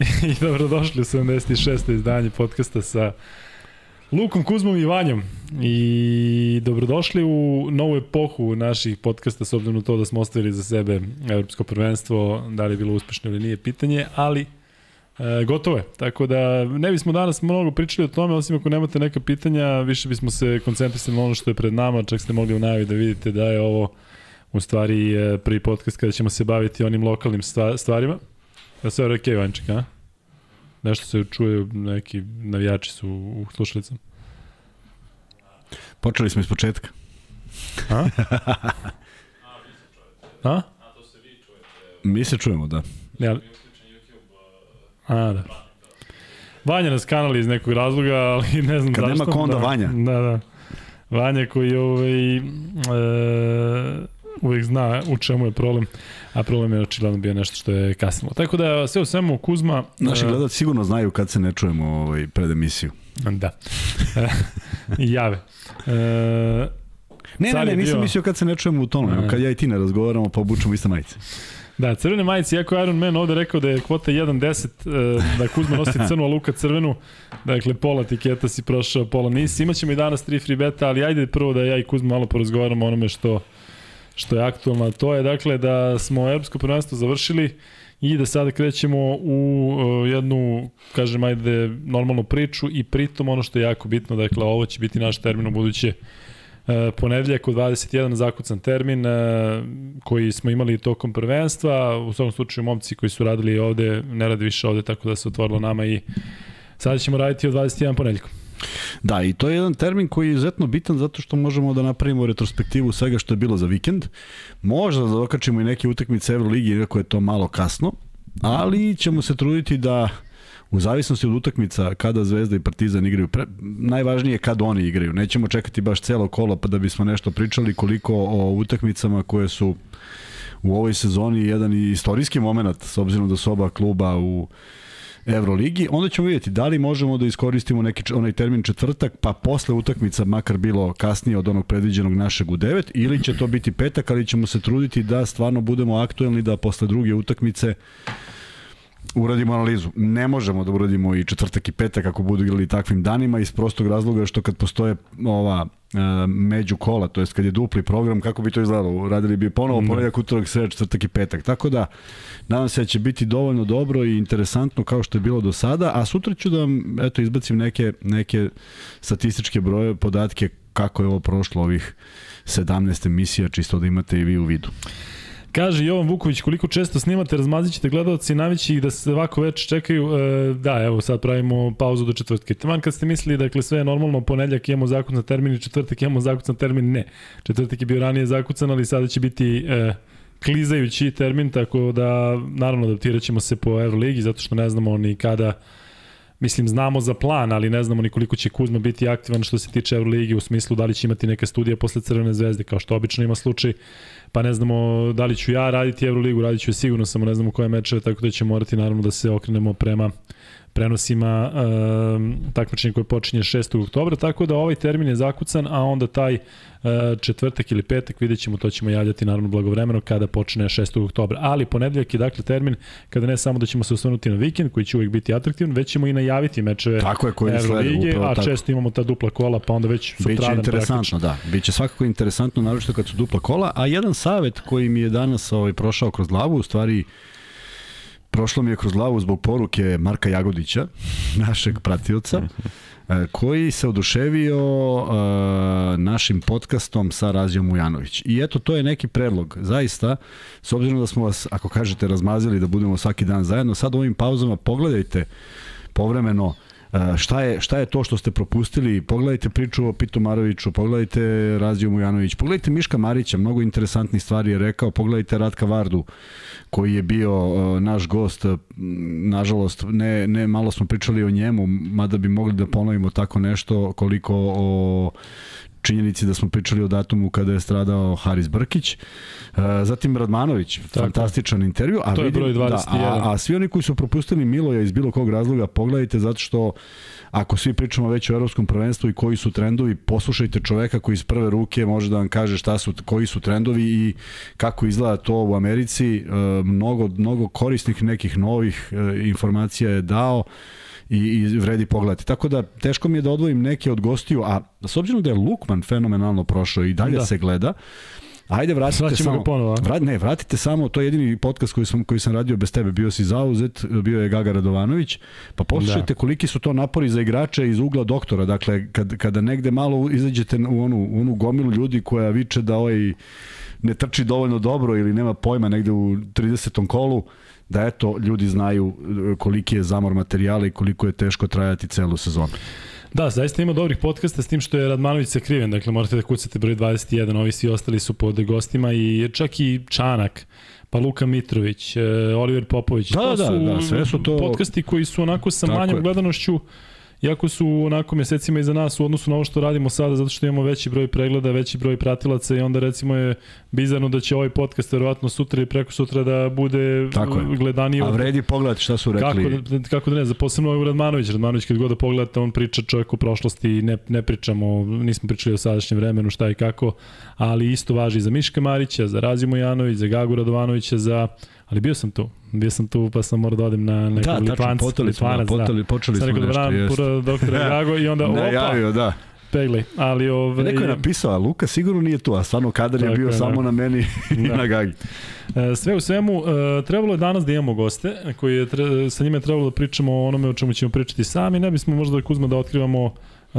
I dobrodošli u 76. izdanje podcasta sa Lukom, Kuzmom i Vanjom. I dobrodošli u novu epohu naših podcasta, s obzirom na to da smo ostavili za sebe evropsko prvenstvo, da li je bilo uspešno ili nije pitanje, ali gotovo je. Tako da ne bismo danas mnogo pričali o tome, osim ako nemate neka pitanja, više bismo se koncentrisali na ono što je pred nama, čak ste mogli u najavi da vidite da je ovo u stvari prvi podcast kada ćemo se baviti onim lokalnim stvarima. Da sve je okej, Vanček, a? Nešto se čuje, neki navijači su u slušalicama. Počeli smo iz početka. A? A? Mi se čujemo, da. Ja. A, da. Vanja nas kanali iz nekog razloga, ali ne znam kad zašto. Kad nema konda, da, Vanja. Da. Vanja koji uvijek zna u čemu je problem, a problem je očigledno bio nešto što je kasnilo. Tako da sve u svemu Kuzma... Naši gledalci sigurno znaju kad se ne čujemo pred emisiju. Da. I jave. Ne, nisam mislio kad se ne čujemo u tonu, kad ja i ti ne razgovaramo pa obučemo iste majice. Da, crvene majice, iako je Iron Man ovde rekao da je kvota 1.10, da Kuzma nosi crnu, a Luka crvenu, dakle pola tiketa si prošao, pola nisi. Imaćemo i danas 3 free beta, ali ajde prvo da ja i Kuzma malo porazgovaramo o onome što je aktualno. To je dakle da smo evropsko prvenstvo završili i da sada krećemo u jednu, kažem, ajde, normalnu priču i pritom ono što je jako bitno, dakle ovo će biti naš termin u buduće ponedeljak od 21 zakucan termin koji smo imali tokom prvenstva. U svakom slučaju momci koji su radili ovde ne radi više ovde, tako da se otvorilo nama i sada ćemo raditi od 21 ponedeljkom. Da, i to je jedan termin koji je izuzetno bitan zato što možemo da napravimo retrospektivu svega što je bilo za vikend. Možda da okačimo i neke utakmice Euroligi, iako je to malo kasno, ali ćemo se truditi da u zavisnosti od utakmica kada Zvezda i Partizan igraju, najvažnije je kad oni igraju. Nećemo čekati baš celo kolo pa da bismo nešto pričali koliko o utakmicama koje su u ovoj sezoni jedan istorijski moment, s obzirom da su oba kluba u Euroligi. Onda ćemo vidjeti da li možemo da iskoristimo onaj termin četvrtak, pa posle utakmica makar bilo kasnije od onog predviđenog našeg u 9, ili će to biti petak, ali ćemo se truditi da stvarno budemo aktuelni, da posle druge utakmice uradimo analizu. Ne možemo da uradimo i četvrtak i petak ako budu igrali takvim danima iz prostog razloga što kad postoje ova među kola, to jest kad je dupli program, kako bi to izgledalo? Radili bi ponovo ponedjeljak, utorak, sreda, četvrtak i petak. Tako da, nadam se da će biti dovoljno dobro i interesantno kao što je bilo do sada, a sutra ću da vam izbacim neke statističke broje, podatke kako je ovo prošlo ovih 17 emisija, čisto da imate i vi u vidu. Kaže Jovan Vuković, koliko često snimate, razmazit ćete gledalci i navići ih da se ovako već čekaju. Da, evo sad pravimo pauzu do četvrtke. Taman kad ste mislili, dakle sve je normalno, ponedjeljak imamo zakucan termin i četvrtak imamo zakucan termin, ne. Četvrtak je bio ranije zakucan, ali sada će biti klizajući termin, tako da naravno adaptirat ćemo se po Euroligi, zato što ne znamo ni kada, mislim znamo za plan, ali ne znamo ni koliko će Kuzma biti aktivan što se tiče Euroligi, u smislu da li će imati neka studija posle Crvene zvezde, kao što obično ima slučaj. Pa ne znamo da li ću ja raditi Euroligu, radit ću je sigurno, samo ne znamo koje mečeve, tako da ćemo morati naravno da se okrenemo prema prenosima takmičenja koje počinje 6. oktobra, tako da ovaj termin je zakucan, a onda taj četvrtak ili petak, vidjet ćemo, to ćemo javljati naravno blagovremeno kada počne 6. oktobra. Ali ponedeljak je dakle termin kada ne samo da ćemo se osvrnuti na vikend koji će uvijek biti atraktivan, već ćemo i najaviti mečeve Eurolige, a često imamo ta dupla kola, pa onda već sutradan praktično. Biće interesantno, da. Biće svakako interesantno, naročito kad su dupla kola, a jedan savet koji mi je danas prošao kroz glavu, u stvari prošlo mi je kroz glavu zbog poruke Marka Jagodića, našeg pratioca, koji se oduševio našim podcastom sa Razijom Ujanović. I eto, to je neki predlog. Zaista, s obzirom da smo vas, ako kažete, razmazili da budemo svaki dan zajedno, sad u ovim pauzama pogledajte povremeno šta je to što ste propustili. Pogledajte priču o Pitu Maroviću, pogledajte Raziju Mujanović, pogledajte Miška Marića, mnogo interesantnih stvari je rekao, pogledajte Ratka Vardu koji je bio naš gost, nažalost ne malo smo pričali o njemu, mada bi mogli da ponovimo tako nešto koliko o činjenici da smo pričali o datumu kada je stradao Haris Brkić. Zatim Radmanović, fantastičan intervju. To je broj 21. A svi oni koji su propustili Miloja iz bilo kog razloga, pogledajte, zato što ako svi pričamo već o evropskom prvenstvu i koji su trendovi, poslušajte čoveka koji iz prve ruke može da vam kaže koji su trendovi i kako izgleda to u Americi. Mnogo korisnih nekih novih informacija je dao i vredi pogledati. Tako da, teško mi je da odvojim neke od gostiju, a s obzirom da je Lukman fenomenalno prošao i dalje se gleda, ajde vratite samo. Vratite samo, to je jedini podcast koji sam radio bez tebe, bio si zauzet, bio je Gaga Radovanović, pa poslušajte koliki su to napori za igrače iz ugla doktora, dakle kada negde malo izađete u onu gomilu ljudi koja viče da ne trči dovoljno dobro ili nema pojma negde u 30. kolu, da eto, ljudi znaju koliki je zamor materijala i koliko je teško trajati celu sezonu. Da, zaista ima dobrih podcasta s tim što je Radmanović sakriven, dakle morate da kucate broj 21, ovi svi ostali su pod gostima i čak i Čanak, pa Luka Mitrović, Oliver Popović. Da, sve su to podcasti koji su onako sa manjom gledanošću, iako su onako mesecima iza nas u odnosu na ovo što radimo sada, zato što imamo veći broj pregleda, veći broj pratilaca i onda recimo je bizarno da će ovaj podcast verovatno sutra i preko sutra da bude gledaniji. A vredi pogledati šta su rekli. Kako da ne, za posebno ovaj Radmanović. Radmanović kad god da pogledate, on priča čovjek o prošlosti, ne pričamo, nismo pričali o sadašnjem vremenu šta i kako, ali isto važi i za Miška Marića, za Razimu Janović, za Gagu Radovanovića, ali bio sam tu pa sam morao da odem na neku Litvanac. Počeli smo nešto, jest. Doktora Gago i onda najavio, da. Peglej, ali neko je napisao, a Luka sigurno nije tu, a stvarno kadar je bio samo na meni i na Gagi. Sve u svemu, trebalo je danas da imamo goste, sa njima je trebalo da pričamo o onome o čemu ćemo pričati sami, ne bismo možda Kuzma da otkrivamo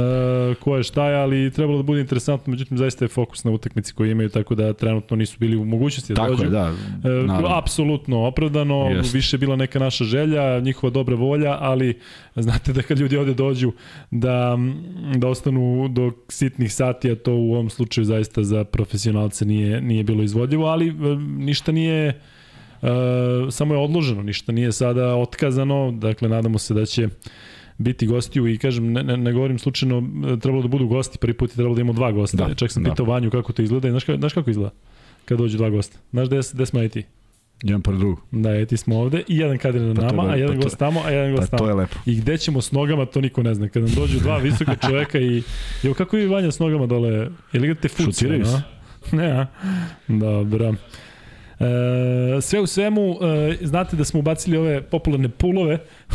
ko je šta je, ali trebalo da bude interesantno, međutim zaista je fokus na utakmici koju imaju, tako da trenutno nisu bili u mogućnosti da dođu. Apsolutno opravdano, više je bila neka naša želja, njihova dobra volja, ali znate da kad ljudi ovde dođu da ostanu do sitnih sati, a to u ovom slučaju zaista za profesionalce nije bilo izvodljivo, ali ništa nije samo je odloženo, ništa nije sada otkazano, dakle nadamo se da će biti gostiju i kažem, ne govorim slučajno, trebalo da budu gosti, prvi put je trebalo da imamo dva gosta. Čak sam pitao Vanju kako to izgleda i znaš kako izgleda kad dođu dva gosta? Znaš gde smo ti? Jedan pored drugog. Da, ti smo ovde i jedan kadar na nama, a jedan gost tamo, a jedan gost tamo. To je lepo. I gde ćemo s nogama, to niko ne zna. Kad nam dođu dva visoka čoveka i kako je Vanja s nogama dole? Ili ga te fuci? Šutiraju se. Ne, a? Dobro. Sve u svemu, znate da smo ubacili ove popularne pulove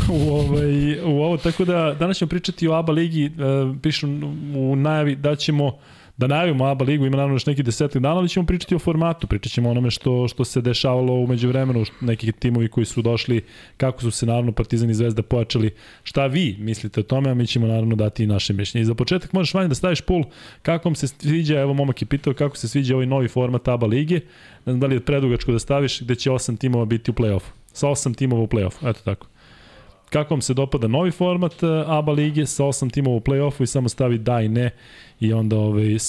u ovo, tako da danas ćemo pričati o ABA ligi, pišu u najavi da najavimo ABA ligu, ima naravno još neki 10 dana, ali ćemo pričati o formatu, pričat ćemo o onome što se dešavalo umeđu vremenu, neki timovi koji su došli, kako su se naravno Partizan i Zvezda pojačali, šta vi mislite o tome, a mi ćemo naravno dati i naše mišljenje. I za početak možeš, Vanja, da staviš pul, kako vam se sviđa, evo momak je pitao, kako se sviđa ovaj novi format ABA lige, ne znam da li je predugačko da staviš, gde će 8 timova biti u play-offu, sa 8 timova u play-offu, eto tako. Kako vam se dopada novi format ABA lige sa 8 timova u play-offu i samo stavi da i ne i onda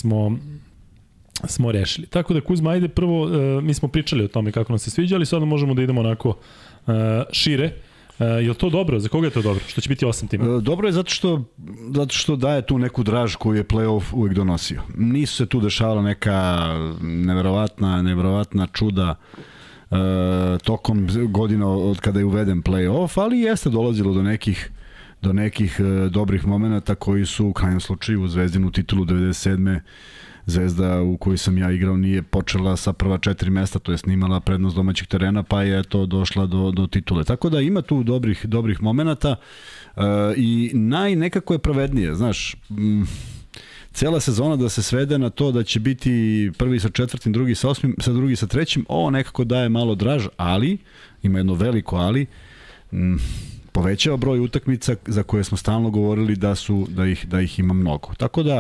smo rešili. Tako da Kuzma, ajde prvo, mi smo pričali o tome kako nam se sviđa, ali sada možemo da idemo onako šire. Je li to dobro? Za koga je to dobro? Što će biti 8 tima? Dobro je zato što daje tu neku draž koju je play-off uvijek donosio. Nisu se tu dešavala neka neverovatna čuda tokom godina od kada je uveden play-off, ali jeste dolazilo do nekih dobrih momenata koji su u krajnjem slučaju Zvezdinu titulu 97. Zvezda u kojoj sam ja igrao nije počela sa prva 4 mesta, to je snimala prednost domaćih terena, pa je to došla do titule. Tako da ima tu dobrih momenata i nekako je pravednije, znaš, cela sezona da se svede na to da će biti prvi sa četvrtim, drugi sa osmim, drugi sa trećim, ovo nekako daje malo draž, ali, ima jedno veliko ali, povećava broj utakmica za koje smo stalno govorili da ih ima mnogo. Tako da,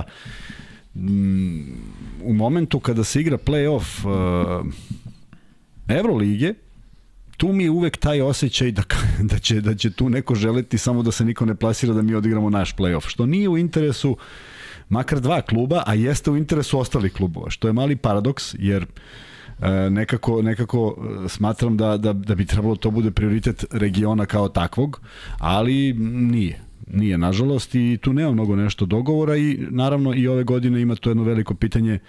u momentu kada se igra play-off Evrolige, tu mi je uvek taj osjećaj da će tu neko želeti samo da se niko ne plasira da mi odigramo naš play-off, što nije u interesu makar dva kluba, a jeste u interesu ostalih klubova, što je mali paradoks, jer nekako smatram da bi trebalo to bude prioritet regiona kao takvog, ali nije. Nije, nažalost, i tu nema mnogo nešto dogovora i naravno i ove godine ima to jedno veliko pitanje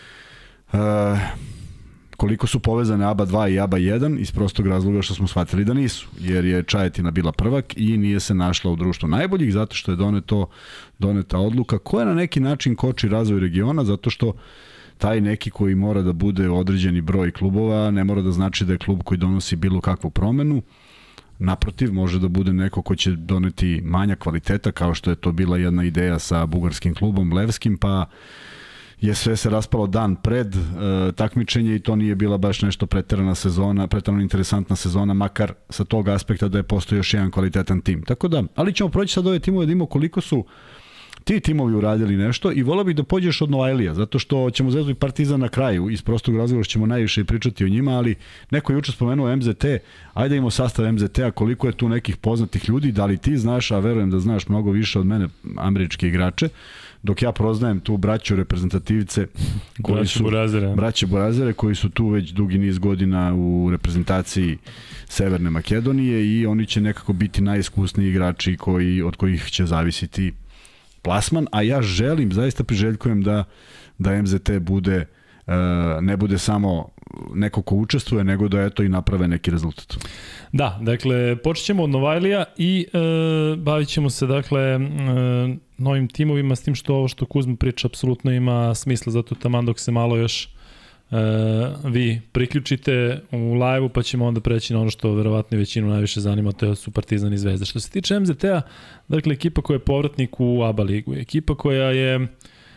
koliko su povezane ABA 2 i ABA 1 iz prostog razloga što smo shvatili da nisu, jer je Čajetina bila prvak i nije se našla u društvu najboljih zato što je doneta odluka koja na neki način koči razvoj regiona, zato što taj neki koji mora da bude određeni broj klubova ne mora da znači da je klub koji donosi bilo kakvu promenu. Naprotiv, može da bude neko ko će doneti manja kvaliteta, kao što je to bila jedna ideja sa bugarskim klubom Levskim, pa je sve se raspalo dan pred takmičenje i to nije bila baš nešto preterana sezona, preterano interesantna sezona, makar sa tog aspekta da je postoji još jedan kvalitetan tim. Tako da, ali ćemo proći sad ove timove da imamo koliko su ti timovi uradili nešto i volao bih da pođeš od Novajlija, zato što ćemo Zvezdu i Partizan na kraju, iz prostog razloga što ćemo najviše pričati o njima, ali neko je juče spomenuo MZT, ajde imamo sastav MZT-a, koliko je tu nekih poznatih ljudi, da li ti znaš, a verujem da znaš mnogo više od mene američke igrače, dok ja poznajem tu braću reprezentativce koji su braće Borazere koji su tu već dugi niz godina u reprezentaciji Severne Makedonije i oni će nekako biti najiskusniji igrači od kojih će zavisiti plasman, a ja želim, zaista priželjkujem da MZT bude ne bude samo neko ko učestvuje, nego da eto i naprave neki rezultat. Da, dakle, počet ćemo od Novajlija i bavit ćemo se, dakle, novim timovima, s tim što ovo što Kuzma priča apsolutno ima smisla, zato taman dok se malo još vi priključite u live-u, pa ćemo onda preći na ono što verovatno većinu najviše zanima, to su Partizan i Zvezda. Što se tiče MZT-a, dakle, ekipa koja je povratnik u ABA ligu, ekipa koja je,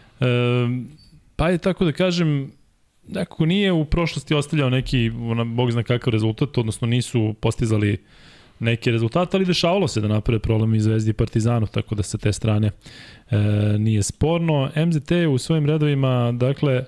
pa je tako da kažem, nekako nije u prošlosti ostavljao neki, bog zna kakav rezultat, odnosno nisu postizali neki rezultat, ali dešavalo se da naprave problem i Zvezdi i Partizanu, tako da sa te strane nije sporno. MZT u svojim redovima, dakle,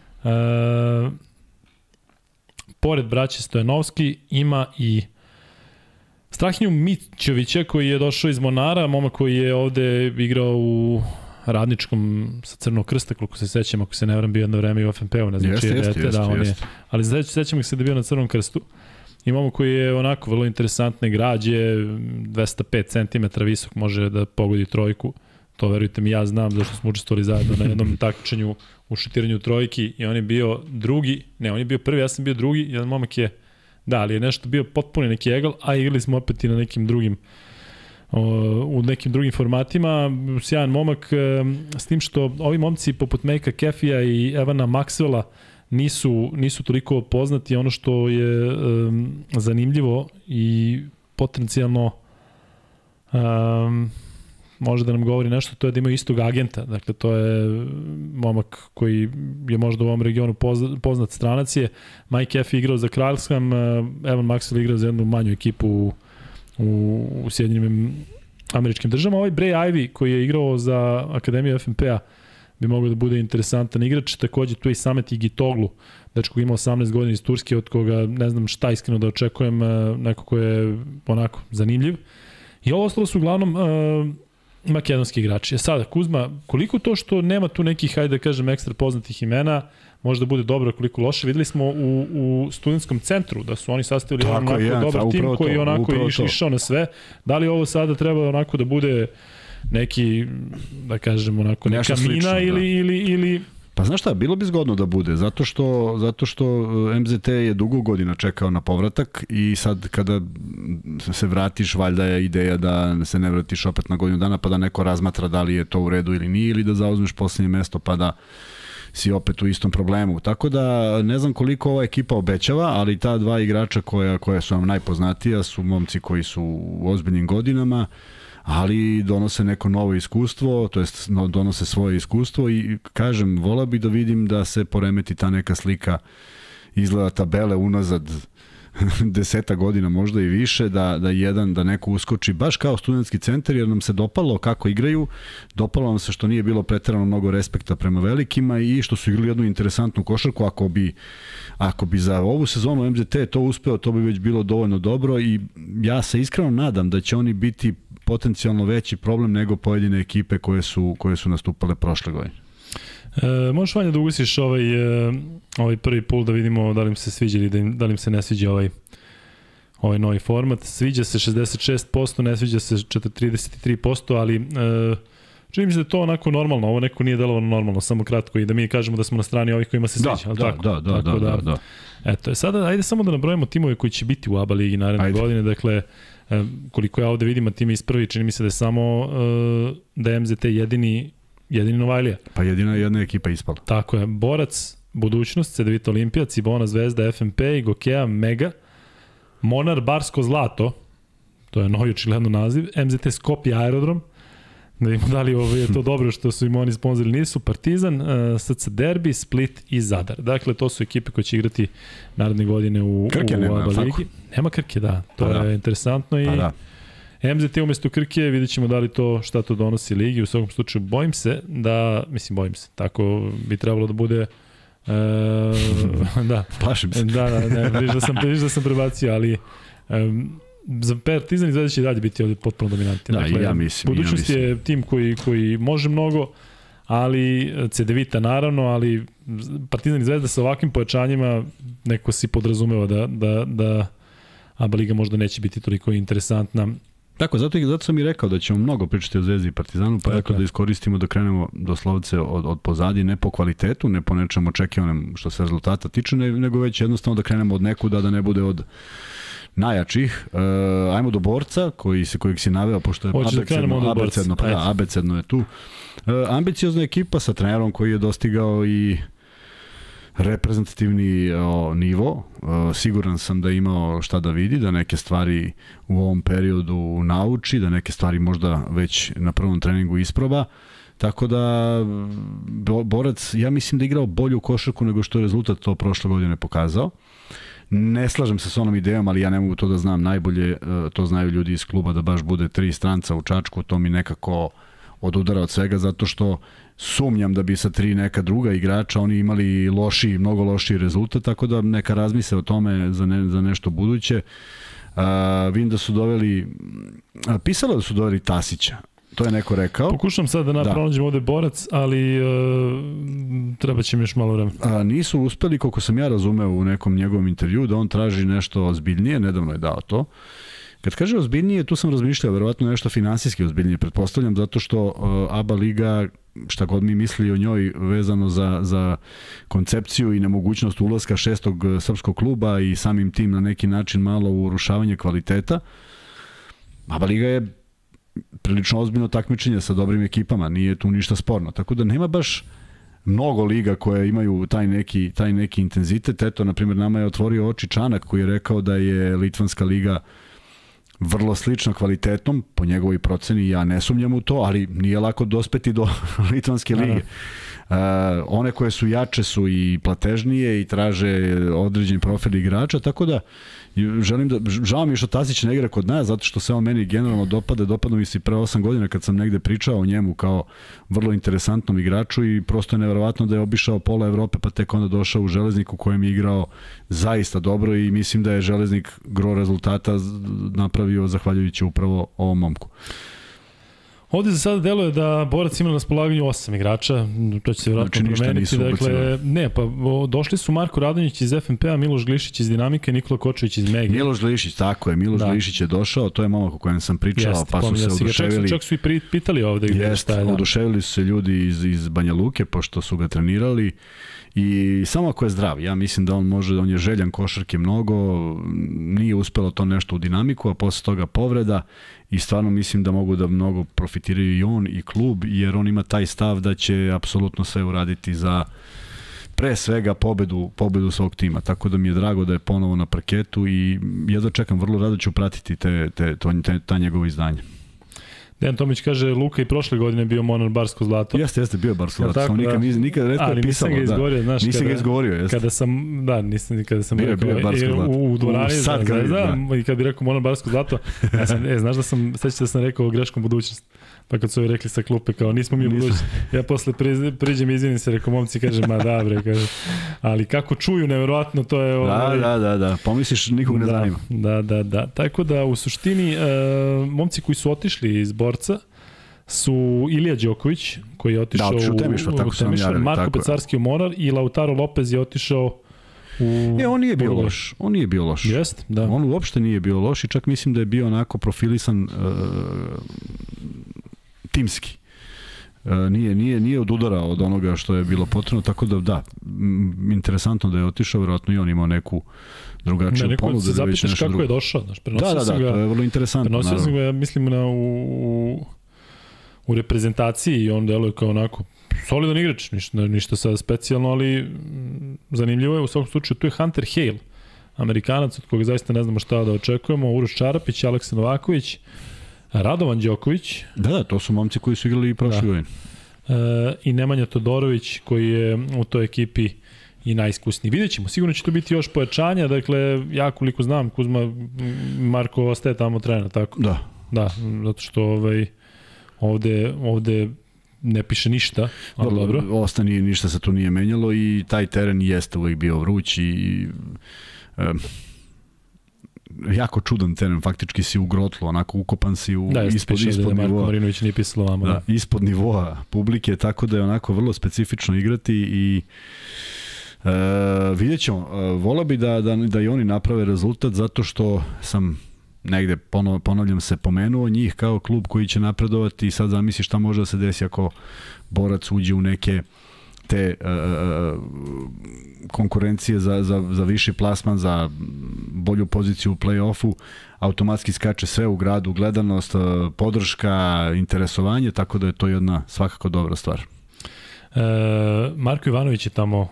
pored braće Stojanovski ima i Strahinju Mićovića koji je došao iz Monara, momak koji je ovde igrao u Radničkom sa Crnog Krsta, koliko se sećam, ako se ne vram, bio jedno vreme i u FNP-u, ne znam čije dete, da, on je, ali sećam se da je bio na Crnom Krstu. Imamo koji je onako vrlo interesantne građe, 205 cm visok, može da pogodi trojku. To verujte mi, ja znam, zašto smo učestvovali zajedno na jednom takmičenju u šutiranju trojki i on je bio drugi, ne, on je bio prvi, ja sam bio drugi, jedan momak je, da, ali je nešto bio potpuno neki egal, a igrali smo opet i na nekim drugim, u nekim drugim formatima. Sjajan momak, s tim što ovi momci poput Mejka Kefija i Evana Maxwella nisu toliko poznati. Ono što je zanimljivo i potencijalno može da nam govori nešto, to je da imaju istog agenta. Dakle, to je momak koji je možda u ovom regionu poznat stranac je. Mike Kefi igrao za Kraljskam, Evan Maxwell igrao za jednu manju ekipu u Sjedinjenim Američkim Državama. Ovaj Bray Ivy koji je igrao za Akademiju FNP-a bi mogao da bude interesantan igrač. Takođe tu je i Samet Igitoglu, dečko ima 18 godina iz Turske, od koga ne znam šta iskreno da očekujem, neko ko je onako zanimljiv. I ovo ostalo su uglavnom makedonski igrači. Sada, Kuzma, koliko to što nema tu nekih, hajde da kažem, ekstra poznatih imena, možda bude dobro, koliko loše. Videli smo u studentskom centru da su oni sastavili onako dobar tim koji je onako išao na sve. Da li ovo sada treba onako da bude neki, da kažem, onako neka mina ili... Pa znaš šta, bilo bi zgodno da bude, zato što MZT je dugo godina čekao na povratak i sad kada se vratiš, valjda je ideja da se ne vratiš opet na godinu dana pa da neko razmatra da li je to u redu ili nije, ili da zauzmeš poslednje mesto pa da si opet u istom problemu. Tako da ne znam koliko ova ekipa obećava, ali ta dva igrača koja su vam najpoznatija su momci koji su u ozbiljnim godinama, ali donose neko novo iskustvo, to jest donose svoje iskustvo i kažem, volao bih da vidim da se poremeti ta neka slika, izgleda tabele unazad 10 godina, možda i više, da neko uskoči baš kao studentski centar, jer nam se dopalo kako igraju, dopalo nam se što nije bilo preterano mnogo respekta prema velikima i što su igrali jednu interesantnu košarku. Ako bi za ovu sezonu MZT to uspeo, to bi već bilo dovoljno dobro i ja se iskreno nadam da će oni biti potencijalno veći problem nego pojedine ekipe koje su nastupale prošle godine. Možeš, Vanja, da ugasiš ovaj prvi pul da vidimo da li im se sviđa ili da li im se ne sviđa ovaj novi format. Sviđa se 66%, ne sviđa se 33%, ali čini mi se da je to onako normalno, ovo neko nije delovano normalno, samo kratko i da mi kažemo da smo na strani ovih kojima se sviđa. Da. Eto, sada ajde samo da nabrojimo timove koji će biti u ABA ligi naredne godine, dakle, koliko ja ovde vidim, a tim ispravi, čini mi se da je samo da je MZT jedini Novajlija. Pa jedna ekipa ispala. Tako je, Borac, Budućnost, Cedevita Olimpijac, Cibona Zvezda, FNP, Gokea, Mega, Monar, Barsko Zlato, to je novi očigledno naziv, MZT Skopje Aerodrom, da vidimo da li je to dobro što su im oni sponzori, nisu, Partizan, SC Derbi, Split i Zadar. Dakle, to su ekipe koje će igrati naredne godine u ABA ligi. Nema Krke, da, to je interesantno i MZT umesto Krke, vidjet ćemo da li to, šta to donosi ligi, u svakom slučaju bojim se, tako bi trebalo da bude. Da. Plašim se. Viš da sam prebacio, ali za Partizan i Zvezda će dalje biti ovde potpuno dominantni. Da, dakle, ja mislim. Budućnost je tim koji može mnogo, ali Cedevita naravno, ali Partizan i Zvezda sa ovakvim pojačanjima neko si podrazumeva da ABA liga možda neće biti toliko interesantna. Tako, zato sam i rekao da ćemo mnogo pričati o Zvezdi i Partizanu, pa eto da iskoristimo da krenemo doslovce od pozadi, ne po kvalitetu, ne po nečem očekivanom što se rezultata tiče, nego već jednostavno da krenemo od nekuda, da ne bude od najjačih. Ajmo do Borca, kojeg si naveo, pošto je abecedno je tu. Ambiciozna ekipa sa trenerom koji je dostigao i reprezentativni nivo. Siguran sam da je imao šta da vidi, da neke stvari u ovom periodu nauči, da neke stvari možda već na prvom treningu isproba. Tako da Borac, ja mislim da je igrao bolju košarku nego što je rezultat to prošle godine pokazao. Ne slažem se s onom idejom, ali ja ne mogu to da znam najbolje, to znaju ljudi iz kluba, da baš bude 3 stranca u Čačku, to mi nekako odudara od svega, zato što sumnjam da bi sa 3 neka druga igrača oni imali mnogo lošiji rezultat, tako da neka razmisle o tome za nešto buduće. Vidim da su pisalo da su doveli Tasića, to je neko rekao. Pokušam sad da pronađem ovde Borac, ali treba će mi još malo vremena. Nisu uspeli, koliko sam ja razumeo u nekom njegovom intervju, da on traži nešto ozbiljnije, nedavno je dao to. Kad kaže ozbiljnije, tu sam razmišljao, verovatno nešto finansijski ozbiljnije, pretpostavljam, zato što ABA liga, šta god mi misli o njoj vezano za koncepciju i nemogućnost ulaska 6. srpskog kluba i samim tim na neki način malo urušavanje kvaliteta, ABA liga je prilično ozbiljno takmičenje sa dobrim ekipama, nije tu ništa sporno, tako da nema baš mnogo liga koje imaju taj neki intenzitet. Eto, na primjer, nama je otvorio oči Čanak koji je rekao da je Litvanska liga vrlo slično kvalitetom, po njegovoj proceni, ja ne sumnjam u to, ali nije lako dospeti do Litvanske lige. One koje su jače su i platežnije i traže određen profil igrača, tako da žao mi je što Tasić ne igra kod nas, zato što se on meni generalno dopada mi se pre 8 godina kad sam negde pričao o njemu kao vrlo interesantnom igraču i prosto je neverovatno da je obišao pola Evrope pa tek onda došao u Železnik u kojem je igrao zaista dobro i mislim da je Železnik gro rezultata napravio zahvaljujući upravo ovom momku. Ovde za sada deluje da Borac ima na raspolaganju 8 igrača, to će se vjerojatno promeniti. Dakle, došli su Marko Radonjić iz FNP-a, Miloš Glišić iz Dinamike, Nikola Kočević iz Megi. Miloš Glišić, tako je, Glišić je došao, to je momak o kojem sam pričao, pa su se oduševili. Čak su i pitali ovde šta je. Oduševili su se ljudi iz Banja Luke, pošto su ga trenirali. I samo ako je zdrav, ja mislim da on je željan košarke mnogo, nije uspelo to nešto u Dinamiku, a posle toga povreda i stvarno mislim da mogu da mnogo profitiraju i on i klub, jer on ima taj stav da će apsolutno sve uraditi za pre svega pobedu svog tima, tako da mi je drago da je ponovo na parketu i jedva čekam, vrlo rado ću pratiti ta njegova izdanja. Dejan Tomić kaže, Luka i prošle godine bio Monar Barsko Zlato. Jeste bio Barsko Zlato, samo nikad retko je pisalo. Nisam ga izgovorio, jeste. Kada sam bio Barsko Zlato. U dvorani, i kad bi rekao Monar Barsko Zlato, ja sam, znaš da sam rekao greškom budućnost. Pa kad su ovi rekli sa klupe, kao nismo mi u budućnosti. Ja posle priđem i izvinim se, rekao momci, kaže, ma dobre, kaže. Ali kako čuju, neverovatno, to je... Da, pomisliš, nikog ne zanima. Da. Tako da, u suštini, momci koji su otišli iz Borca su Ilija Đoković, koji je otišao u Temišvar, Marko Pecarski u Monar i Lautaro Lopez je otišao On nije bio loš. On nije bio loš. Jest, da. On uopšte nije bio loš i čak mislim da je bio onako profilisan timski. Nije odudarao od onoga što je bilo potrebno, tako da, interesantno da je otišao, vjerojatno i on imao neku drugačiju ponudu. Se zapitaš kako drugo je došao. Da, to je vrlo interesantno. Prenosio sam ga, mislim, u reprezentaciji i on deluje kao onako solidan igrač, ništa sada specijalno, ali zanimljivo je u svakom slučaju. Tu je Hunter Hale, Amerikanac od koga zaista ne znamo šta da očekujemo, Uroš Čarapić, Aleksa Novaković, Radovan Đoković. Da, to su momci koji su igrali i prošli godine. I Nemanja Todorović koji je u toj ekipi i najiskusniji. Vidjet ćemo, sigurno će to biti još pojačanja, dakle, ja koliko znam, Kuzma Marko ostaje tamo trener, tako? Da, zato što ovde ne piše ništa, ali dobro. Ostane, ništa se tu nije menjalo i taj teren jeste uvijek bio vruć i jako čudan teren, faktički si u grotlu, onako ukopan si ispod nivoa. Marko Marinović nije pisalo vama. Da, ispod nivoa publike, tako da je onako vrlo specifično igrati i vidjet ćemo. Volao bi da i oni naprave rezultat, zato što sam negde, ponavljam se, pomenuo njih kao klub koji će napredovati i sad zamisli šta može da se desi ako Borac uđe u neke te konkurencije za viši plasman, za bolju poziciju u play-offu, automatski skače sve u gradu, gledanost, podrška, interesovanje, tako da je to jedna svakako dobra stvar. Marko Ivanović je tamo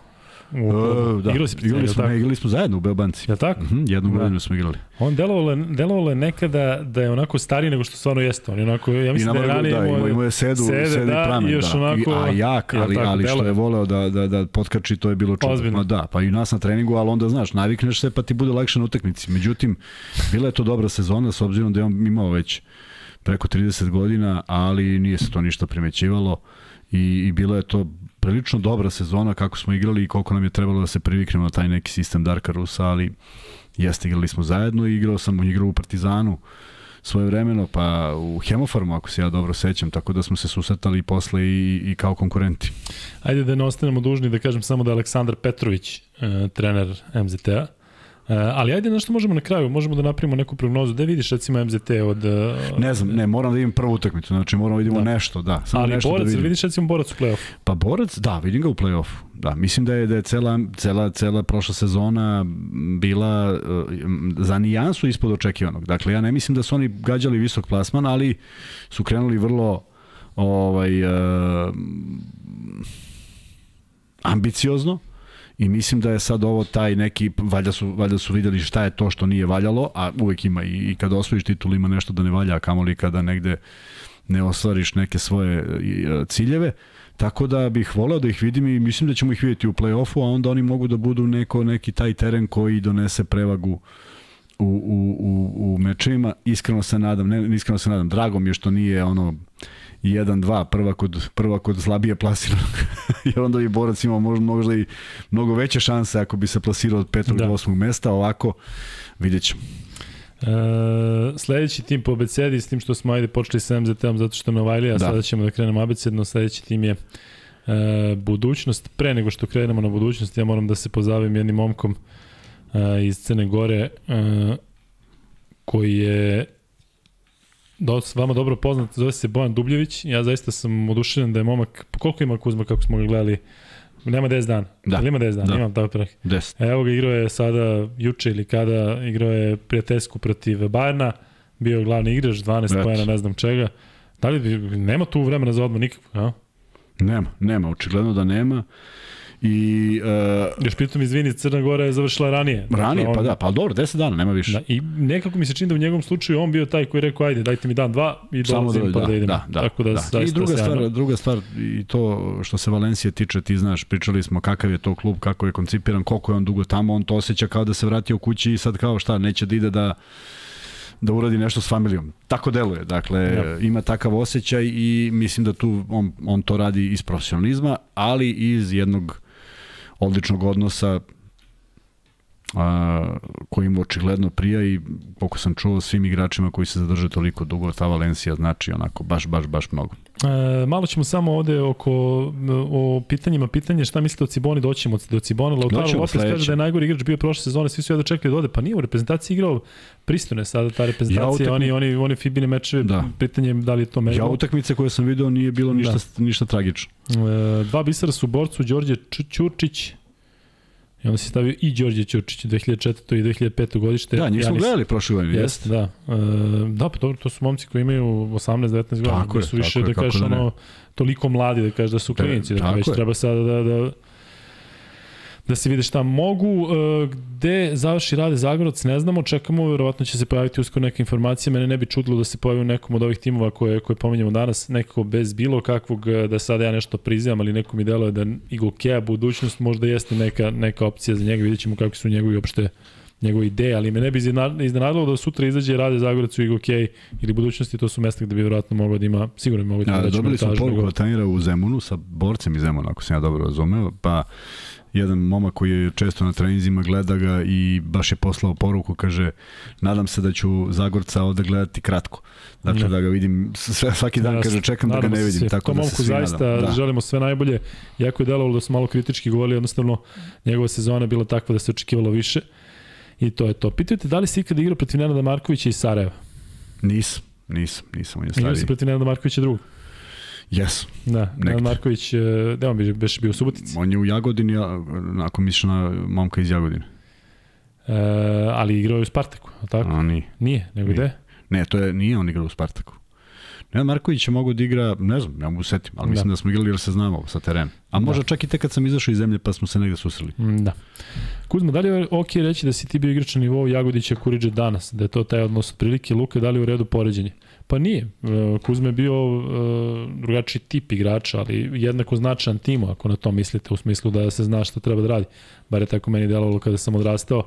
igrali smo zajedno u Beobanci. Je tako? Jednu godinu smo igrali. On delovalo je nekada da je onako stariji nego što stvarno jeste. On je onako, ja mislim da je ranije imao je sedu i pramen. A jak, ali što je voleo da potkači, to je bilo čudno. Da, pa i nas na treningu, ali onda znaš, navikneš se pa ti bude lakše na utakmici. Međutim, bila je to dobra sezona s obzirom da je on imao već preko 30 godina, ali nije se to ništa primećivalo i bila je to prilično dobra sezona kako smo igrali i koliko nam je trebalo da se priviknemo na taj neki sistem Darka Rusa, ali jeste, igrali smo zajedno i igrao u Partizanu svoje vremeno, pa u Hemofarmu, ako se ja dobro sećam, tako da smo se susretali posle i kao konkurenti. Ajde da ne ostanemo dužni, da kažem samo da je Aleksandar Petrović trener MZT-a. Ali ajde nešto možemo na kraju, možemo da napravimo neku prognozu. Da vidiš recimo MZT od... Ne znam, moram da vidim prvu utakmicu, znači moramo da vidimo nešto, da. Ali nešto Borac, da vidiš recimo Borac u play-offu? Pa Borac, da, vidim ga u play-offu. Da, mislim da je cela prošla sezona bila za nijansu ispod očekivanog. Dakle, ja ne mislim da su oni gađali visok plasman, ali su krenuli vrlo ambiciozno. I mislim da je sad ovo taj neki, valjda su vidjeli šta je to što nije valjalo, a uvek ima i kada osvojiš titul ima nešto da ne valja, a kamoli kada negde ne ostvariš neke svoje ciljeve. Tako da bih voleo da ih vidim i mislim da ćemo ih vidjeti u play-offu, a onda oni mogu da budu neki taj teren koji donese prevagu u mečevima. Iskreno se nadam, drago mi je što nije 1-2 prva kod slabije plasiranog, jer onda bi Borac imao možda i mnogo veće šanse ako bi se plasirao od 5. do 8. mesta, ovako vidjet ćemo. Sledeći tim po abecedi, s tim što smo počeli sa MZT-om zato što Novajlija, a sada ćemo da krenemo abecedno. Sledeći tim je budućnost. Pre nego što krenemo na budućnost, ja moram da se pozavim jednim momkom iz Crne Gore koji je vama dobro poznat, zove se Bojan Dubljević. Ja zaista sam oduševljen da je momak, koliko ima Kuzma kako smo ga gledali? Nema 10 dana. Da. Ima 10 dana, imam tako prek. 10. Evo ga, igrao je sada, juče ili kada, igrao je prijateljsku protiv Bajerna, bio je glavni igrač, 12 pojena, ne znam čega. Da li, nema tu vremena za odmah nikako, ja? Nema, očigledno da nema. I još pitam, izvini, Crna Gora je završila ranije. Ranije, pa da, pa dobro, 10 dana, nema više. Da, i nekako mi se čini da u njegovom slučaju on bio taj koji je rekao, ajde, dajte mi dan, dva i dolazim pa da idem. Tako da. I druga stvar, i to što se Valencije tiče, ti znaš, pričali smo kakav je to klub, kako je koncipiran, koliko je on dugo tamo, on to osjeća kao da se vratio u kući i sad kao šta, neće da ide da uradi nešto s familijom. Tako deluje, dakle, ima takav osjećaj i mislim da tu on to radi iz profesionalizma, ali iz jednog odličnog odnosa koji mu očigledno prija i koliko sam čuo svim igračima koji se zadrže toliko dugo, ta Valencija znači onako baš mnogo. Malo ćemo samo ovde o pitanje šta mislite o Ciboni, doćemo do Cibone. Lautaro Lopez kaže da je najgori igrač bio prošle sezone, svi su jedva čekali da ode, pa nije u reprezentaciji igrao pristojno je sada ta reprezentacija, oni Fibine mečeve, pitanje da li je to meglo. Utakmice koje sam video nije bilo ništa tragično. Dva bisera su u borcu, Đorđe Ćurčić, i onda se stavio i Đorđe Ćurčić 2004. i 2005. godište. Da, njih smo gledali prošle godine. Jeste, da. Da, pa dobro, to su momci koji imaju 18-19 godina. Tako su više, da kažeš, toliko mladi, da kažeš da su klinici. Da već treba sada da se vide šta mogu. Gde završi Rade Zagorac, ne znamo, čekamo, verovatno će se pojaviti uskoro neke informacije. Mene ne bi čudilo da se pojavi u nekom od ovih timova koje pominjamo danas, nekako bez bilo kakvog, da sada ja nešto prizivam, ali neko mi deluje da Eagle Kea budućnost možda jeste neka opcija za njega, vidjet ćemo kakvi su njegovi opšte njegove ideje, ali me ne bi iznenadilo da sutra izađe Rade Zagorac u Eagle Kea ili budućnosti, to su mesta gde bi verovatno moglo da ima, sigurno bi moglo da ima. Dobili smo poruku da trenira u Zemunu sa borcem iz Zemuna, ako sam ja dobro razumeo, pa jedan momak koji je često na treninzima, gleda ga i baš je poslao poruku, kaže, nadam se da ću Zagorca ovde gledati kratko. Dakle, da ga vidim svaki dan, kaže, čekam da ga ne vidim. Tako da se svi zaista želimo sve najbolje. Jako je delovalo da smo malo kritički govorili, jednostavno njegova sezona je bila takva da se očekivalo više. I to je to. Pitajte da li si ikada igrao protiv Nenada Markovića iz Sarajeva? Nisam, on je stariji. Igrao si protiv Nenada Markovića drugog? Jesu. Da, Nenad Marković, gde on beš bio u Subotici? On je u Jagodini, ako misliš na momka iz Jagodine. Ali igrao je u Spartaku, tako? A, nije. Nije, nego gde? Ne, nije on igrao u Spartaku. Nenad Marković je mogao da igra, ne znam, ja mogu setim, ali mislim da smo igrali jer se znamo sa terena. A možda čak i tek kad sam izašao iz zemlje pa smo se negde susreli. Da. Kuzma, da li je ok reći da si ti bio igrač na nivou Jagodića Kuriđa danas, da je to taj odnos otprilike, Luka, da li je u redu poređenje? Pa nije. Kuzma je bio drugačiji tip igrača, ali jednako značajan timu, ako na to mislite, u smislu da se zna šta treba da radi. Bar je tako meni delovalo kada sam odrastao.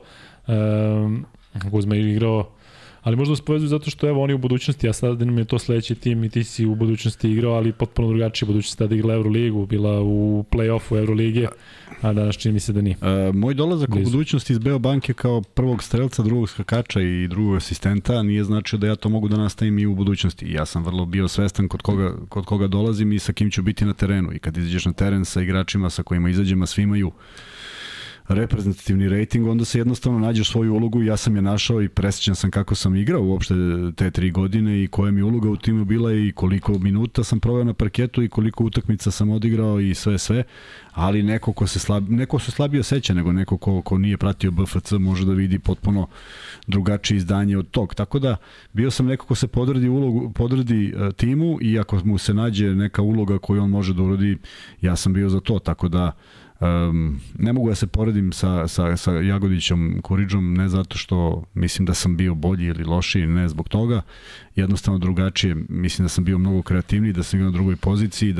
Kuzma je igrao, ali možda se povezuju zato što evo oni u budućnosti, a sada nam je to sledeći tim i ti si u budućnosti igrao, ali potpuno drugačije budućnosti, tada igrala Euroligu, bila u play-offu Eurolige, a danas čini mi se da nije. Moj dolazak u budućnosti iz Beobanke kao prvog strelca, drugog skakača i drugog asistenta nije značio da ja to mogu da nastavim i u budućnosti. Ja sam vrlo bio svestan kod koga dolazim i sa kim ću biti na terenu. I kad izađeš na teren sa igračima sa kojima izađem, a svi imaju reprezentativni rating, onda se jednostavno nađeš svoju ulogu. Ja sam je našao i presjećan sam kako sam igrao uopšte te 3 godine i koja mi je uloga u timu bila i koliko minuta sam proveo na parketu i koliko utakmica sam odigrao i sve, ali neko se slabije osjeća nego neko ko nije pratio BFC može da vidi potpuno drugačije izdanje od tog. Tako da bio sam neko ko se podredi timu i ako mu se nađe neka uloga koju on može da uradi, ja sam bio za to, tako da ne mogu da se poredim sa Jagodićem Kuriđom, ne zato što mislim da sam bio bolji ili lošiji, ne zbog toga, jednostavno drugačije, mislim da sam bio mnogo kreativniji, da sam bio na drugoj poziciji,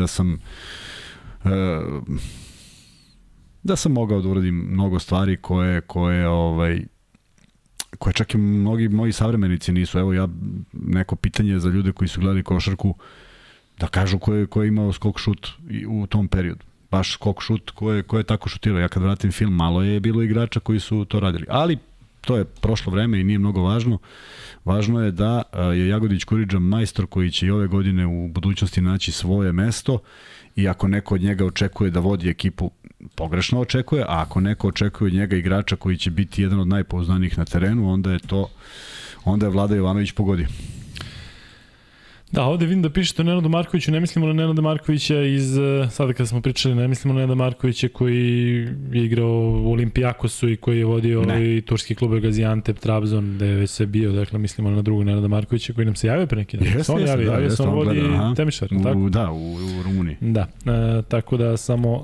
da sam mogao da uradim mnogo stvari koje čak i mnogi moji savremenici nisu. Evo neko pitanje za ljude koji su gledali košarku, da kažu ko je imao skok šut u tom periodu. Baš skok šut ko je tako šutirao. Ja kad vratim film, malo je bilo igrača koji su to radili. Ali to je prošlo vreme i nije mnogo važno. Važno je da je Jagodić Kuriđa majstor koji će i ove godine u budućnosti naći svoje mesto i ako neko od njega očekuje da vodi ekipu, pogrešno očekuje, a ako neko očekuje od njega igrača koji će biti jedan od najpouzdanijih na terenu, onda je Vlada Jovanović pogodio. Da, ovde vidim da pišete o Nenadu Markoviću, ne mislimo na Nenada Markovića sada kada smo pričali, ne mislimo na Nenada Markovića koji je igrao u Olimpijakosu i koji je vodio i turski klub Gaziantep, Trabzon, gde je već sve bio, dakle mislimo na drugog Nenada Markovića koji nam se javio pre neki dan. Javio se, on vodi Temišvar, tako? Da, u Rumuniji. Da, tako da samo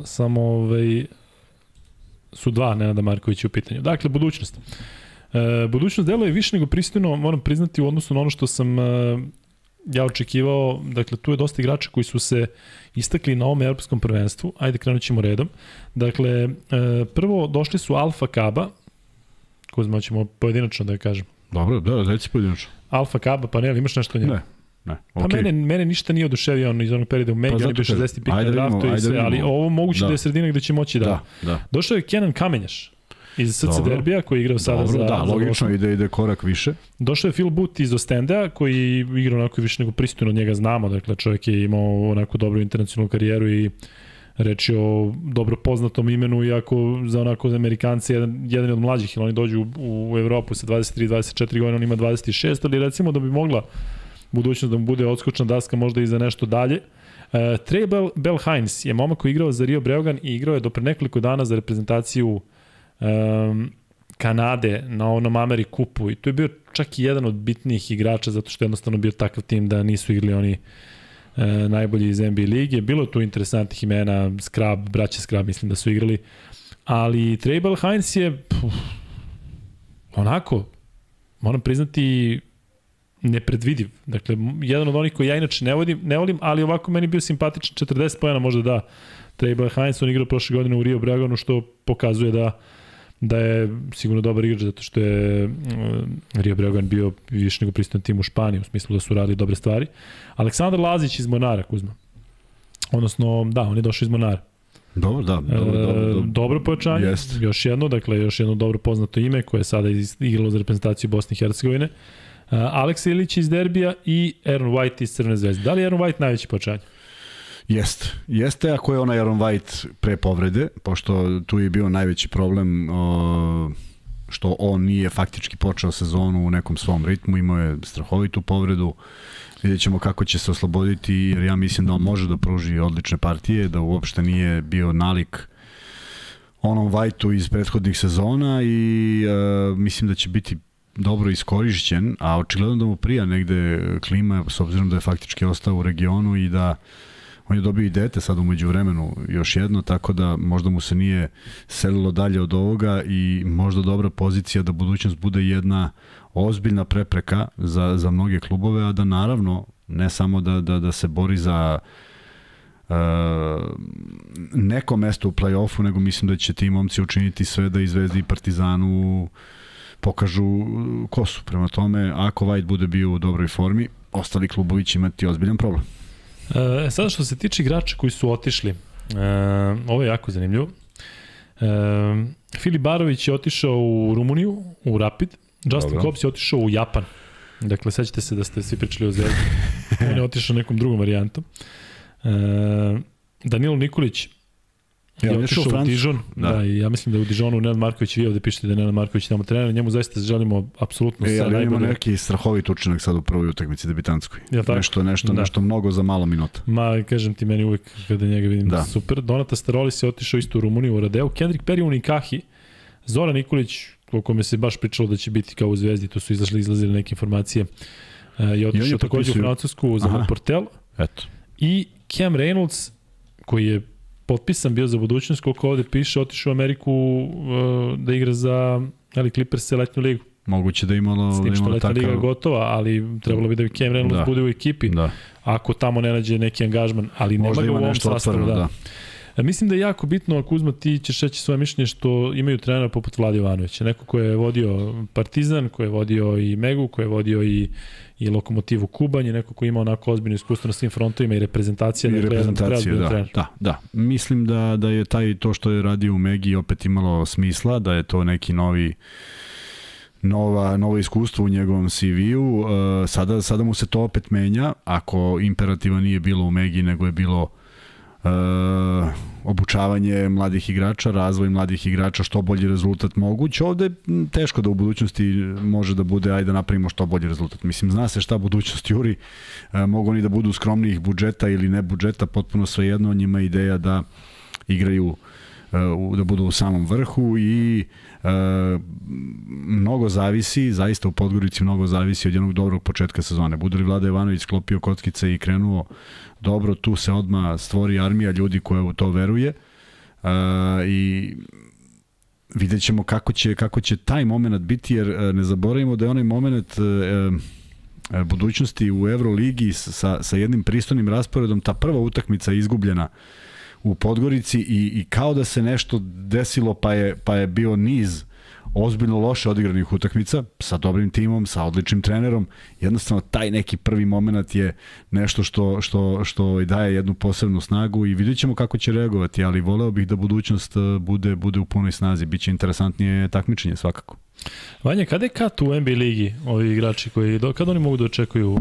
su 2 Nenada Markovića u pitanju. Dakle, budućnost. Budućnost delo je više nego pristojno, moram priznati u odnosu na ono što sam ja očekivao, dakle tu je dosta igrača koji su se istakli na ovom evropskom prvenstvu, ajde krenut ćemo redom. Dakle, prvo došli su Alfa Kaba, Kuzma, ćemo pojedinačno da je kažem. Dobro, da, reci pojedinačno. Alfa Kaba, pa ne, ali imaš nešto o njemu? Ne, pa mene ništa nije oduševio iz onog perioda u Megi, oni bi 60 pik na draftu i sve, ali ovo moguće da je sredina gde će moći da. Došao je Kenan Kamenjaš, iz SC Derbija, koji je igrao sada za... Da, logično ide korak više. Došao je Phil Booth iz Ostendea, koji igra onako više nego pristojno, od njega znamo, dakle čovjek je imao onako dobru internacionalnu karijeru i reč je o dobro poznatom imenu, iako za onako za Amerikance jedan od mlađih, jer oni dođu u Evropu sa 23-24 godina, on ima 26, ali recimo da bi mogla budućnost da mu bude odskočna daska možda i za nešto dalje. Trey Bell-Hines je momak koji je igrao za Rio Breogan i igrao je do pre nekoliko dana za reprezentaciju Kanade na onom AmeriKupu i to je bio čak i jedan od bitnijih igrača zato što je jednostavno bio takav tim da nisu igrali oni najbolji iz NBA lige. Bilo je tu interesantnih imena, braća Scrub mislim da su igrali, ali Trey Bell-Hines je onako, moram priznati, nepredvidiv. Dakle, jedan od onih koji ja inače ne volim, ali ovako meni bio simpatičan, 40 pojena možda da. Trey Bell-Hines, on igrao prošle godine u Rio Breoganu, što pokazuje da je sigurno dobar igrač, zato što je Rio Breogan bio više nego pristojan tim u Španiji, u smislu da su radili dobre stvari. Aleksandar Lazić iz Mornara, Kuzma. Odnosno, da, on je došao iz Mornara. Dobro. Dobro pojačanje, još jedno dobro poznato ime koje je sada igralo za reprezentaciju Bosne i Hercegovine. Aleksa Ilić iz Derbija i Aaron White iz Crvene zvezde. Da li je Aaron White najveći pojačanje? Jeste, ako je onaj Aaron White pre povrede, pošto tu je bio najveći problem što on nije faktički počeo sezonu u nekom svom ritmu, imao je strahovitu povredu, vidjet ćemo kako će se osloboditi, jer ja mislim da on može da pruži odlične partije, da uopšte nije bio nalik onom Whiteu iz prethodnih sezona i mislim da će biti dobro iskorišćen, a očigledno da mu prija negde klima, s obzirom da je faktički ostao u regionu i da on je dobio i dete sad umeđu vremenu još jedno, tako da možda mu se nije selilo dalje od ovoga i možda dobra pozicija da budućnost bude jedna ozbiljna prepreka za mnoge klubove, a da naravno ne samo da se bori za neko mesto u play-offu, nego mislim da će ti momci učiniti sve da i Zvezdi i Partizanu pokažu ko su. Prema tome, ako White bude bio u dobroj formi, ostali klubovi će imati ozbiljan problem. Sada što se tiče igrača koji su otišli, ovo je jako zanimljivo. Filip Barović je otišao u Rumuniju, u Rapid. Justin Hobbs je otišao u Japan. Dakle, sećate se da ste svi pričali o Zvezdi. On je otišao nekom drugom varijantom. Danilo Nikolić je otišao u Dijon. Da, i ja mislim da je u Dijonu Nenad Marković, vi ovde pišete da je Nenad Marković tamo trener, njemu zaista želimo apsolutno sve najbolje. Imamo neki strahovit učinak sad u prvoj utakmici debitanskoj. Nešto mnogo za malo minuta. Ma, kažem ti, meni uvek kada njega vidim super. Donata Starolis je otišao isto u Rumuniju u Radeu, Kendrick Perry u Nikahi, Zoran Nikolić, o kome se baš pričalo da će biti kao u Zvezdi, tu su izlazile neke informacije, je otišao također u Francusku za Portel. I Cam Reynolds, koji je potpisan bio za budućnost, koliko ovde piše, otišao u Ameriku da igra za Clippers-e letnju ligu. Moguće da imalo s tim što letnja liga je gotova, ali trebalo bi da Cam Reynolds bude u ekipi, ako tamo ne nađe neki angažman, ali nema ga u ovom sastavu. Mislim da je jako bitno, Kuzma, ti ćeš reći svoje mišljenje, što imaju trenera poput Vlade Jovanovića. Neko ko je vodio Partizan, ko je vodio i Megu, ko je vodio i Lokomotivu Kubanj, neko ko ima onako ozbiljno iskustvo na svim frontovima i reprezentacija. Da. Mislim da je to što je radio u Megi opet imalo smisla, da je to neki novo iskustvo u njegovom CV-u. Sada mu se to opet menja, ako imperativa nije bilo u Megi, nego je bilo obučavanje mladih igrača, razvoj mladih igrača, što bolji rezultat moguć. Ovde teško da u budućnosti može da bude, ajde da napravimo što bolji rezultat. Mislim, zna se šta budućnost juri, mogu oni da budu skromnijih budžeta ili ne budžeta, potpuno svejedno, njima je ideja da igraju, da budu u samom vrhu i mnogo zavisi, zaista u Podgorici mnogo zavisi od jednog dobrog početka sezone. Bude li Vlada Jovanović sklopio kockice i krenuo dobro, tu se odmah stvori armija ljudi koja u to veruje i vidjet ćemo kako će taj moment biti, jer ne zaboravimo da je onaj moment budućnosti u Euroligi sa jednim pristojnim rasporedom, ta prva utakmica izgubljena u Podgorici i kao da se nešto desilo pa je bio niz ozbiljno loše odigranih utakmica, sa dobrim timom, sa odličnim trenerom. Jednostavno, taj neki prvi moment je nešto što daje jednu posebnu snagu i vidjet ćemo kako će reagovati, ali voleo bih da budućnost bude u punoj snazi. Biće interesantnije takmičenje svakako. Vanja, kada je kat u NBA ligi ovi igrači kada oni mogu da očekuju?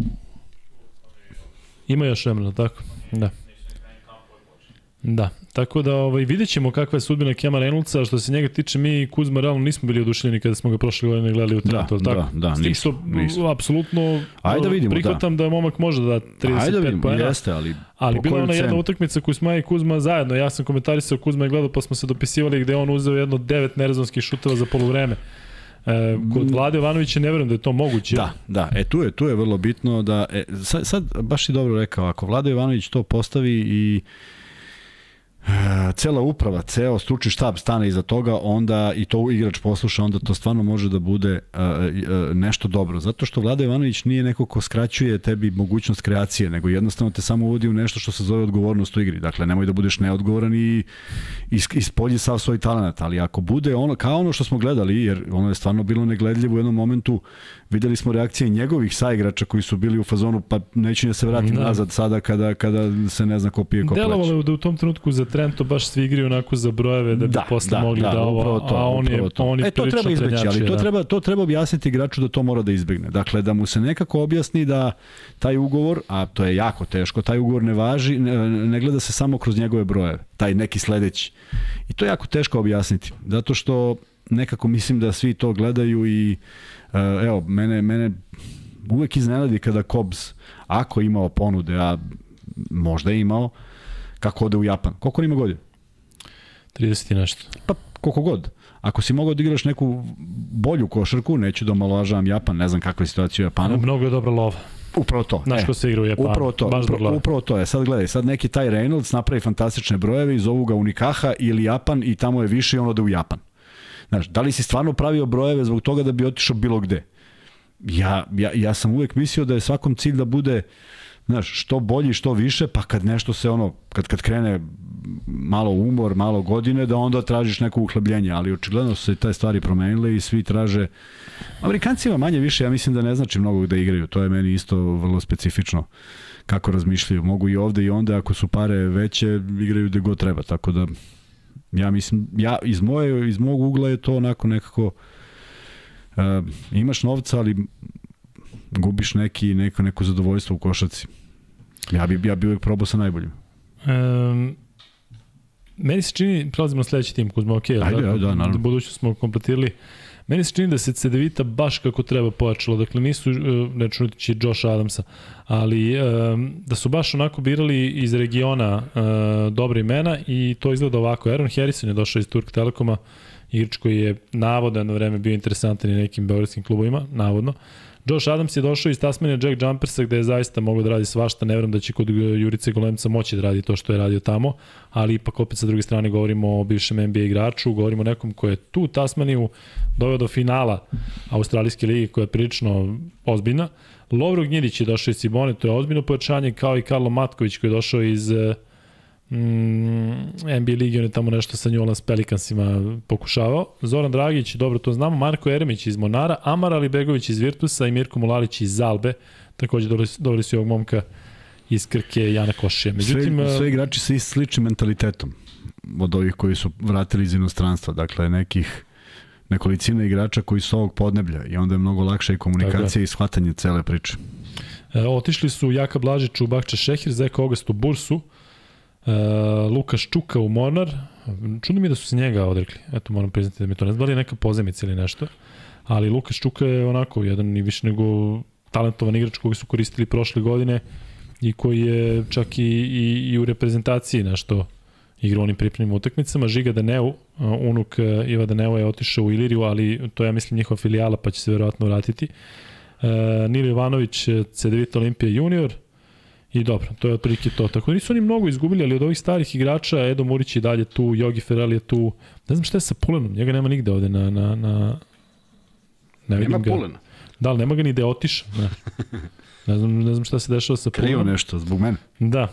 Ima još vremena, tako? Da. Da, tako da vidjet ćemo kakva je sudbina Kema Reynoldsa. Što se njega tiče, mi i Kuzma realno nismo bili oduševljeni kada smo ga prošle godine gledali u Torontu. Da, nismo. Apsolutno prihvatam da momak može da 35 poena. Jeste, ali bila ona jedna utakmica koju smo ja i Kuzma zajedno. Ja sam komentarisao, Kuzma je gledao, pa smo se dopisivali gde on uzeo jedno 9 nerezonskih šuteva za poluvreme. Kod Vlade Jovanovića ne verujem da je to moguće. Da, tu je vrlo bitno da sad baš si dobro rekao, ako Vlade Jovanović to postavi i cela uprava, ceo stručni štab stane iza toga, onda i to igrač posluša, onda to stvarno može da bude nešto dobro. Zato što Vlada Jovanović nije neko ko skraćuje tebi mogućnost kreacije, nego jednostavno te samo uvodi u nešto što se zove odgovornost u igri. Dakle, nemoj da budeš neodgovoran i ispolji sav svoj talent, ali ako bude ono, kao ono što smo gledali, jer ono je stvarno bilo negledljivo u jednom momentu, videli smo reakcije njegovih saigrača koji su bili u fazonu, pa neću da se vratim nazad sada kada se ne zna ko pije ko pleće. Delovalo je da u tom trenutku za Trento baš svi igri onako za brojeve da bi posle mogli da ovo, a on je to treba izbeći, ali to treba objasniti igraču da to mora da izbegne. Dakle, da mu se nekako objasni da taj ugovor, a to je jako teško, taj ugovor ne važi, ne gleda se samo kroz njegove brojeve, taj neki sledeći. I to je jako teško objasniti, zato što nekako mislim da svi to gledaju i evo, mene uvek iznenadi kada Cobbs, ako imao ponude, a možda je imao, kako ode u Japan. Koliko on ima godina? 30 i nešto. Pa koliko god. Ako si mogao da igraš neku bolju košarku, neću da omalovažavam Japan, ne znam kakva je situacija u Japanu. Mnogo je dobra lova. Upravo to. Znaš ko se igra u Japanu. Upravo to je. Sad gledaj, sad neki taj Reynolds napravi fantastične brojeve, zovu ga Unikaha ili Japan i tamo je više i on ode u Japan. Znaš, da li si stvarno pravio brojeve zbog toga da bi otišao bilo gde? Ja sam uvek mislio da je svakom cilj da bude, znaš, što bolji, što više, pa kad nešto se kad krene malo umor, malo godine, da onda tražiš neko uhlebljenje, ali očigledno su se te stvari promenile i svi traže. Amerikancima manje više, ja mislim da ne znači mnogo da igraju, to je meni isto vrlo specifično kako razmišljaju. Mogu i ovde i onda, ako su pare veće, igraju gde god treba, tako da ja mislim, iz mog ugla je to onako nekako imaš novca, ali gubiš neko zadovoljstvo u košarci. Ja bi uvijek probao sa najboljim. Meni se čini, prelazimo na sledeći tim, Kuzma, ok, naravno. Budući smo kompletirali. Meni se čini da se Cedevita baš kako treba pojačalo, dakle nisu, ne čunitići Josh Adamsa, ali da su baš onako birali iz regiona dobre imena i to izgleda ovako. Aaron Harrison je došao iz Turk Telekoma, igrač koji je navodno na vreme bio interesantan i nekim beogradskim klubovima, navodno. Josh Adams je došao iz Tasmania Jack Jumpersa gde je zaista mogao da radi svašta, ne vjerujem da će kod Jurice Golemca moći da radi to što je radio tamo, ali ipak opet sa druge strane govorimo o bivšem NBA igraču, govorimo o nekom ko je tu Tasmaniju doveo do finala Australijske lige koja je prilično ozbiljna. Lovro Gnjidić je došao iz Cibone, to je ozbiljno pojačanje, kao i Karlo Matković koji je došao iz NBA ligi, on je tamo nešto sa New Orleans Pelicansima pokušavao. Zoran Dragić, dobro to znamo, Marko Eremić iz Monara, Amar Alibegović iz Virtusa i Mirko Mulalić iz Zalbe, takođe doveli su ovog momka iz Krke, Jana Košija. Međutim, sve igrači sa sličnim mentalitetom od ovih koji su vratili iz inostranstva, dakle nekolicina igrača koji su ovog podneblja i onda je mnogo lakša i komunikacija i shvatanje cele priče. Otišli su Jaka Blažić u Bakča Šehir, Zeko August u Bursu, Lukaš Čuka u Mornar. Čudno mi je da su se njega odrekli. Eto, moram priznati da mi to ne znam, da li je neka pozemica ili nešto. Ali Lukaš Čuka je onako jedan i više nego talentovan igrač koga su koristili prošle godine i koji je čak i u reprezentaciji nešto igra u onim pripremnim utakmicama. Žiga Daneu, unuk Iva Daneu je otišao u Iliriju, ali to je, ja mislim, njihova filijala, pa će se verovatno vratiti. Nilo Ivanović, CDVita Olimpija junior. I dobro, to je otprilike to. Tako da nisu oni mnogo izgubili, ali od ovih starih igrača, Edo Murić je dalje tu, Jogi Ferrell je tu. Ne znam šta je sa Pulenom, njega nema nigde ovde na nema Pulena. Da, ali nema ga ni da je otišao. Ne znam šta se dešava sa Pulenom. Krivo nešto, zbog mene. Da.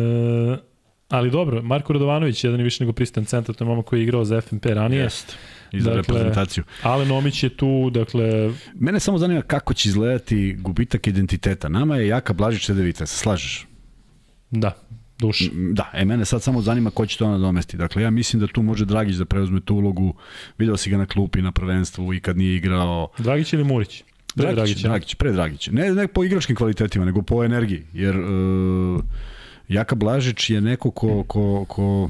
Ali dobro, Marko Radovanović je jedan i više nego prisutan centar, to je momak koji je igrao za FNP ranije. i za reprezentaciju. Alen Omić je tu, dakle... Mene samo zanima kako će izgledati gubitak identiteta. Nama je Jaka Blažić Cedevica, se slažeš? Da, duše. Da, mene sad samo zanima ko će to nadomesti. Dakle, ja mislim da tu može Dragić da preuzme tu ulogu. Video si ga na klupi, na prvenstvu i kad nije igrao... Dragić ili Murić? Pre Dragić. Ne po igračkim kvalitetima, nego po energiji. Jer Jaka Blažić je neko ko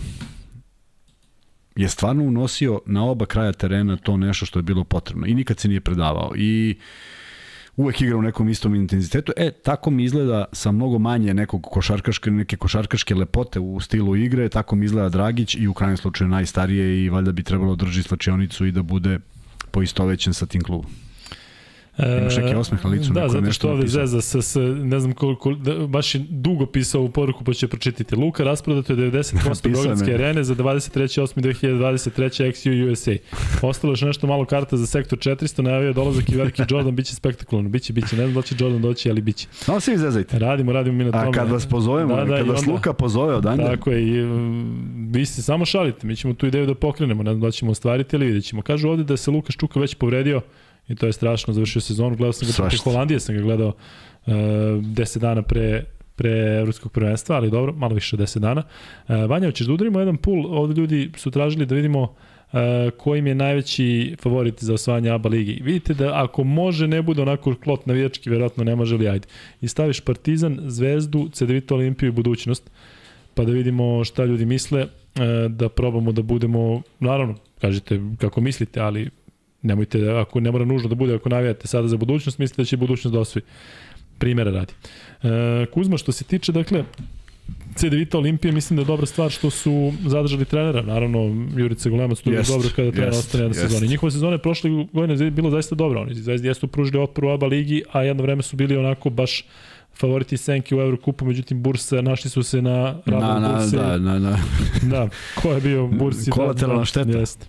je stvarno unosio na oba kraja terena to nešto što je bilo potrebno. I nikad se nije predavao. I uvek igra u nekom istom intenzitetu. Tako mi izgleda sa mnogo manje neke košarkaške lepote u stilu igre, tako mi izgleda Dragić i u krajnjem slučaju najstarije i valjda bi trebalo drži slačionicu i da bude poistovećen sa tim klubom. Imaš neki osmeh na licu. Da, zato što ovde Zeza ne znam koliko, baš je dugo pisao u poruku, pa će pročitati. Luka rasprodato je 90% Beogradske arene za 23.8.2023. XU USA. Ostalo još nešto malo karta za sektor 400, najavio dolazak i veliki Jordan, biće spektakularno. Biće, ne znam da će Jordan doći, ali biće. Samo se izezajte. Radimo mi na tome. A kad vas pozovemo, kad vas Luka pozove odande. Tako je, i vi se samo šalite, mi ćemo tu ideju da pokrenemo, ne znam da ćemo ostvariti, ali vidjet ćemo. Kažu ovde da se Luka Ščuka već povredio. I to je strašno, završio sezonu, gledao sam ga protiv Holandije, sam ga gledao 10 dana pre evropskog prvenstva, ali dobro, malo više od 10 dana. Vanja, hoćeš da udarimo jedan pul, ovde ljudi su tražili da vidimo kojim je najveći favorit za osvajanje ABA ligi. Vidite da ako može ne bude onako klot navijački, verovatno ne može, li ajde. I staviš Partizan, Zvezdu, Cedevita, Olimpiju i Budućnost, pa da vidimo šta ljudi misle, da probamo da budemo, naravno, kažete kako mislite, ali nemojte, ako ne mora nužno da bude, ako navijate sada za Budućnost, mislite da će Budućnost da osvoji. Primjera radi. Kuzma, što se tiče, dakle, Cedevita Olimpije, mislim da je dobra stvar što su zadržali trenera. Naravno, Jurica Golemac tu je dobro kada trener ostane jedna sezona. Njihova sezona je prošle godine bilo zaista dobra. Oni jesu pružili otpor u ABA ligi, a jedno vreme su bili onako baš favoriti Senke u Evrokupu, međutim Bursa našli su se na radnom Bursi. Da, ko je bio Bursi? Kolateralna šteta. Jeste.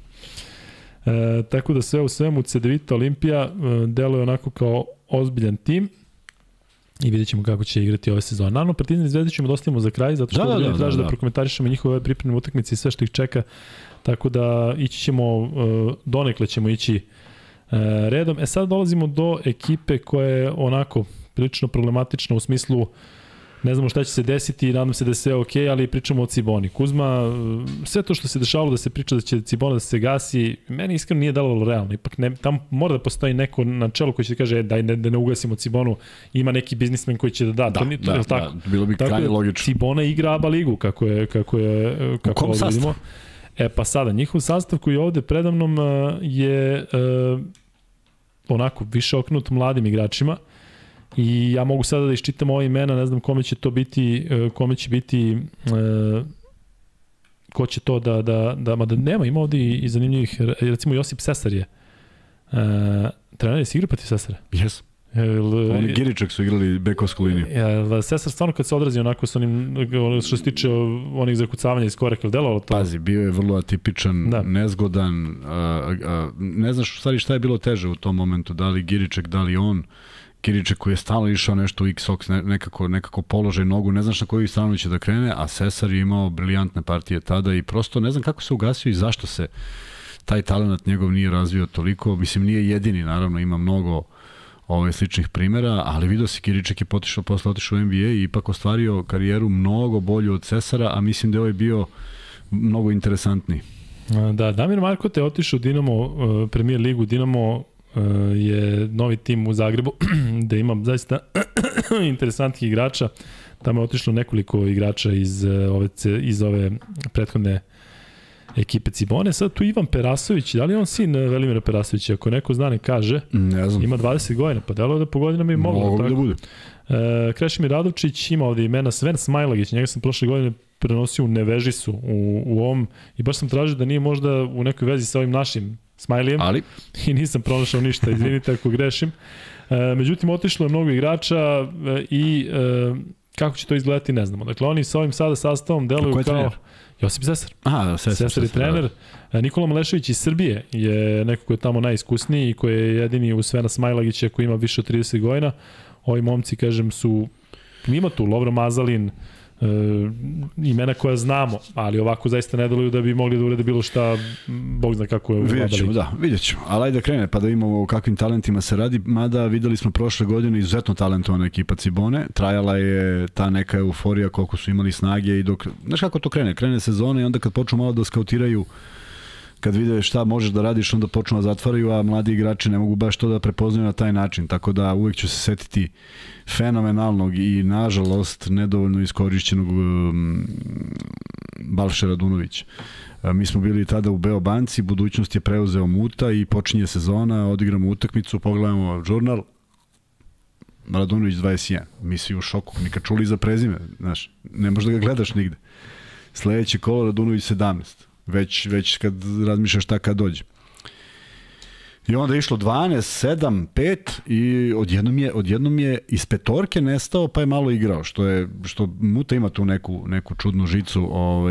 Tako da sve u svemu Cedevita Olimpija deluje onako kao ozbiljan tim i vidjet ćemo kako će igrati ove sezone. Naravno, Partizan i Zvezdu ćemo da ostavimo za kraj, zato što ljudi traže da prokomentarišemo njihove pripremne utakmice i sve što ih čeka, tako da ići ćemo, donekle ćemo ići redom. Sad dolazimo do ekipe koja je onako prilično problematična u smislu ne znamo šta će se desiti, nadam se da je sve ok, ali pričamo o Ciboni. Kuzma, sve to što se dešavalo da se priča da će Cibona da se gasi, meni iskreno nije delovalo realno. Ipak tam mora da postoji neko na čelu koji će kaže da ne ugasimo Cibonu, ima neki biznismen koji će da. Bilo bi krajnje logično. Cibona igra ABA ligu, kako ovdje vidimo. Pa sada, njihov sastav koji je ovde predavnom je onako više okrenut mladim igračima. I ja mogu sada da iščitam ova imena, ne znam kome će to biti, ko će to mada nema, ima ovde i zanimljivih, recimo Josip Sesar je. Trener je si igra protiv Sesara? Jes. Oni Giričak su igrali bekovsku liniju. Sesar stvarno kad se odrazi onako s onim, što se tiče onih zakucavanja iz koreka, delovalo to? Pazi, bio je vrlo atipičan, nezgodan, ne znaš u stvari šta je bilo teže u tom momentu, da li Giričak, da li on. Giriček koji je stalno išao nešto u X-Ox, nekako položaj nogu, ne znaš na koju stranu će da krene, a Sesar je imao briljantne partije tada i prosto ne znam kako se ugasio i zašto se taj talent njegov nije razvio toliko. Mislim, nije jedini, naravno, ima mnogo sličnih primjera, ali vidio si Giriček je posle otišao u NBA i ipak ostvario karijeru mnogo bolju od Sesara, a mislim da je ovaj bio mnogo interesantniji. Da, Damir Markote je otišao u Dinamo, Premier ligu. Dinamo je novi tim u Zagrebu, da ima zaista interesantnih igrača. Tamo je otišlo nekoliko igrača iz ove prethodne ekipe Cibone. Sad tu Ivan Perasović, da li je on sin Velimira Perasovića? Ako neko zna ne kaže, ima 20 godina, pa delo da po godinama i moglo da bude. Krešimir Radovčić, ima ovdje imena Sven Smajlagić, njega sam prošle godine prenosio u Nevežisu u ovom i baš sam tražio da nije možda u nekoj vezi sa ovim našim Smajlijem i nisam pronašao ništa, izvinite ako grešim. Međutim, otišlo je mnogo igrača i kako će to izgledati ne znamo. Dakle, oni sa ovim sada sastavom deluju kao... Josip Sesar. Sesar je trener. Nikola Malešević iz Srbije je neko koji je tamo najiskusniji i koji je jedini u Svena Smajlagića koji ima više od 30 godina. Ovi momci, kažem, su... Ima tu Lovro Mazalin, imena koja znamo, ali ovako zaista ne deluju da bi mogli da urede bilo šta, Bog zna kako je u Vidjet ćemo, da, vidjet ćemo. Ali ajde da krene, pa da imamo o kakvim talentima se radi, mada videli smo prošle godine izuzetno talentovana ekipa Cibone, trajala je ta neka euforija koliko su imali snage i dok, znaš kako to krene sezona i onda kad počnu malo da skautiraju, kad vide šta možeš da radiš, onda počnu da zatvaraju, a mladi igrači ne mogu baš to da prepoznaju na taj način, tako da uvek ću se setiti fenomenalnog i nažalost nedovoljno iskorišćenog Balše Radunovića. Mi smo bili tada u Beobanci, budućnost je preuzeo Muta i počinje sezona, odigramo utakmicu, pogledamo žurnal, Radunović 21. Mi svi u šoku, nikad čuli za prezime, znaš, ne možeš da ga gledaš nigde. Sledeće kolo Radunović 17. Već kad razmišljaš šta kad dođe. I onda je išlo 12, 7, 5 i odjednom je iz petorke nestao pa je malo igrao, što Muta ima tu neku čudnu žicu,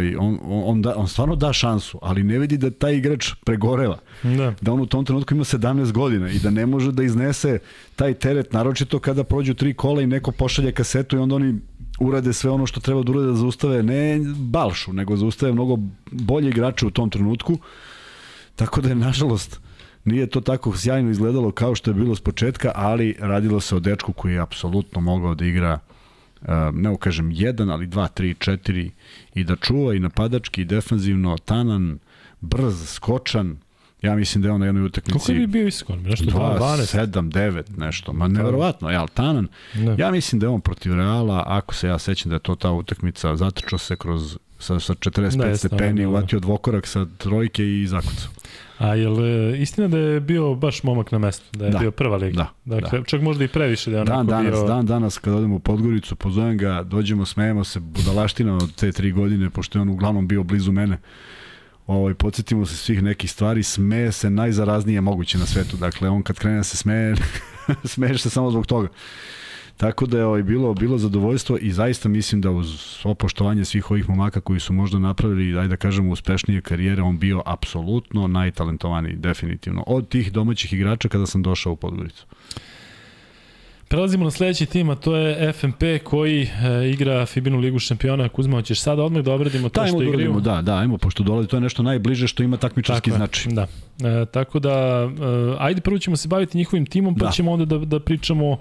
on stvarno da šansu, ali ne vidi da taj igrač pregoreva, da on u tom trenutku ima 17 godina i da ne može da iznese taj teret, naročito kada prođu 3 kola i neko pošalje kasetu i onda oni urade sve ono što treba da urade da zaustave ne Balšu, nego zaustave mnogo bolje igrače u tom trenutku, tako da je nažalost nije to tako sjajno izgledalo kao što je bilo s početka, ali radilo se o dečku koji je apsolutno mogao da igra, ne kažem 1, ali 2, 3, 4 i da čuva i napadački i defanzivno, tanan, brz, skočan. Ja mislim da je on na jednoj utakmici... Koliko bi bio iskon? Nešto 12, 7, 9, nešto. Ma neverovatno, tanan. Ne. Ja mislim da je on protiv Reala, ako se ja sećam da je to ta utakmica, zatrčao se sa 45 stepeni, uvatio dvokorak sa trojke i zakucao. A je li istina da je bio baš momak na mestu? Da je bio prva liga? Dakle, čak možda i previše da je onako bio... Danas kad odemo u Podgoricu, pozovem ga, dođemo, smejemo se, budalaština od te 3 godine, pošto je on uglavnom bio blizu mene. Podsjetimo se svih nekih stvari, smeje se najzaraznije moguće na svetu. Dakle, on kad krene da se smeje, smeješ se samo zbog toga. Tako da je bilo zadovoljstvo i zaista mislim da uz opoštovanje svih ovih momaka koji su možda napravili, ajde da kažemo, uspešnije karijere, on bio apsolutno najtalentovaniji, definitivno. Od tih domaćih igrača kada sam došao u Podgoricu. Prelazimo na sledeći tim, a to je FNP koji igra Fibinu ligu šampiona. Kuzma, hoćeš sada odmah da obradimo to što igraju? Da, ajmo, pošto dolazi, to je nešto najbliže što ima takmičarski značaj. Da, tako da, ajde prvo ćemo se baviti njihovim timom, pa ćemo onda da pričamo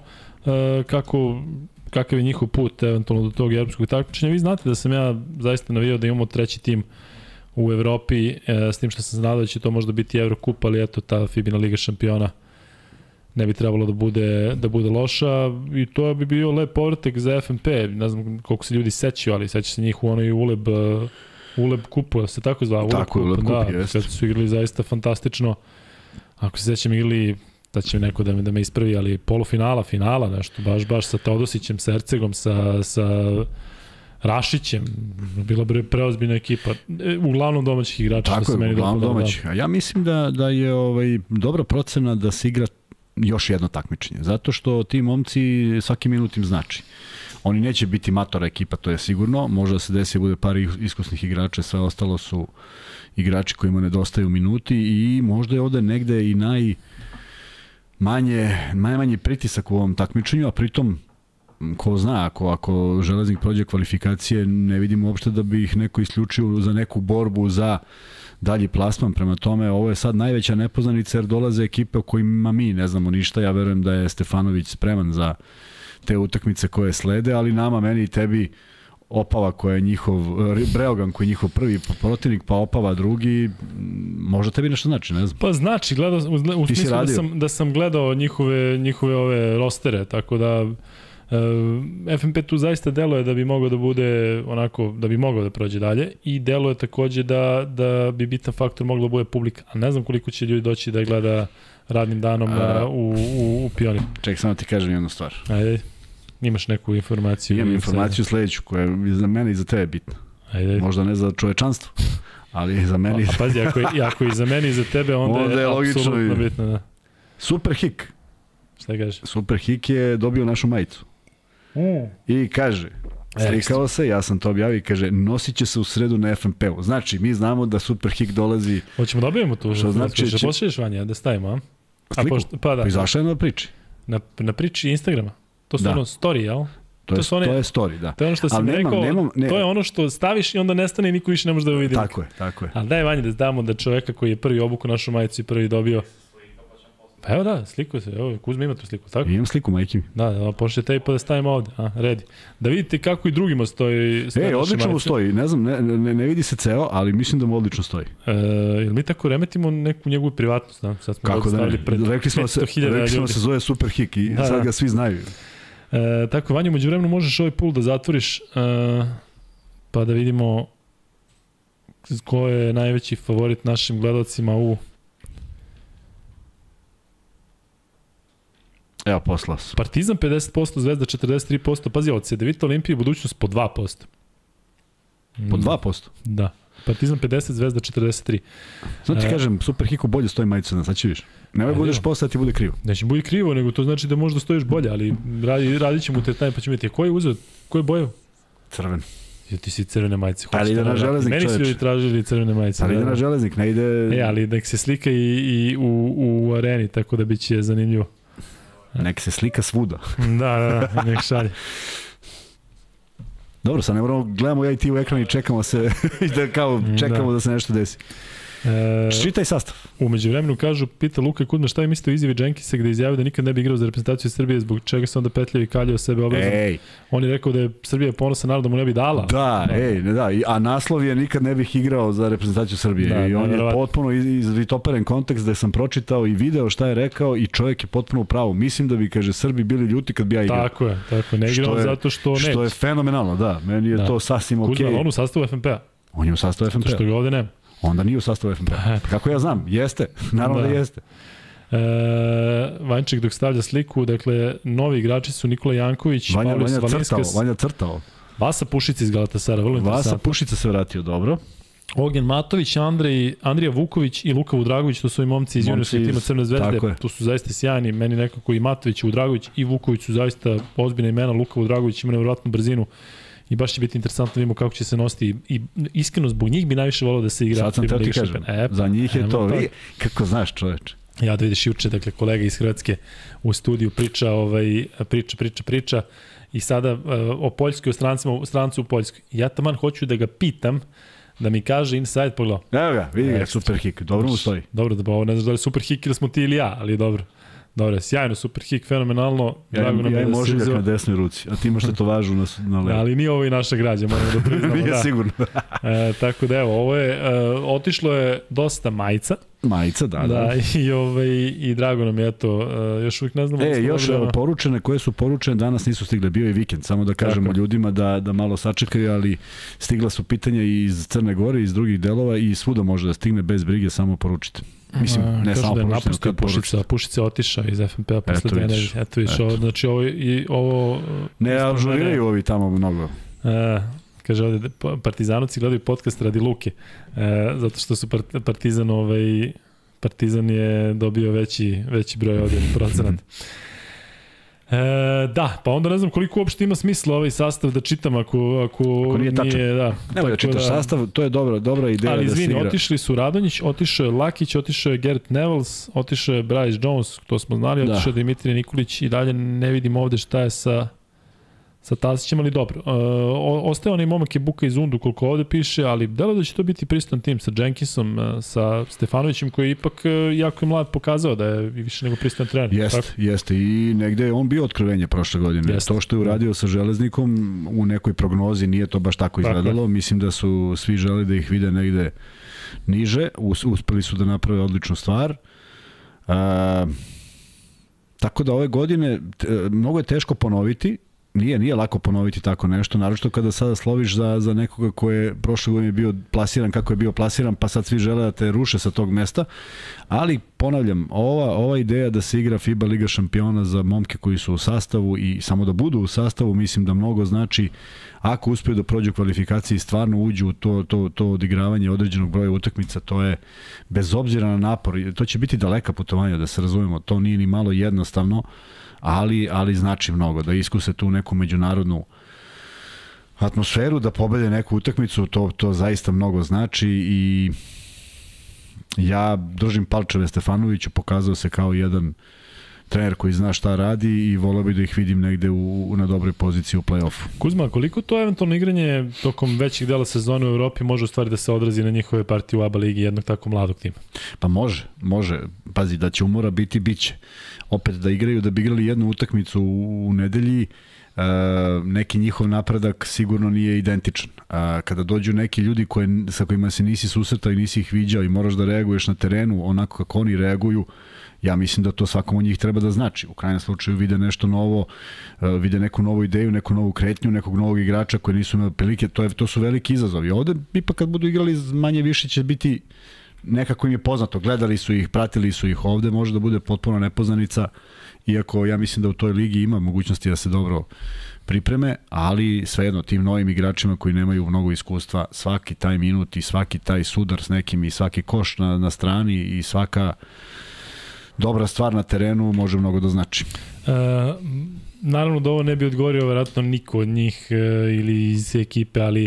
kakav je njihov put eventualno do tog evropskog takmičenja. Vi znate da sam ja zaista navijao da imamo treći tim u Evropi, s tim što sam znao da će to možda biti Evrokup, ali eto, ta Fibina liga šampiona ne bi trebalo da bude loša i to bi bio lep povratak za FNP. Ne znam koliko se ljudi sećaju, ali seća se njih u onoj Uleb kupu, se tako zvao? Tako, Uleb kup, jeste. Kad su igrali zaista fantastično. Ako se sećam, igrali, da će neko da me ispravi, ali finala, nešto, baš sa Teodosićem, sa Ercegom, sa Rašićem, bila bi preozbiljna ekipa, uglavnom domaćih igrača. Tako je, uglavnom domaćih. A ja mislim da je dobra procena da se igra još jedno takmičenje, zato što ti momci svaki minut im znači. Oni neće biti matora ekipa, to je sigurno, možda se desi bude par iskusnih igrača, sve ostalo su igrači kojima nedostaju minuti i možda je ovde negde i najmanji pritisak u ovom takmičenju, a pritom ko zna, ako Železnik prođe kvalifikacije, ne vidimo uopšte da bi ih neko isključio za neku borbu za dalji plasman. Prema tome, ovo je sad najveća nepoznanica jer dolaze ekipe o kojima mi ne znamo ništa. Ja verujem da je Stefanović spreman za te utakmice koje slede, ali nama, meni i tebi, Opava koja je Breogan koji je njihov prvi protivnik, pa Opava drugi, možda tebi nešto znači, ne znam. Pa znači, u smislu da sam gledao njihove ove rostere, tako da FNP tu zaista deluje da bi mogao da bude onako, da bi mogao da prođe dalje i deluje takođe da bi bitan faktor mogla da bude publika, a ne znam koliko će ljudi doći da gleda radnim danom u Pionir. Ček, samo ti kažem jednu stvar. Ajde, imaš neku informaciju? Imam informaciju sledeću koja je za mene i za tebe bitna. Ajde. Možda ne za čovečanstvo, ali za mene... A pazi, ako i za mene i za tebe, onda je apsolutno bitno. Da. Super Hik. Šta kaže? Super Hik je dobio našu majicu. I kaže, slikao se, ja sam to objavio i kaže, nosit će se u sredu na FNP-u. Znači, mi znamo da Super Hik dolazi... Hoćemo da dobijemo tu, što znači... Što pošliješ, Vanja, da stavimo, a? Sliku? Pa izašla je na priči. Na priči Instagrama? To su ono story, jel? To je story, da. To je ono što sam rekao, to je ono što staviš i onda nestane i niko više ne može da ga vidi. Tako je. Ali daj Vanja da damo da čoveka koji je prvi obuku našu majicu i prvi dobio. Pa evo da, slikuje se, evo Kuzma ima tu sliku, tako? Imam sliku, majke mi. Da, pošle tej pa da stavimo ovde, redi. Da vidite kako i drugima stoji. Odlično mu stoji, ne znam, ne vidi se ceo, ali mislim da mu odlično stoji. Jel mi tako remetimo neku njegovu privatnost, da? Sad smo kako da ne, rekli smo se zove Super Hik i sad ga svi znaju. Tako, Vanja, među vremenu možeš ovaj pool da zatvoriš, pa da vidimo ko je najveći favorit našim gledalcima u... Evo, poslao sam. Partizan 50%, Zvezda 43%, pazi, od Cedevita Olimpije budućnost po 2%. Po 2%? Da. Partizan 50, Zvezda 43. Znači ti kažem, Super Hiku bolje stoji majicu, sad će viš. Nemoj budeš posle da ti bude krivo. Neće bude krivo, nego to znači da možda stojiš bolje, ali radit ćemo te taj pa ćemo vidjeti. Ko je uzeo? Ko je bojao? Crven. Ti si crvene majice. Ali ide na Železnik, čoveč. Meni su tražili crvene majice. Ali ide na Železnik, ne ide... Ali nek se slika i u areni, tako da biće zanimljivo. Nek se slika svuda. Da, nek šalje. Dobro, sad ne moramo, gledamo ja i ti u ekran i čekamo se, čekamo da se nešto desi. Čitaj sastav. Umeđu vremenu kažu, pita Luka Kuzma šta je mislio o izjavi Jenkinsa gde je izjavio da nikad ne bi igrao za reprezentaciju Srbije, zbog čega se onda petljao i kaljao sebe obrazom. On je rekao da je Srbija ponosa narod da mu ne bi dala. Da, a naslov je nikad ne bih igrao za reprezentaciju Srbije. I on je potpuno izvitoperen kontekst da sam pročitao i video šta je rekao i čovjek je potpuno u pravu. Mislim da bi, kaže, Srbi bili ljuti kad bi ja igrao. Tako je, ne igrao zato što neće. Što je fenomenalno, da. Meni je to sasvim okej. Kuzma, on u sastavu FNP-a. On je u sastavu FNP-a. Što ga ovde nema. Onda nije u sastavu FNP-a. Kako ja znam, jeste. Naravno da jeste. Vanček dok stavlja sliku, dakle, novi igrači su Nikola Janković, Pavlis Valinskas. Vanja crtao. Vasa Pušica iz Galatasara, vrlo interesantno. Vasa Pušica se vratio, dobro. Ognjen Matović, Andrija Vuković i Luka Vudragović, to su ovi momci iz juniorskog tima Crne zvezde. Tu su zaista sjajni, meni nekako i Matović, Vudragović i Vuković su zaista ozbiljna imena. Luka Vudragović ima nevjerojatnu brzinu. I baš će biti interesantno da vidimo kako će se nositi i iskreno zbog njih bi najviše volao da se igra. Sad sam teo ti kažem, za njih je to, kako znaš čoveče. Ja da vidiš juče, dakle kolega iz Hrvatske u studiju priča i sada o Poljskoj, o strancu u Poljskoj. Ja taman hoću da ga pitam da mi kaže inside pogledao. Evo ga, vidi ga, Super Hik, dobro mu stoji. Dobro, da ovo ne znaš da li Super Hik ili smo ti ili ja, ali dobro. Dobro, sjajno, Super Hik, fenomenalno. Ja im ožiljak na desnoj ruci, a ti možete to važu na levo. Ali nije ovo i naša građa, moramo da priznamo. Nije sigurno. Tako da evo, ovo je, otišlo je dosta majica. Majica, da. I drago nam je, eto, još uvijek ne znamo. Još poručene, koje su poručene, danas nisu stigle, bio je vikend, samo da kažemo ljudima da malo sačekaju, ali stigla su pitanja iz Crne Gore, iz drugih delova i svuda može da stigne bez brige, samo poručite. Mislim, ne samo poručite, Pušica je otišao iz FNP-a posle 2 nedelje. Eto viš, znači ovo... Ne ažuriraju ovi tamo mnogo. Kaže ovde, Partizanovci gledaju podcast radi Luke, zato što su Partizan je dobio veći broj ovdje procenat. Da, pa onda ne znam koliko uopšte ima smisla ovaj sastav da čitam ako nije tačan. Nemoj da čitaš sastav, to je dobra ideja ali, da se igra. Ali otišli su Radonjić, otišao je Lakić, otišao je Gareth Nevels, otišao je Bryce Jones, to smo znali, otišao je Dimitrije Nikolić i dalje ne vidim ovde šta je sa Tasićem, ali dobro. Ostaje onaj momak je Buka iz Undu, koliko ovde piše, ali delo da će to biti pristan tim sa Jenkinsom, sa Stefanovićem, koji je ipak jako je mlad pokazao da je više nego pristan trener. Jeste. I negde je on bio otkrivenje prošle godine. To što je uradio sa Železnikom u nekoj prognozi nije to baš tako izgledalo. Mislim da su svi želi da ih vide negde niže. Uspeli su da naprave odličnu stvar. Tako da ove godine mnogo je teško ponoviti. Nije lako ponoviti tako nešto, naročito kada sada sloviš za nekoga ko je prošle godine bio plasiran kako je bio plasiran, pa sad svi žele da te ruše sa tog mesta, ali ponavljam, ova ideja da se igra FIBA Liga šampiona za momke koji su u sastavu i samo da budu u sastavu, mislim da mnogo znači ako uspiju da prođu kvalifikacije i stvarno uđu u to odigravanje određenog broja utakmica, to je bez obzira na napor, to će biti daleka putovanja, da se razumemo, to nije ni malo jednostavno, ali znači mnogo, da iskuse tu neku međunarodnu atmosferu, da pobede neku utakmicu, to zaista mnogo znači i ja držim palčeve Stefanoviću, pokazao se kao jedan trener koji zna šta radi i voleo bi da ih vidim negde na dobroj poziciji u play-offu. Kuzma, koliko to eventualno igranje tokom većih dela sezone u Evropi može u stvari da se odrazi na njihove partije u ABA ligi jednog tako mladog tima? Pa može. Pazi, da će umora biti, biće. Opet da igraju, da bi igrali jednu utakmicu u nedelji, neki njihov napredak sigurno nije identičan. Kada dođu neki ljudi sa kojima se nisi susretao i nisi ih viđao i moraš da reaguješ na terenu onako kako oni reaguju, ja mislim da to svakom od njih treba da znači. U krajnjem slučaju vide nešto novo, vide neku novu ideju, neku novu kretnju, nekog novog igrača koji nisu imali prilike, to su veliki izazovi. Ovde ipak kad budu igrali manje više će biti nekako im je poznato, gledali su ih, pratili su ih, ovde može da bude potpuno nepoznanica, iako ja mislim da u toj ligi ima mogućnosti da se dobro pripreme, ali svejedno tim novim igračima koji nemaju mnogo iskustva, svaki taj minut i svaki taj sudar s nekim i svaki koš na strani i svaka dobra stvar na terenu može mnogo da znači. Naravno da ovo ne bi odgovorio vjerojatno niko od njih ili iz ekipe, ali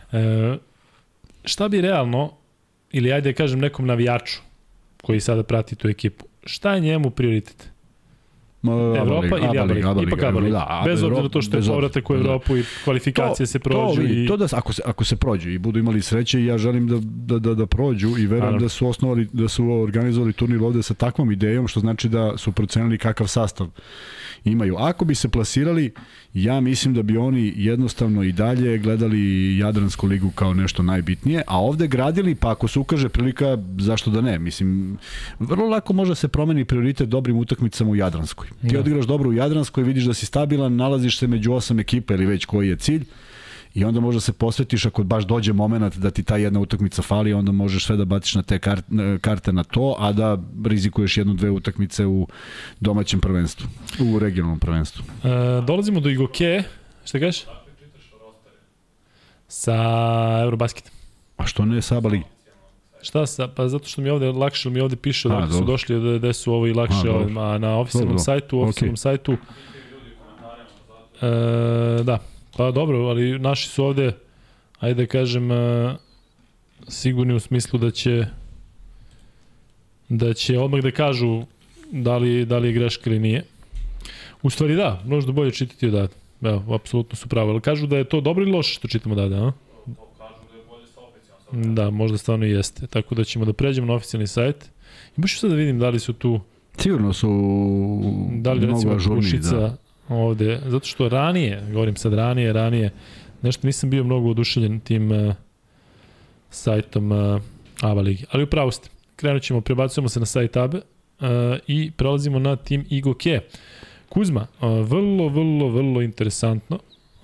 šta bi realno, ili ajde da kažem nekom navijaču koji sada prati tu ekipu, šta je njemu prioritet? Evropa ili ABA liga? Ipak ABA liga. Bez obzira to što je povratak u Evropu i kvalifikacije se prođu. To da ako se prođu i budu imali sreće, ja želim da prođu i verujem da su organizovali turnir ovde sa takvom idejom, što znači da su procenili kakav sastav imaju. Ako bi se plasirali, ja mislim da bi oni jednostavno i dalje gledali Jadransku ligu kao nešto najbitnije, a ovde gradili, pa ako se ukaže prilika, zašto da ne? Mislim, vrlo lako može se promeni prioritet dobrim utakmicama u Jadranskoj. Ti odigraš dobro u Jadranskoj, vidiš da si stabilan, nalaziš se među 8 ekipa ili već koji je cilj, i onda možda se posvetiš ako baš dođe moment da ti ta jedna utakmica fali, onda možeš sve da baciš na te karte na to, a da rizikuješ jednu-dve utakmice u domaćem prvenstvu, u regionalnom prvenstvu. Dolazimo do Igoke, šta kažeš? Sa Eurobasketom. A što ne sa ABA ligi? Šta sa, pa zato što mi ovde lakše, mi ovde piše da su došli da su ovo i lakše, a na oficijalnom sajtu, da. Pa dobro, ali naši su ovde, ajde da kažem, sigurni u smislu da će odmah da kažu da li je greška ili nije. U stvari da, možda bolje čitati odavde. Evo, apsolutno su pravo. Ali kažu da je to dobro ili loše što čitamo odavde, a? Kažu da je bolje sa oficijalnom. Da, možda stvarno i jeste. Tako da ćemo da pređemo na oficijalni sajt. I baš sad da vidim da li su tu... Sigurno su mnogo ažurniji, da. Ovde, zato što ranije, govorim sad ranije, nešto nisam bio mnogo oduševljen tim sajtom ABA ligi. Ali upravo ste, prebacujemo se na sajt ABA i prelazimo na tim Igoke. Kuzma, vrlo interesantno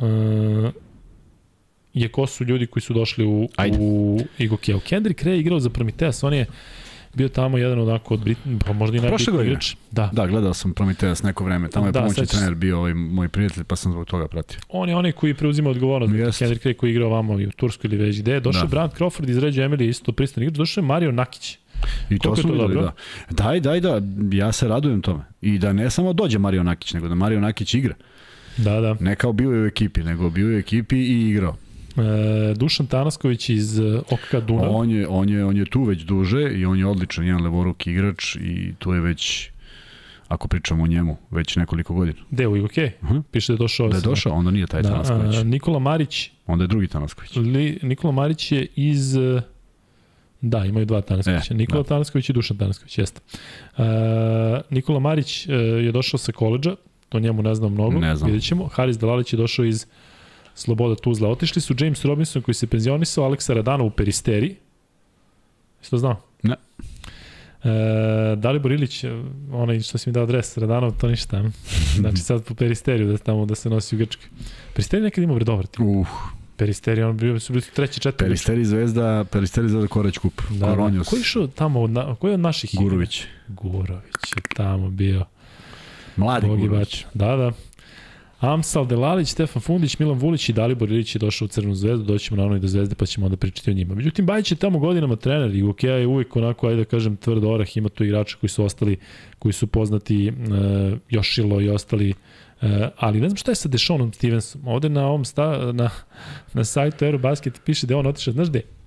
je ko su ljudi koji su došli u Igoke. Kendrick Ray igrao za Prometheus, on je bio tamo jedan onako od pa možda i najbitniji igrač. Da, gledao sam Prometheus neko vreme. Tamo je pomoćni trener bio moj prijatelj, pa sam zbog toga pratio. On je onaj koji preuzima odgovornost. Kendrick Ray koji je igrao vamo i u Turskoj ili već gde. Došao Brant Crawford iz Reggio Emilia, isto pristan igrač. Došao je Mario Nakić. I to smo videli, da. Da, ja se radujem tome. I da ne samo dođe Mario Nakić, nego da Mario Nakić igra. Da. Ne kao bio je u ekipi, nego bio je u ekipi i igrao. Dušan Tanasković iz OKK Dunav. On je tu već duže i on je odličan jedan levoruki igrač i tu je već, ako pričamo o njemu, već nekoliko godina. Gde u Igoke? Piše da je došao. Da je došao, onda nije taj Tanasković. Nikola Marić. Onda je drugi Tanasković. Nikola Marić je iz... Da, imaju dva Tanaskovića. Nikola Tanasković i Dušan Tanasković, jeste. Nikola Marić je došao sa koleđa, to njemu ne znam mnogo, vidjet ćemo. Haris Delalić je došao iz Sloboda Tuzla. Otišli su James Robinson koji se penzionisao, Aleksa Radanov u Peristeri. Jesi to znao? Ne. Dalibor Ilić, onaj što si mi dao adres, Radanov, to ništa. Znači sad po Peristeriju da se nosi u Grčkoj. Peristeri nekad imao dobar tim. Peristeri, on su bili 3. 4. Peristeri Zvezda Korać Kup. Da. Ko je išao tamo, ko je od naših Gurović. Gurović je tamo bio. Mladi Gurović. Da. Amsal Delalić, Stefan Fundić, Milan Vulić i Dalibor Ilić je došao u Crvenu Zvezdu, doćemo naravno i do Zvezde pa ćemo onda pričati o njima. Međutim, Bajić je tamo godinama trener i Igokeja je uvijek onako, ajde da kažem, tvrd orah, ima tu igrača koji su ostali, koji su poznati, Jošilo i ostali, ali ne znam šta je sa Deshaonom Stevensom. Ovde na ovom na sajtu Eurobasket piše da je on otišao, znaš gde?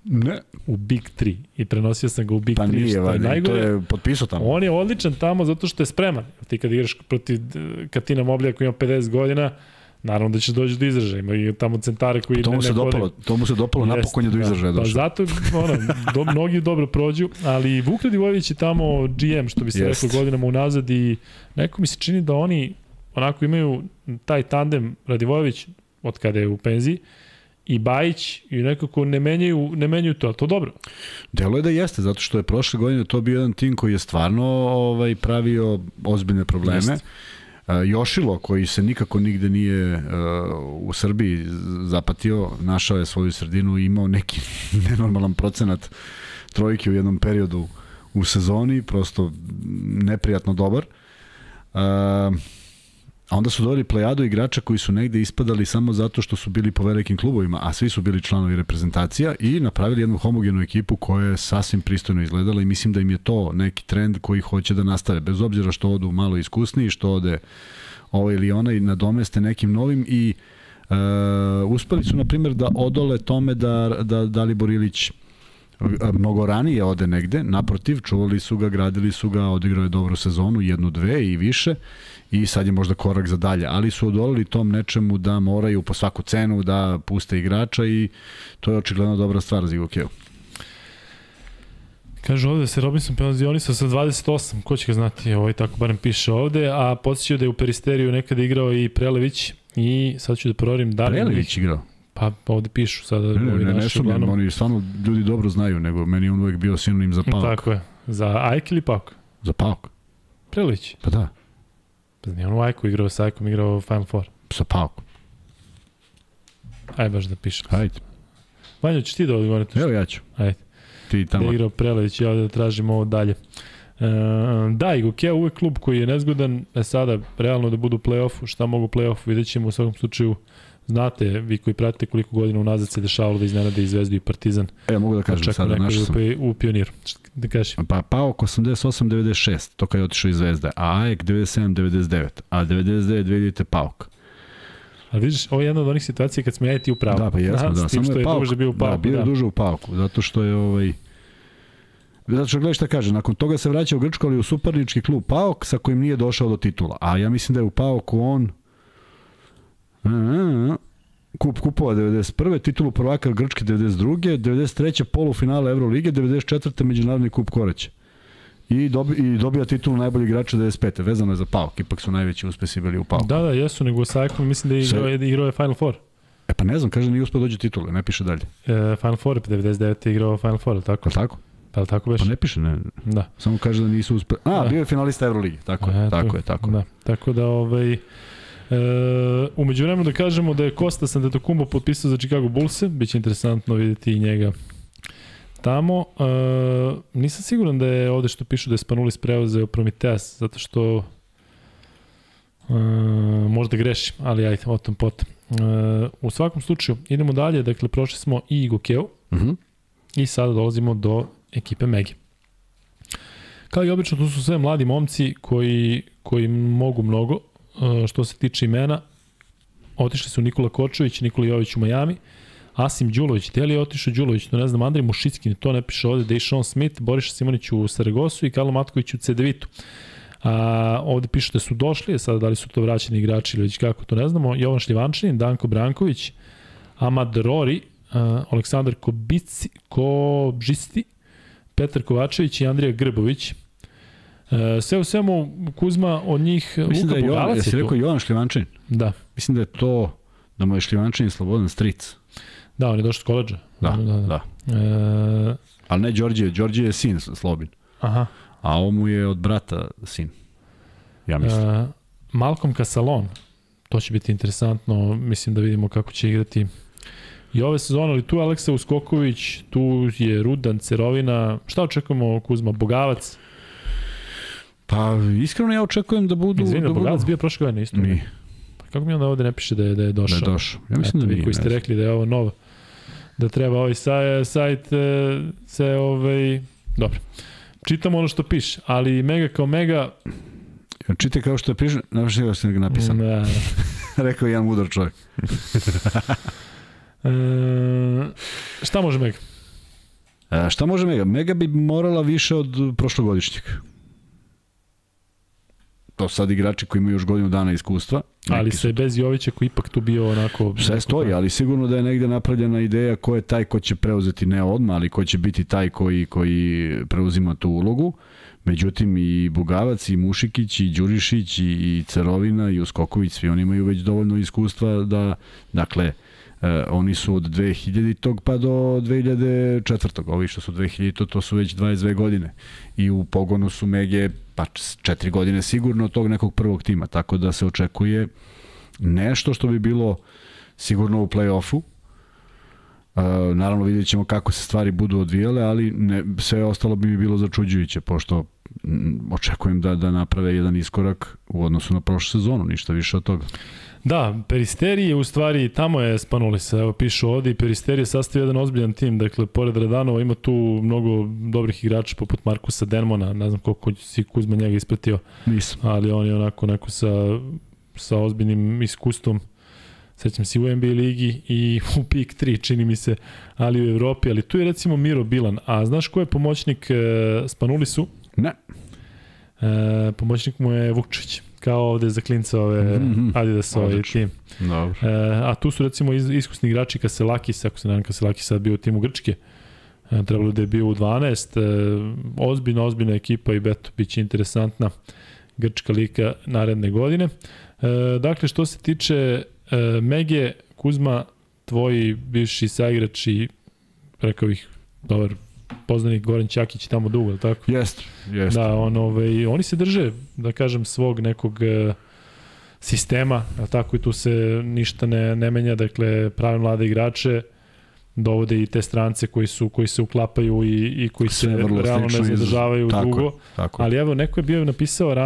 Ne. u Big 3 i prenosio sam ga u Big 3. Pa nije, valjda, to je potpisao tamo. On je odličan tamo zato što je spreman. Ti kad igraš protiv Katina Moblija koji ima 50 godina, naravno da ćeš doći do izražaja. Ima i tamo centare koji to mu se dopalo, napokon je do izražaja došao. Pa zato mnogi dobro prođu, ali Vuk Radivojević je tamo GM, što bi se reklo godinama unazad i neko mi se čini da oni onako imaju taj tandem Radivojević od kada je u penziji i Bajić i nekako ne menjaju to, ali to dobro. Delo je da jeste, zato što je prošle godine to bio jedan tim koji je stvarno pravio ozbiljne probleme. Jeste. Jošilo, koji se nikako nigde nije u Srbiji zapatio, našao je svoju sredinu i imao neki nenormalan procenat trojke u jednom periodu u sezoni, prosto neprijatno dobar. A onda su doveli plejadu igrača koji su negde ispadali samo zato što su bili po velikim klubovima, a svi su bili članovi reprezentacija i napravili jednu homogenu ekipu koja je sasvim pristojno izgledala i mislim da im je to neki trend koji hoće da nastave, bez obzira što odu malo iskusniji, što ode ovaj ili onaj nadomeste nekim novim i uspeli su, na primjer, da odole tome da Dalibor Ilić mnogo ranije ode negde, naprotiv, čuvali su ga, gradili su ga, odigrao je dobru sezonu, 1, 2 i više, i sad je možda korak za dalje, ali su odolili tom nečemu da moraju po svaku cenu da puste igrača i to je očigledno dobra stvar za Igokeu. Kaže ovde se Robinson penzionisao sa 28, ko će ga znati, tako barem piše ovde, a podsjećaju da je u Peristeriju nekada igrao i Prelević i sad ću da proverim da li... Prelević igrao? Pa ovde pišu sada. Ne sumnjam, oni stvarno ljudi dobro znaju, nego meni je on uvek bio sinonim za Pauk. Tako je. Za Ajk ili Pauk? Za Pauk. Prelić? Pa da. Pa nije on u Ajku igrao, sa Ajkom igrao Final Four. Sa Paukom. Ajde baš da pišem. Ajde. Vanjo, ćeš ti da odgovoriti? Evo ja ću. Ajde. Ti tamo. Da je igrao Prelić, ja da tražim ovo dalje. Da, Igokea uvek klub koji je nezgodan, sada realno da budu u play-offu, šta mogu u play-offu, vidjet ćemo u svakom slučaju. Znate, vi koji pratite koliko godina unazad se dešavalo da iznenade i Zvezdu i Partizan. Mogu da kažem sada, našao sam. U Pioniru. Da kažeš. Pa Pauk 88-96, to kad je otišao iz Zvezde, a Ajek 97-99, a 99-2000 Pauk. Ali vidiš, ovo je jedna od onih situacija kad smo ja i ti u pravu. Da, pa jesmo, da. Samo je Pauk, duže bio u Pauku. Da, bio je duže u Pauku, zato što je zato što gledaj šta kaže, nakon toga se vraća u Grčku, ali u suparnički klub Pauk sa kojim nije došao do titula. A ja mislim da je u Pauku on kupova 91. titulu prvaka Grčke 92. 93. polufinale Evrolige, 94. međunarodni kup Koreća. I dobija titulu najboljeg igrača 95. Vezano je za Pauk, ipak su najveći uspesi bili u Pauku. Da, jesu, nego sa Ajkom mislim da je igrao Final Four. Pa ne znam, kaže nije uspio dođe titule, ne piše dalje. Final Four, 99. je igrao Final Four, tako? Tako? Pa tako beš? Pa ne piše, ne. Da. Samo kaže da nisu uspeli. Bio je finalista Evrolige, tako je. Da, tako da umeđu vremenu da kažemo da je Kostas Antetokounmpo potpisao za Chicago Bullse, biće interesantno vidjeti i njega tamo. Nisam siguran da je ovde što pišu da je Spanulis preuzeo Prometeas, zato što možda grešim, ali ajde, o tom potom. U svakom slučaju, idemo dalje, dakle prošli smo i Igokeu i sada dolazimo do ekipe Mege. Kao i obično, tu su sve mladi momci koji mogu mnogo. Što se tiče imena, otišli su Nikola Kočević, Nikola Jović u Miami, Asim Đulović, gde li je otišao Đulović, to ne znam, Andrej Mušickin, to ne piše ovde, Dejšon Smith, Boriša Simonić u Saragosu i Karlo Matković u Cedevitu. Ovde piše da su došli, sada da li su to vraćeni igrači ili već kako, to ne znamo, Jovan Šljivančanin, Danko Branković, Amad Rori, Aleksandar Kobžisti, Petar Kovačević i Andrija Grbović. Sve u svemu, Kuzma, od njih Luka Bogalac je tu. Jesi rekao Jovan Šljivančanin? Da. Mislim da je to, da mu je Šljivančanin Slobodan stric. Da, on je došao s koleđa. Da. Ali ne Đorđe je sin Slobin. Aha. A ovo mu je od brata sin. Ja mislim. Malcolm Casalon, to će biti interesantno, mislim da vidimo kako će igrati i ove sezone, ali tu je Aleksa Uskoković, tu je Rudan, Cerovina, šta očekujemo Kuzma, Bogavac? Pa iskreno ja očekujem da budu... Izvini, Bogavac bio prošle godine isto? Nije. Pa kako mi onda ovde ne piše da je došao? Da je došao. Ja mislim da nije. Vi koji ste rekli da je ovo novo, da treba ovaj sajt se dobro. Čitam ono što piše, ali Mega kao Mega... Čitaj kao što piše, znaš što sam ga napisan. Da. Rekao jedan mudar čovjek. Šta može Mega? Šta može Mega? Mega bi morala više od prošlogodišnjeg. To sad igrači koji imaju još godinu dana iskustva. Ali se bez Jovića koji ipak tu bio onako... Sve stoji, ali sigurno da je negde napravljena ideja ko je taj ko će preuzeti, ne odmah, ali ko će biti taj koji preuzima tu ulogu. Međutim, i Bugavac, i Mušikić, i Đurišić, i Cerovina, i Uskoković, svi oni imaju već dovoljno iskustva da, dakle, oni su od 2000. pa do 2004. Ovi što su 2000. to su već 22 godine. I u pogonu su Mege pa 4 godine sigurno od tog nekog prvog tima. Tako da se očekuje nešto što bi bilo sigurno u play-offu. Naravno vidjet ćemo kako se stvari budu odvijale, ali sve ostalo bi mi bilo začuđujuće, pošto očekujem da naprave jedan iskorak u odnosu na prošlu sezonu, ništa više od toga. Da, Peristeri je u stvari, tamo je Spanulis, evo pišu ovde, i Peristeri je sastavio jedan ozbiljan tim, dakle, pored Radanova ima tu mnogo dobrih igrača poput Markusa Denmona, ne znam koliko si Kuzma njega ispratio. Nisam. Ali on je onako sa ozbiljnim iskustvom, sećam se u NBA ligi i u Pik 3, čini mi se, ali u Evropi, ali tu je recimo Miro Bilan, a znaš ko je pomoćnik Spanulisu? Ne. Pomoćnik mu je Vukčević, kao ovde za klinca ove Adidas ovaj tim. Dobro. A tu su recimo iskusni igrači Kaselakis, ako se nadam Kaselakis sad bio u timu Grčke, trebalo da je bio u 12, ozbiljna ekipa i beto, bit će interesantna Grčka liga naredne godine. Dakle, što se tiče Mege, Kuzma, tvoji bivši saigrač i rekao bih dobar poznanik Goran Ćakić tamo dugo, je li tako? Jeste. Da, oni se drže, da kažem, svog nekog sistema, je li tako, i tu se ništa ne menja, dakle, prave mlade igrače, dovode i te strance koji se uklapaju i koji se realno ne zadržavaju dugo. Tako. Ali evo, neko je bio napisao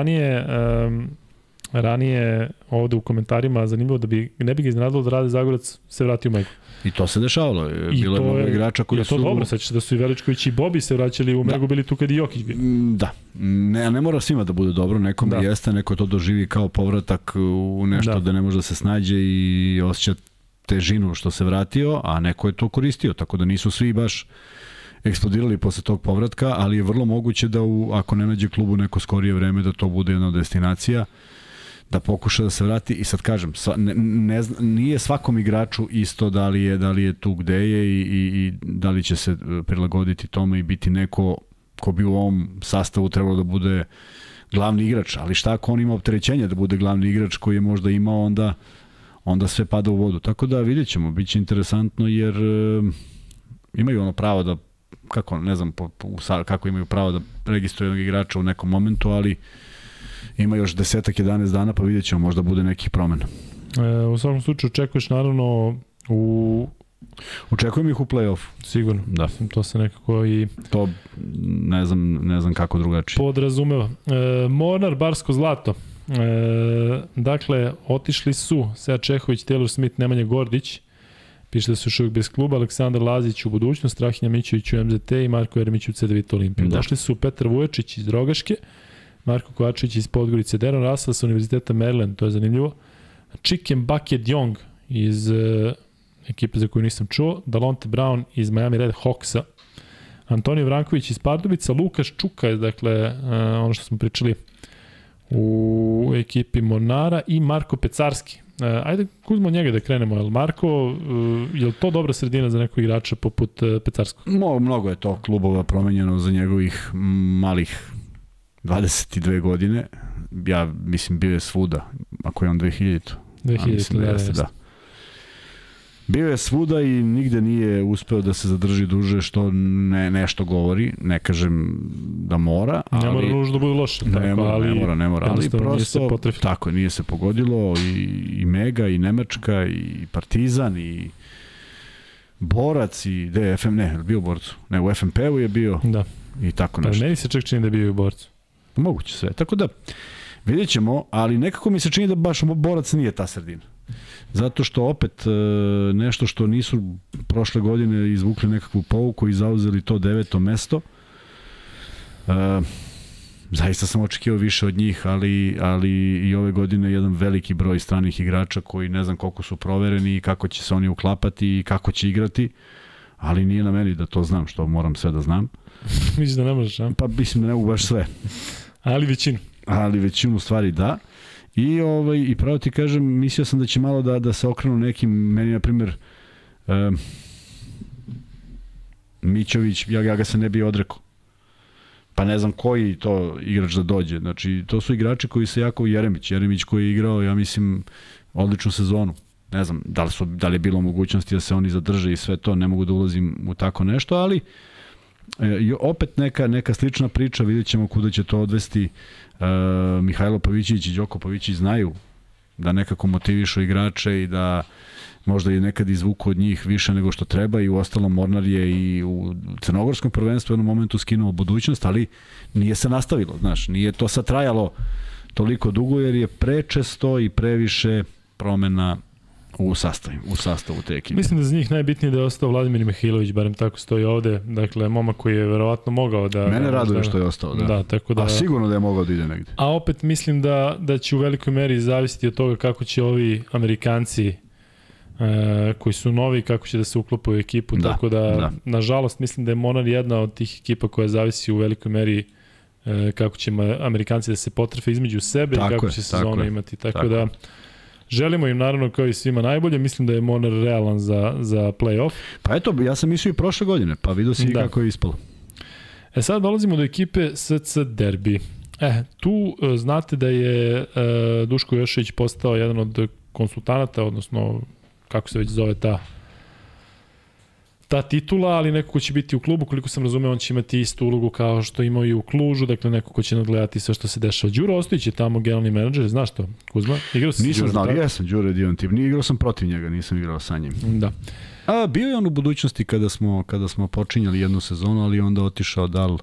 ranije ovde u komentarima, zanimljivo ne bi ga iznenadilo da Rade Zagorac se vrati u Megu. I to se dešavalo. Bilo je mnogo igrača koji su... Je to dobro, sećaš da su i Veličković i Bobi se vraćali u Megu, bili tu kad i Jokić bio. Da. Ne mora svima da bude dobro, nekom jeste, neko to doživi kao povratak u nešto da ne može da se snađe i osjeća težinu što se vratio, a neko je to koristio, tako da nisu svi baš eksplodirali posle tog povratka, ali je vrlo moguće da ako ne nađe klubu neko skorije vreme da to bude jedna od destinacija, da pokuša da se vrati. I sad kažem, nije svakom igraču isto da li je tu gde je i da li će se prilagoditi tome i biti neko ko bi u ovom sastavu trebalo da bude glavni igrač, ali šta ako on ima opterećenje da bude glavni igrač koji je možda imao, onda sve pada u vodu. Tako da vidjet ćemo, bit će interesantno jer imaju ono pravo da, ne znam kako imaju pravo da registruju jednog igrača u nekom momentu, ali ima još 10-11 dana, pa vidjet ćemo, možda bude nekih promena. U svakom slučaju očekuješ naravno Očekujem ih u play-offu. Sigurno. Da. To se nekako i... To ne znam kako drugačije. Podrazumeva. Mornar, Barsko zlato. Dakle, otišli su Sead Čehović, Taylor Smith, Nemanja Gordić. Piše da su još uvijek bez kluba. Aleksandar Lazić u budućnost, Strahinja Mićović u MZT i Marko Jeremić u CDVita Olimpiju. Došli su Petar Vuječić iz Drogaške, Marko Kovačević iz Podgorice, Deron Russell sa Univerziteta Maryland, to je zanimljivo. Chicken Bucket Young iz ekipe za koju nisam čuo, Dalonte Brown iz Miami Red Hawksa, Antonio Vranković iz Pardubica, Lukaš Čuka, dakle, ono što smo pričali u ekipi Mornara, i Marko Pecarski. Ajde, Kuzmo, od njega da krenemo. Jel Marko, je li to dobra sredina za nekog igrača poput Pecarskog? Mnogo je to klubova promenjeno za njegovih malih 22 godine. Ja mislim bio je svuda, ako je on 2000. 2000, da. Bio je svuda i nigde nije uspeo da se zadrži duže, što nešto govori. Ne kažem da mora, ali... Ne mora nužno da bude loše. Ne mora. Ali prosto, tako, nije se pogodilo i Mega, i Nemačka, i Partizan, i Borac, i DFM, bio u Borcu. Ne, u FNP-u je bio. Da. I tako nešto. Meni se čak čini da je bio i u Borcu. Moguće sve. Tako da, vidjet ćemo, ali nekako mi se čini da baš Borac nije ta sredina. Zato što opet nešto što nisu prošle godine izvukli nekakvu pouku i zauzeli to 9. mesto. Zaista sam očekivao više od njih, ali i ove godine jedan veliki broj stranih igrača koji ne znam koliko su provereni i kako će se oni uklapati i kako će igrati. ali nije na meni da to znam, što moram sve da znam. Misliš da ne možeš, a? Pa mislim da ne mogu baš sve. Ali većinu. Ali većinu stvari da. I pravo ti kažem, mislio sam da će malo da se okrenu nekim, meni na primjer Mićović, ja ga se ne bi odrekao. Pa ne znam koji to igrač da dođe. Znači, to su igrači koji se jako... Jeremić koji je igrao, ja mislim, odličnu sezonu. Ne znam da li je bilo mogućnosti da se oni zadrže i sve to, ne mogu da ulazim u tako nešto, ali opet neka slična priča, vidjet ćemo kuda će to odvesti. Mihajlo Pavićić i Đoko Pavićić znaju da nekako motivišu igrače i da možda i nekad izvuku od njih više nego što treba i u ostalom Mornar je i u crnogorskom prvenstvu u jednom momentu skinuo budućnost, ali nije se nastavilo, znaš, nije to sad trajalo toliko dugo jer je prečesto i previše promena u sastavu te ekipe. Mislim da za njih najbitnije da je ostao Vladimir Mihajlović, barem tako stoji ovde, dakle momak koji je verovatno mogao da... Mene raduje što je ostao, da. Da, tako da... A sigurno da je mogao da ide negde. A opet mislim da će u velikoj meri zavisiti od toga kako će ovi Amerikanci koji su novi, kako će da se uklope u ekipu, tako da, nažalost, mislim da je Monar jedna od tih ekipa koja zavisi u velikoj meri kako će Amerikanci da se potrefe između sebe i kako će sezonu imati. Tako da, želimo im naravno kao i svima najbolje, mislim da je Monar realan za play-off. Pa eto, ja sam mislio i prošle godine, pa vidio si kako je ispalo. Sad dolazimo do ekipe SC Derbi. Tu znate da je Duško Jošević postao jedan od konsultanata, odnosno kako se već zove ta titula, ali neko ko će biti u klubu, koliko sam razumeo, on će imati istu ulogu kao što imao i u Klužu, dakle neko ko će nadgledati sve što se dešava. Đuro Ostojić je tamo generalni menadžer, znaš to, Kuzma? Igrao si nisam znao, jesam, Đuro je divan tip, igrao sam protiv njega, nisam igrao sa njim. Da. A bio je on u budućnosti kada smo počinjali jednu sezonu, ali onda otišao dal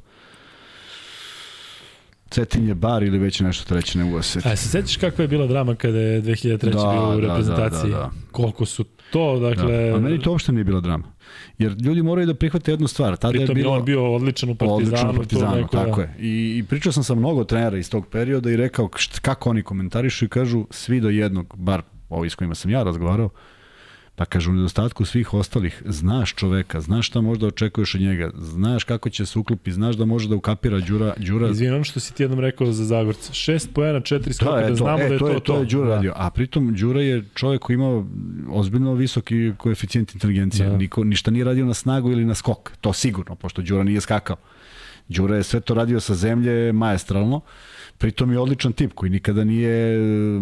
Cetinje bar ili već nešto treće, ne mogu se setiti. Se sećaš kakva je bila drama kada je 2003. bio u reprezentaciji? Da. Koliko su to, dakle... Da. A meni to uopšte nije bila drama. Jer ljudi moraju da prihvate jednu stvar. Tada pritom je on bio odličan u Partizanu. Tako je. I pričao sam sa mnogo trenera iz tog perioda i rekao kako oni komentarišu i kažu svi do jednog, bar ovi s kojima sam ja razgovarao, pa kažu u nedostatku svih ostalih, znaš čoveka, znaš šta možda očekuješ od njega, znaš kako će se uklopi, znaš da može da ukapira Đura. Izvini, ono što si ti jednom rekao za Zagorca, 6 poena, 4 skoka, da znamo da je to. To je Đura radio, a pritom Đura je čovjek koji ima ozbiljno visoki koeficijent inteligencije, ništa nije radio na snagu ili na skok, to sigurno, pošto Đura nije skakao. Đura je sve to radio sa zemlje maestralno, pritom je odličan tip koji nikada nije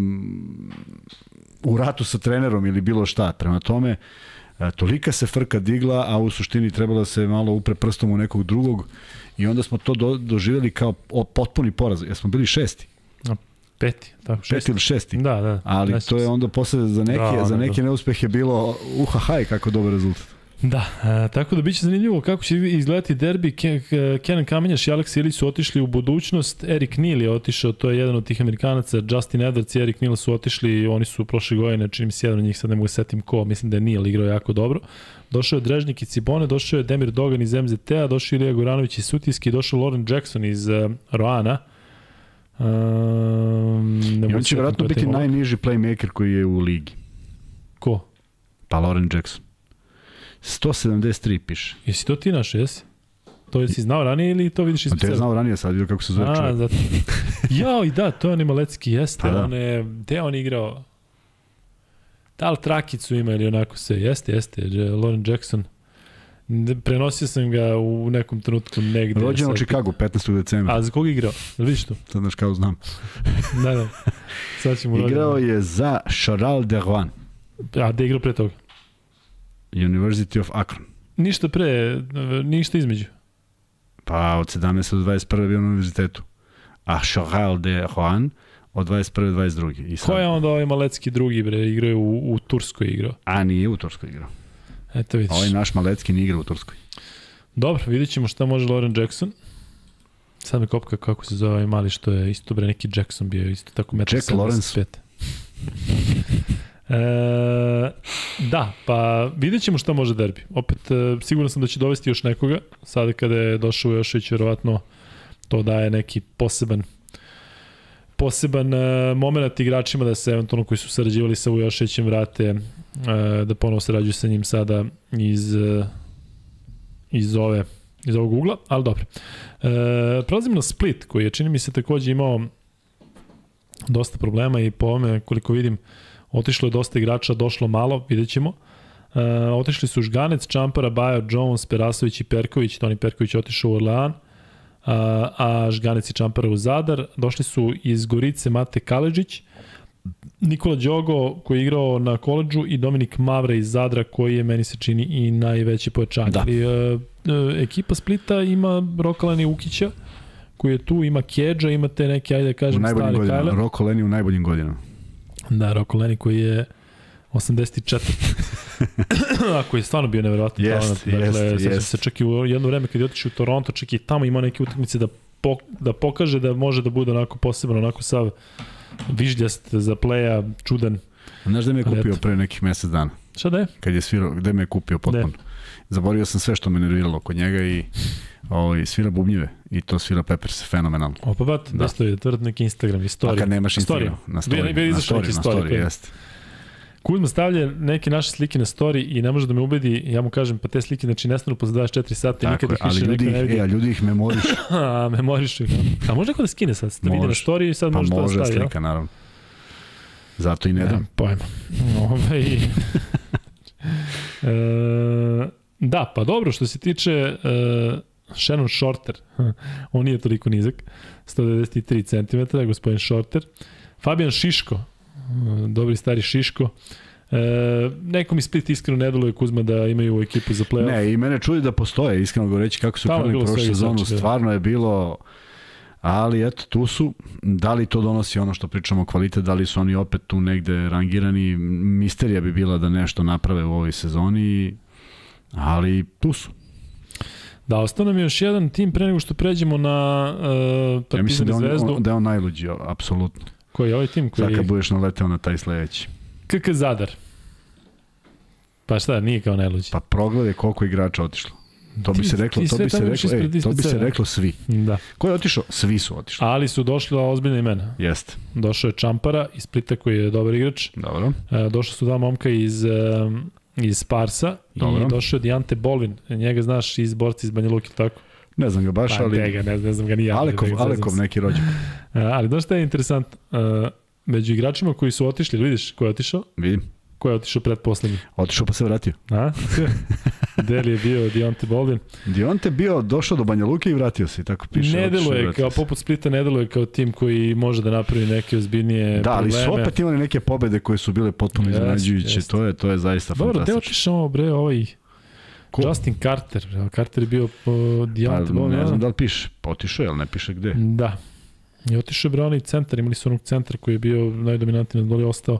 u ratu sa trenerom ili bilo šta. Prema tome, tolika se frka digla, a u suštini trebalo se malo upre prstom u nekog drugog i onda smo to doživjeli kao potpuni poraz. Jer smo bili 6. 5. Peti ili 6. Da. Ali to je onda posle za neke neuspehe bilo uhahaj kako dobar rezultat. Da, tako da biće zanimljivo kako će izgledati derbi. Kenan Kamenjaš i Alex Ilić su otišli u budućnost, Erik Neal je otišao, to je jedan od tih Amerikanaca, Justin Edwards i Erik Neal su otišli, oni su prošle godine, čini mi se jedan od njih, sad ne mogu setim ko, mislim da je Neal igrao jako dobro. Došao je Drežnik i Cibone, došao je Demir Dogan iz MZT-a, došao je Ilija Goranović iz Sutijski, došao je Lauren Jackson iz Roana. I on će vjerojatno biti najniži playmaker koji je u ligi. Ko? Pa Lauren Jackson. 173 piše. Jesi to ti naš, jesi? To jesi znao ranije ili to vidiš ispred sebe? To je znao ranije, sad vidio kako se zove čovjek. Zato. Jao, i da, to je Malecki, jeste. Gde on igrao? Da li trakicu ima ili onako se? Jeste. Lauren Jackson. Prenosio sam ga u nekom trenutku negde. Rođen u Chicagu, 15. decembra. A za koga igrao? Vidiš to? Sad znaš kao znam. Da. Sad ćemo igrao je za Charles de Rouen. A gde igrao pre toga? University of Akron. Ništa pre, ništa između. Pa od 17. do 21. bio na univerzitetu. A Charles de Rouen od 21. do 22. Ko je onda ovaj Malecki drugi, bre? Igrao je u Turskoj igrao. A nije u Turskoj igrao. Eto vidiš. Ovaj naš Malecki nije igrao u Turskoj. Dobro, vidjet ćemo šta može Lauren Jackson. Sad me kopka kako se zove ovaj mali što je isto bre neki Jackson bio, isto tako 1,75 m. Da, pa vidjet ćemo šta može derbi. Opet, siguran sam da će dovesti još nekoga. Sada kada je došao Jošević, vjerovatno to daje neki poseban moment igračima da se eventualno koji su sarađivali sa Joševićem vrate, da ponovo sarađuju sa njim sada iz iz ovog ugla, ali dobro. Prelazimo na Split, koji je, čini mi se, takođe imao dosta problema i po ovome, koliko vidim, otišlo je dosta igrača, došlo malo, vidjet ćemo. Otišli su Žganec, Čampara, Bajo, Jones, Perasović i Perković. Toni Perković otišao u Orlean, a Žganec i Čampara u Zadar. Došli su iz Gorice Mate Kaleđić, Nikola Đogo koji je igrao na koledžu i Dominik Mavra iz Zadra koji je, meni se čini, i najveće pojačanje. Da. Ekipa Splita ima Rokalani Ukića koji je tu, ima Kedža, ima te neke, ajde da kažem, stare Kajle. Roko Leni u najboljim godinama. Da, Roko Leni koji je 84. A koji je stvarno bio nevjerovatno talent. Dakle, se čak i u jedno vreme kad je otišao u Toronto, čak i tamo ima neke utakmice da pokaže da može da bude onako posebno, onako sav vižljast za playa, čudan. Znaš da me je kupio pre nekih mesec dana? Šta da je? Kad je svirao, gde me je kupio potpuno? Zaboravio sam sve što me nerviralo kod njega i svira bubnjive i to svira Peppers fenomenalno. Opa, bat, da stoji, tvrd neki Instagram, istorija. A kad nemaš Instagram, na story, jeste. Kuzma stavlja neke naše slike na story i ne može da me ubedi, ja mu kažem, pa te slike znači nestanu posle 24 sata i nikad ih više neko ne vidi. Ljudi ih memorišu. Memorišu ih. A može neko da skine sad? Da vidi na story i sad može to da stavi. Pa može slika, naravno. Zato i ne dam. Pojma. Da, pa dobro, što se tiče Shannon Shorter, on nije toliko nizak, 193 cm, gospodin Shorter. Fabian Šiško, dobri stari Šiško. Nekom iz Split iskreno ne deluje, Kuzma, da imaju ekipu za play-off. Ne, i mene čudi da postoje, iskreno govoreći kako su krenuli prošlu sezonu, stvarno je bilo, ali eto, tu su. Da li to donosi ono što pričamo kvalitet, da li su oni opet tu negde rangirani, misterija bi bila da nešto naprave u ovoj sezoni, ali tu su. Da, ostao nam je još jedan tim pre nego što pređemo na Partizan i Zvezdu. Ja mislim da je on najluđi, apsolutno. Koji je ovaj tim? Sad kad budeš naleteo na taj sledeći. KK Zadar. Pa šta, nije kao najluđi. Pa progledaj koliko igrača otišlo. To bi se reklo svi. Da. Ko je otišao? Svi su otišli. Ali su došli ozbiljna imena. Jeste. Došao je Čampara iz Splita koji je dobar igrač. Dobro. Došli su dva momka iz Sparsa. Dobro. I došao je Dijante Bolin. Njega znaš iz borci iz Banja Luke, tako? Ne znam ga baš, ali... Ne znam ga ni ja. Alekov neki rođak. Ali dosta je interesant. Među igračima koji su otišli, vidiš ko je otišao? Vidim. Ko je otišao pretposlednji? Otišao pa se vratio. Gde li je bio Dionte Bolin? Dionte bio, došao do Banja Luke i vratio se, tako piše. Ne deluje, kao poput Splita, ne deluje kao tim koji može da napravi neke ozbiljnije probleme. Da, ali su opet imali neke pobede koje su bile potpuno iznenađujuće. To je zaista fantastično. Dobro, gde otišao ovaj... Justin Carter. Carter je bio Dionte Bolin. Ne znam da li piše. Otišao je, ali ne piše gde. Da. I otišao je bre onaj centar. Imali su onog centra koji je bio najdominantniji, da li je ostao.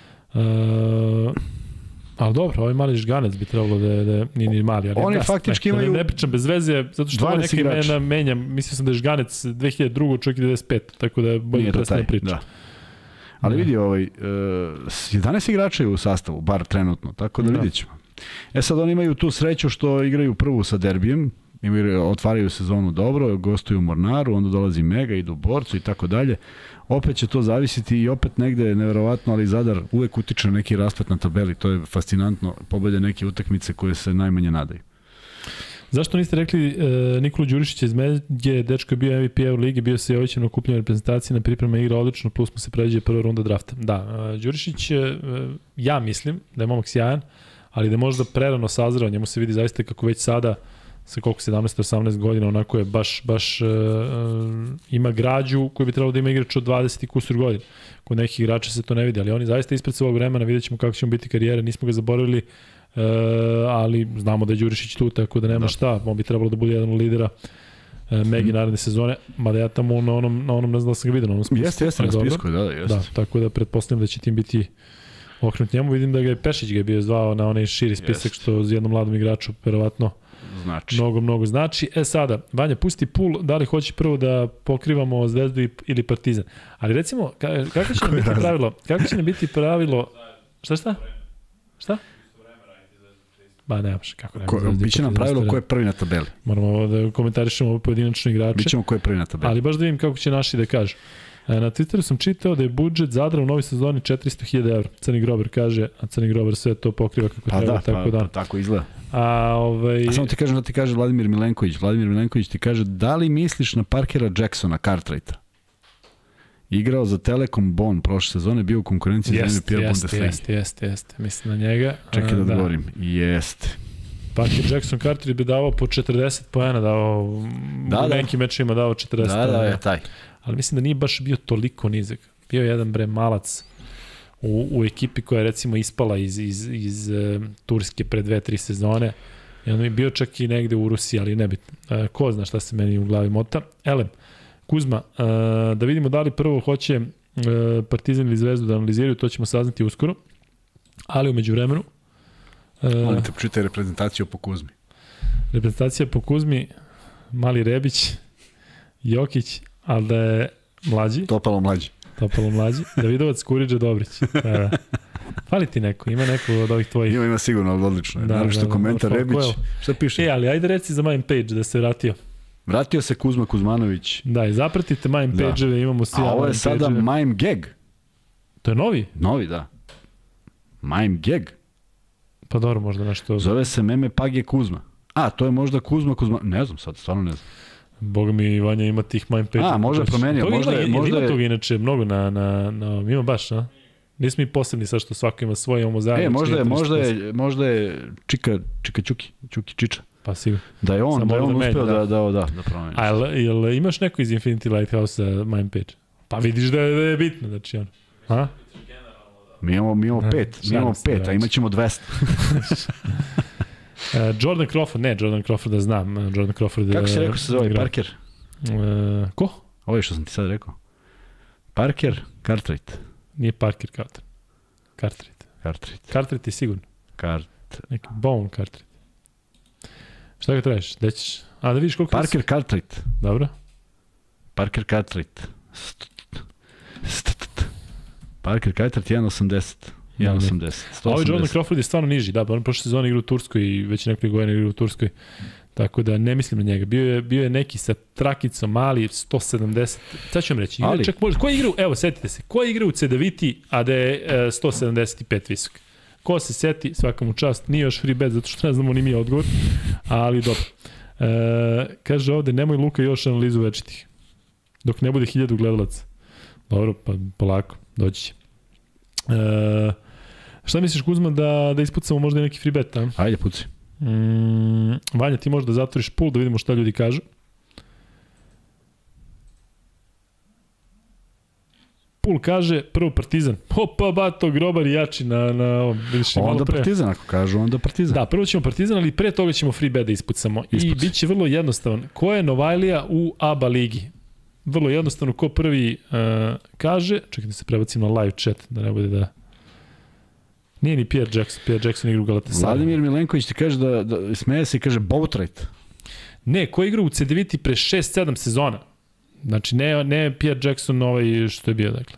Ali dobro, ovaj mali Žganec bi trebalo da nije ni mali. Ali oni faktički imaju... Ne pričam bez veze, zato što ovo neke imena menja. Mislio sam da je Žganec 2002. čovjek 95. Tako da bolje prestane priča. Da. Ali vidi, 11 igrača je u sastavu, bar trenutno, tako da vidjet ćemo. Sad oni imaju tu sreću što igraju prvu sa derbijem, otvaraju sezonu dobro, gostuju u Mornaru, onda dolazi Mega, idu u Borcu i tako dalje. Opet će to zavisiti i opet negde neverovatno, ali Zadar uvek utiče na neki rasplet na tabeli, to je fascinantno, pobede neke utakmice koje se najmanje nadaju. Zašto niste rekli Nikolu Đurišića iz Medje, dečko je bio MVP Euroligi, bio se Jovićem na okupljenoj reprezentaciji, na priprema igra odlično, plus mu se pređe prva runda drafta. Da, Đurišić, ja mislim da je momak sjajan, ali da je možda prerano sazreo, njemu se vidi zaista kako već sada sa koliko 17-18 godina, onako je baš ima građu koju bi trebalo da ima igrač od 20 i kusur godina. Kod nekih igrača se to ne vidi, ali oni zaista ispred svog vremena, vidjet ćemo kako će mu biti karijera, nismo ga zaboravili, ali znamo da je Đurišić tu, tako da nema šta, on bi trebalo da bude jedan od lidera Megi naredne sezone, mada ja tamo na onom ne znam da sam ga vidio, na onom spisku. Jeste na spisku, jeste. Da, tako da pretpostavljam da će tim biti okrenut njemu. Vidim da ga je Pešić ga bio zvao na onaj širi spisak, što za jednom mladom igraču verovatno znači. Mnogo znači. Sada, Vanja, pusti pul, da li hoće prvo da pokrivamo Zvezdu ili Partizan. Ali recimo, kako će nam biti pravilo? Kako će nam biti pravilo? Šta? Ba, nemaš, kako ne. Biće nam pravilo ko je prvi na tabeli. Moramo da komentarišemo pojedinačno igrače. Bićemo ko je prvi na tabeli. Ali baš da vidim kako će naši da kažu. Na Twitteru sam čitao da je budžet Zadra u novoj sezoni 400.000 €. Crni Grober kaže, a Crni Grober sve to pokriva kako treba, tako da. Tako izgleda. A samo ti kažem da ti kaže Vladimir Milenković. Vladimir Milenković ti kaže, da li misliš na Parkera Jacksona, Cartwrighta? Igrao za Telekom Bonn prošle sezone, bio u konkurenciji za MVP Bundesliga. Jeste. Mislim na njega. Čekaj da odgovorim. Jeste. Parker Jackson Cartwright bi davao po 40 poena, davao u nekim mečima davao 40 poena. Da, je taj. Ali mislim da nije baš bio toliko nizak. Bio jedan malac u ekipi koja je recimo ispala iz Turske pre 2-3 sezone. I on je bio čak i negde u Rusiji, ali nebitno. Ko zna šta se meni u glavi mota. Elem, Kuzma, da vidimo da li prvo hoće Partizan ili Zvezdu da analiziraju, to ćemo saznati uskoro. Ali umeđu vremenu... Molim te, počitaj reprezentaciju po Kuzmi. Reprezentacija po Kuzmi, Mali Rebić, Jokić, ali da je mlađi. Topalo mlađi. Davidovac, Kuriđa, Dobrić. Fali ti neko, ima neko od ovih tvojih. Ima sigurno, ali odlično. Naravno što komentar Rebić. Šta piše? Ali ajde reci za Mime Page da se vratio. Vratio se Kuzma Kuzmanović. Da, i zapratite Mime Page-eve, imamo svi. A ovo je sada Mime Gag. To je novi? Novi, da. Mime Gag. Pa dobro, možda nešto... Zove se Meme Page Kuzma. A, to je možda Kuzma. Ne znam sad, stvarno ne znam. Boga mi, Vanja ima tih Mime Page. A, možda je promenio. Možda ima toga inače mnogo ima baš, a? Nismo i posebni sad što svako ima svoje, imamo zajedno. Možda je Čika Čuki Čiča. Pa sigurno. Da je on uspeo da promeni. A jel imaš neko iz Infinity Lighthouse Mime Page? Pa vidiš da je bitno, znači on. Ha? Mi imamo pet, a imat ćemo 200. Jordan Crawford da znam. Jordan Crawford. Kako se rekao se zove? Parker? Ko? Ovo je što sam ti sad rekao. Parker Cartwright. Nije Parker Cartwright. Cartwright je sigurno. Neki Bone Cartwright. Šta ga tražiš? Gde ćeš? Da vidiš koliko... Parker Cartwright. Dobro. Parker Cartwright 1.80. 1.80. Ovo Jordan Crawford je stvarno niži, da, on prošle sezone igra u Turskoj i već nekoliko godina igra u Turskoj. Tako da ne mislim na njega. Bio je neki sa trakicom mali, 170. Sad ću vam reći. Ko je igrao, evo, setite se, ko je igrao u CDViti, a da je 175 visok? Ko se seti, svaka mu čast, nije još free bet, zato što ne znamo ni mi odgovor, ali dobro. Kaže ovde, nemoj Luka još analizu večitih. Dok ne bude 1000 gledalaca. Dobro, pa polako, doći će. Šta misliš, Kuzma, da ispucamo možda neki free bet, a? Ajde, puci. Vanja, ti možda zatvoriš pul da vidimo šta ljudi kažu. Pul kaže, prvo Partizan. Opa, bato, Grobar i jači na ovom. Onda Partizan, ako kažu, onda Partizan. Da, prvo ćemo Partizan, ali pre toga ćemo free bet da ispucamo. I bit će vrlo jednostavan. Ko je Novajlija u ABA ligi? Vrlo jednostavno, ko prvi kaže, čekaj da se prebacim na live chat, da ne bude da... Nije ni Pierre Jackson igra u Galatasaray. Vladimir Milenković ti kaže da smeje se i kaže Boatwright. Ne, ko igra u CDViti pre 6-7 sezona. Znači, ne Pierre Jackson ovaj što je bio, dakle.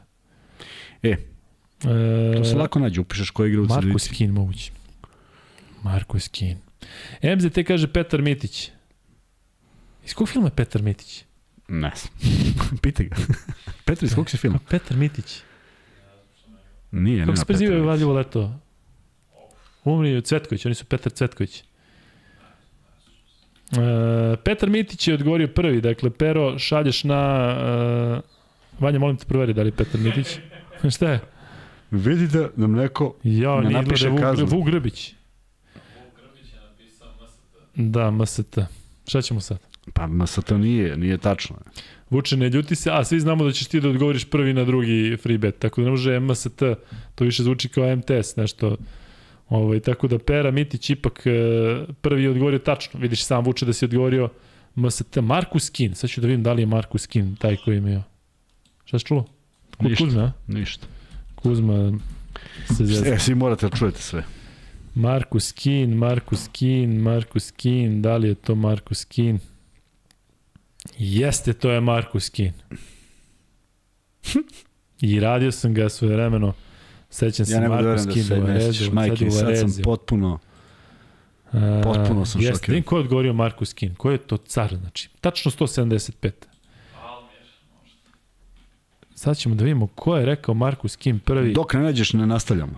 To se lako nađe, upišeš ko igra u CDViti. Marko Skin, moguće. Marko Skin. MZT kaže Petar Mitić. Iz kog filma je Petar Mitić? Ne znam. Pitaj ga. Petar, iz kog si filma? Petar Mitić. Nije, kako se prezivaju Valjevo leto? Umri Cvetković, oni su Petar Cvetković. Petar Mitić je odgovorio prvi, dakle, Pero, šalješ na... Vanja, molim te proveri da li je Petar Mitić. Šta je? Vidi da nam neko ne napiše kaznu. Vuk Grbić. Vuk Grbić je napisao MST. Da, MST. Šta ćemo sad? Pa MST nije tačno. Vuče, ne ljuti se, a svi znamo da ćeš ti da odgovoriš prvi na drugi free bet, tako da ne može MST, to više zvuči kao MTS, nešto. Tako da Pera Mitić ipak prvi je odgovorio tačno. Vidiš sam, Vuče, da si odgovorio MST. Markus Kin, sad ću da vidim da li je Markus Kin taj koji je imao. Šta si čulo? Ništa. Kuzma se zjezda. Svi morate da čujete sve. Markus Kin, da li je to Markus Kin? Jeste, to je Markus Kin. I radio sam ga svoje vremeno. Sećam se Markus Kin u Varezu. Majke, sad sam potpuno sam šokiran. Vidim ko je odgovorio Markus Kin. Ko je to car, znači? Tačno 175. Sad ćemo da vidimo ko je rekao Markus Kim prvi. Dok ne nađeš, ne nastavljamo.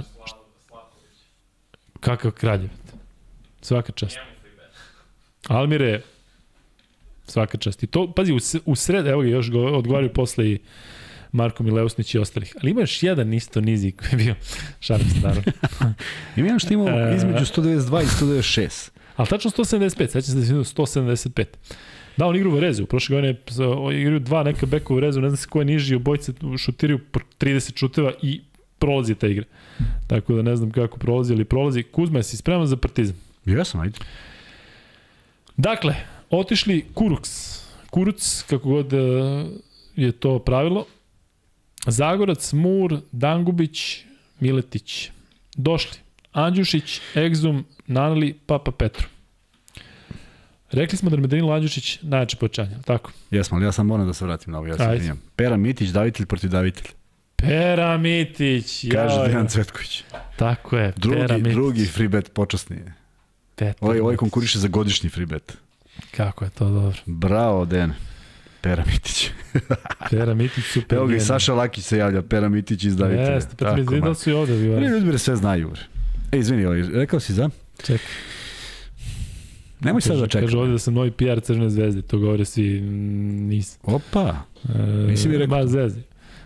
Kakav kraljev. Svaka čast. Almire, svaka čast. I to, pazi, u sred, evo ga još odgovaraju posle i Marko Mileusnić i ostalih. Ali ima još jedan isto nizi koji je bio šarp staro. Ima jedan što imao između 192 i 196. Ali tačno 175, sećam se da je 175. Da, on igra u Verezu. Prošle godine igraju dva neka beka u Verezu, ne znam se ko je niži, obojice šutiraju po 30 šuteva i prolazi ta igra. Tako da ne znam kako prolazi, ali prolazi. Kuzma, jesi spreman za Partizan? Jesam, ajde. Dakle, otišli Kuruc, kako god je to pravilo, Zagorac, Mur, Dangubić, Miletić. Došli Andjušić, Egzum, Naneli, Papa Petru. Rekli smo da je Danilo Andjušić najjače pojačanje, tako? Jesmo, ali ja sam moram da se vratim na ovo, ja se izvinjam. Pera Mitić, davitelj protiv davitelj. Pera Mitić, kaže Dejan Cvetković. Tako je, Pera Mitić. Drugi free bet počasni je. Ovaj konkuriše za godišnji free bet. Kako je to dobro. Bravo, Dejan. Pera Mitić. Pera Mitić, super. Evo ga i Saša Lakić se javlja, Pera Mitić iz davitelja. Jeste, pa mi da su i ovde bivali. Ljudi sve znaju. Izvini, rekao si za? Čekaj. Nemoj sad da čekam. Kaže ovde da sam novi PR Crvene zvezde, to govore svi, nisam. Opa, nisi mi rekao. Ba zvezdi.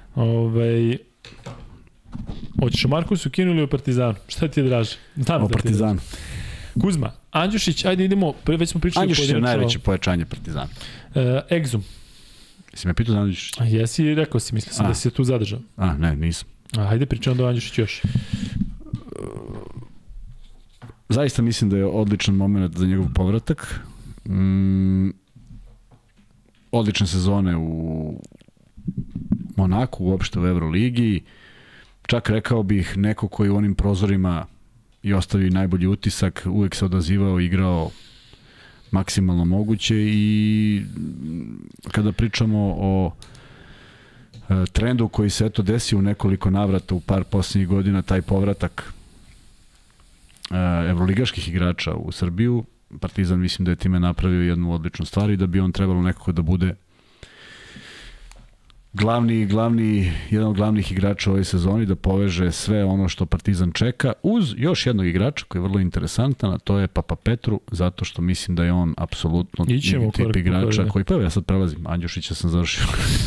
Hoćeš o Markusu Kinu ili o Partizanu? Šta ti je draže? O Partizanu. Kuzma, Andjušić, ajde idemo, već smo pričali. Andjušić je najveće pojačanje Partizana. Egzum. Jesi me pitao za Andjušić? Jesi, rekao si, mislio sam da si se tu zadržao. Ne, nisam. Hajde pričam do Andjušić još. Zaista mislim da je odličan moment za njegov povratak. Odlične sezone u Monaku, uopšte u Euroligi. Čak rekao bih neko koji u onim prozorima i ostavio najbolji utisak, uvek se odazivao i igrao maksimalno moguće i kada pričamo o trendu koji se eto desio u nekoliko navrata u par posljednjih godina, taj povratak evroligaških igrača u Srbiju, Partizan mislim da je time napravio jednu odličnu stvar i da bi on trebalo nekako da bude jedan od glavnih igrača u ovoj sezoni, da poveže sve ono što Partizan čeka, uz još jednog igrača koji je vrlo interesantan, a to je Papa Petru, zato što mislim da je on apsolutno tip igrača koji, ja sad prelazim, Andjušića sam završio.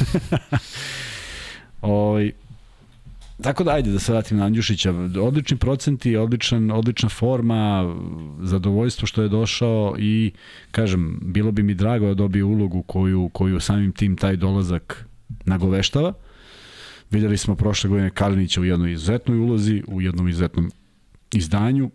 Tako da, ajde da se vratim na Andjušića. Odlični procenti, odlična forma, zadovoljstvo što je došao i, kažem, bilo bi mi drago da dobije ulogu koju samim tim taj dolazak nagoveštava. Vidjeli smo prošle godine Kalinića u jednoj izuzetnoj ulozi, u jednom izuzetnom izdanju.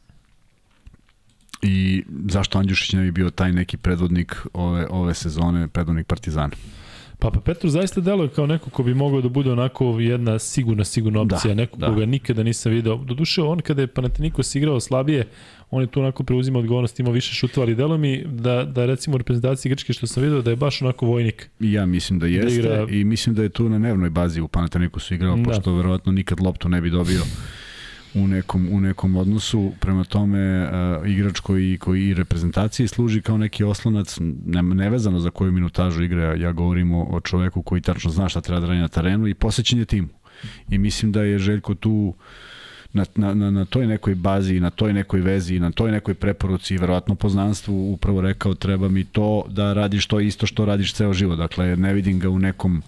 I zašto Andjušić ne bi bio taj neki predvodnik ove sezone, predvodnik Partizana? Papa Petru zaista deluje kao neko ko bi mogao da bude onako jedna sigurna opcija, neko koga nikada nisam video. Doduše, on kada je Panathinaikos igrao slabije, on je tu onako preuzimao odgovornost, imao više šutova, ali deluje mi da recimo u reprezentaciji Grčke što sam video da je baš onako vojnik. Ja mislim da jeste i mislim da je tu na dnevnoj bazi u Panathinaikosu igrao, pošto verovatno nikad loptu ne bi dobio u nekom odnosu, prema tome igrač koji reprezentaciji služi kao neki oslonac, nevezano za koju minutažu igra, ja govorim o čoveku koji tačno zna šta treba da radi na terenu i posvećen je timu. I mislim da je Željko tu na toj nekoj bazi, na toj nekoj vezi, na toj nekoj preporuci i verovatno poznanstvu upravo rekao treba mi to da radiš to isto što radiš ceo život. Dakle, ne vidim ga u nekoj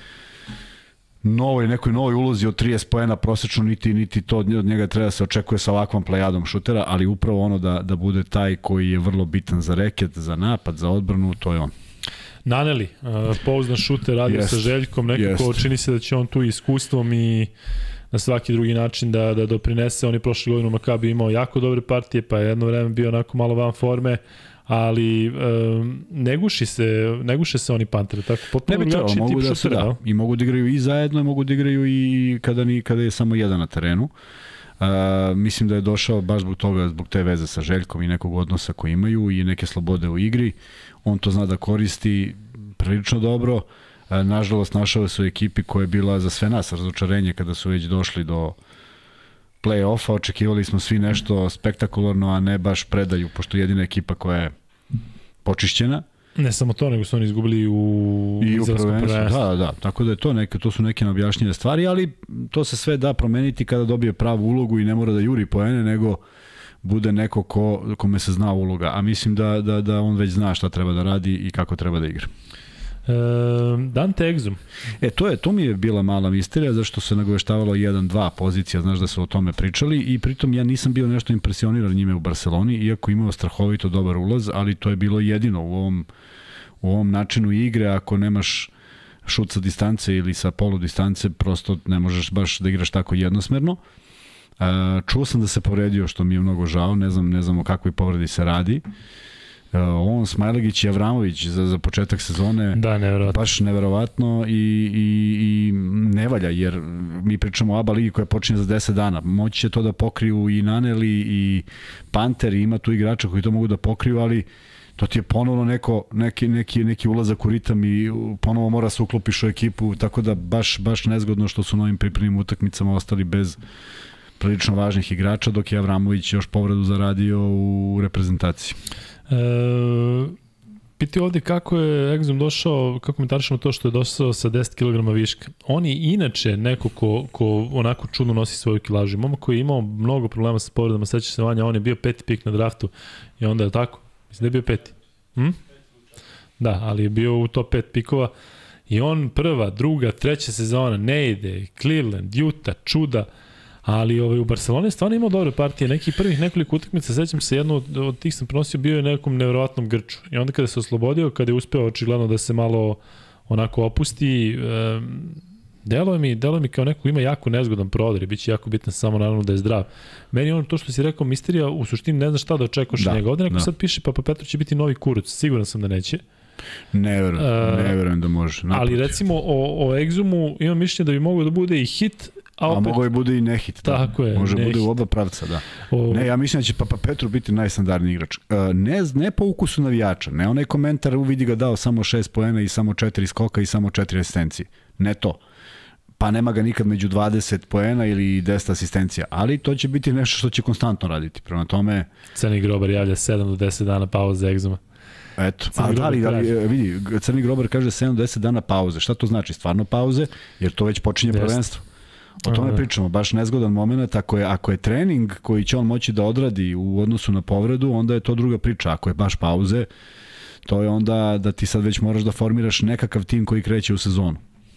novoj ulozi od 30 poena prosečno, niti to od njega treba da se očekuje sa ovakvom plejadom šutera, ali upravo ono da bude taj koji je vrlo bitan za reket, za napad, za odbranu, to je on. Naneli, pouzdan šuter, radio sa Željkom, nekako čini se da će on tu iskustvom i na svaki drugi način da doprinese. On je prošle godine u Makabi imao jako dobre partije, pa je jedno vreme bio onako malo van forme, ali ne guše se oni Panteri, tako potpuno drugačiji tip šutera. I mogu da igraju i zajedno, i mogu da igraju i kada je samo jedan na terenu. Mislim da je došao baš zbog te veze sa Željkom i nekog odnosa koji imaju i neke slobode u igri. On to zna da koristi prilično dobro. Nažalost, našao se u ekipi koja je bila za sve nas razočarenje kada su već došli do play-offa. Očekivali smo svi nešto spektakularno, a ne baš predaju, pošto je jedina ekipa koja je počišćena. Ne samo to, nego su oni izgubili u izraelskom prvenstvu. Da, tako da je to su neke neobjašnjive stvari, ali to se sve da promeniti kada dobije pravu ulogu i ne mora da juri poene, nego bude neko kome se zna uloga, a mislim da on već zna šta treba da radi i kako treba da igra. Dante Exum. To mi je bila mala misterija, zašto se nagoveštavalo 1-2 pozicija, znaš da su o tome pričali i pritom ja nisam bio nešto impresioniran njime u Barceloni, iako imao strahovito dobar ulaz, ali to je bilo jedino u ovom načinu igre, ako nemaš šut sa distance ili sa polu distance, prosto ne možeš baš da igraš tako jednosmerno. Čuo sam da se povredio, što mi je mnogo žao, ne znam o kakvoj povredi se radi. On, Smajlagić i Avramović za početak sezone, baš neverovatno i ne valja, jer mi pričamo o ABA ligi koja počinje za 10 dana. Moći će to da pokriju i Naneli i Panter, ima tu igrača koji to mogu da pokriju, ali to ti je ponovno neki ulazak u ritam i ponovo mora se uklopiš u ekipu, tako da baš nezgodno što su novim pripremnim utakmicama ostali bez prilično važnih igrača, dok je Avramović još povredu zaradio u reprezentaciji. Piti ovdje kako je Exum došao, kako komentarišemo to što je došao sa 10 kg viška. On je inače neko ko onako čudno nosi svoju kilažu. Momak koji je imao mnogo problema sa povredama, seća se Vanja, on je bio 5. pik na draftu i onda je tako. Mislim da je bio 5. Da, ali je bio u top 5 pikova i on prva, druga, treća sezona ne ide, Cleveland, Utah, čuda, ali u Barceloni stvarno imao dobre partije, nekih prvih nekoliko utakmica, sećam se, jedno od tih sam prenosio, bio je nekom nevjerovatnom grču i onda kada se oslobodio, kada je uspeo očigledno da se malo onako opusti, delo mi kao neko ima jako nezgodan prodor i bit će jako bitno samo naravno da je zdrav. Meni ono to što si rekao, misterija, u suštini ne znaš šta da očekuješ njega. Ovdje neko sad piše Papa Petru će biti novi Kuruc, siguran sam da neće. Ne verujem da može. Naprotiv. Ali recimo o Exumu imam mišljenje da bi mogao da bude i hit, a mogo je bude i nehit. Tako je. Može bude u oba pravca, da. Ne, ja mislim da će Papa Petru biti najstandardniji igrač. Ne po ukusu navijača, ne onaj komentar vidi ga dao samo 6 poena i samo 4 skoka i samo 4 asistencije. Ne to. Pa nema ga nikad među 20 poena ili 10 asistencija, ali to će biti nešto što će konstantno raditi. Prema tome... Crni Grobar javlja 7 do 10 dana pauze Exuma. Eto, ali vidi, Crni Grobar kaže 7 do 10 dana pauze. Šta to znači? Stvarno pauze, jer to već počinje prvenstvo. O tome pričamo, baš nezgodan moment. Ako je trening koji će on moći da odradi u odnosu na povredu, onda je to druga priča. Ako je baš pauze, to je onda da ti sad već moraš da formiraš nekakav tim koji kreće u sezonu.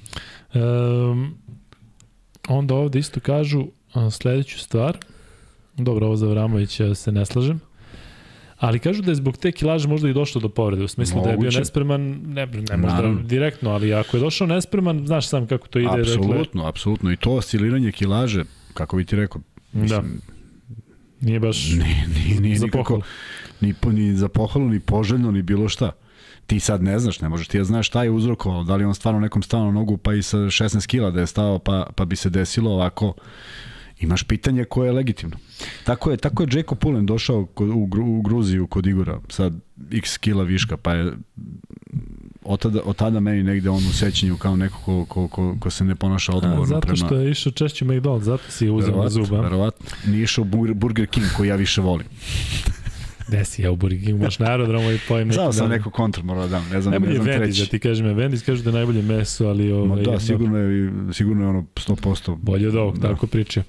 Onda ovde isto kažu sledeću stvar. Dobro, ovo za Avramovića se ne slažem. Ali kažu da je zbog te kilaže možda i došlo do povrede. U smislu da je bio nespreman, ne možda direktno, ali ako je došao nespreman, znaš sam kako to ide. Apsolutno. I to osciliranje kilaže, kako bi ti rekao, mislim, nije baš nije za nikako, ni za pohvalu, ni poželjno, ni bilo šta. Ti sad ne znaš, ne možeš ti da znaš šta je uzrokovalo, da li on stvarno nekom stao na nogu pa i sa 16 kila da je stao pa bi se desilo ovako. Imaš pitanje koje je legitimno. Tako je Jacob Pullen došao u Gruziju kod Igora, sad x kila viška, pa je od tada meni negde on u sećanju kao neko ko se ne ponaša odgovorno prema... Zato što je išao češće McDonald's, zato si je uzeo na zuba. Verovatno. Nije išao Burger King koji ja više volim. Gde si ja u Burger Kingu, imaš na aerodromu i pojem neki... Znao sam neku kontru morao da dam, ne znam Wendy's, da ti kažem, Wendy's kažu da je najbolje meso, ali... Da, sigurno je ono 100%. Bolje od ovog, tako priča.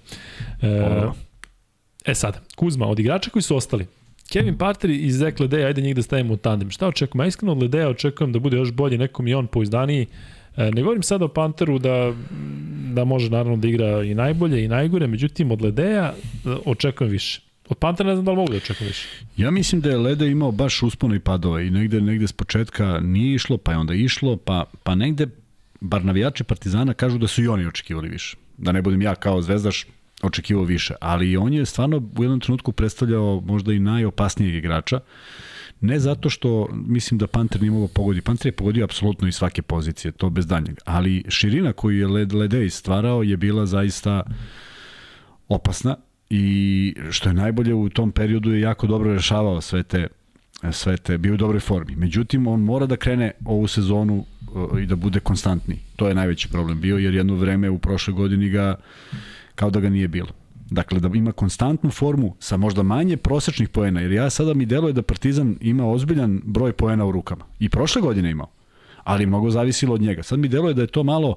Sad, Kuzma, od igrača koji su ostali, Kevin Parter i Zach Ledeja, ajde njih da stavimo u tandem. Šta očekujem? Ja iskreno od Ledeja očekujem da bude još bolje, nekom i on pouzdaniji. Ne govorim sada o Panteru da može naravno da igra i najbolje i najgore, međutim od Ledeja očekujem više. Od Pantera ne znam da li mogu da očekujem više. Ja mislim da je Lede imao baš uspona i padova i negde s početka nije išlo, pa je onda išlo, pa negde, bar navijači Partizana kažu da su i oni očekivali više. Da ne budem ja kao zvezdaš očekivao više, ali on je stvarno u jednom trenutku predstavljao možda i najopasnijeg igrača. Ne zato što mislim da Panter nije mogao pogodi. Panter je pogodio apsolutno iz svake pozicije, to bez daljnjeg. Ali širina koju je Ledej stvarao je bila zaista opasna i što je najbolje u tom periodu je jako dobro rešavao sve te, bio u dobroj formi. Međutim, on mora da krene ovu sezonu i da bude konstantni. To je najveći problem bio, jer jedno vreme u prošloj godini kao da ga nije bilo. Dakle, da ima konstantnu formu sa možda manje prosečnih poena, jer ja sada mi deluje da Partizan ima ozbiljan broj poena u rukama. I prošle godine imao, ali mnogo zavisilo od njega. Sad mi deluje da je to malo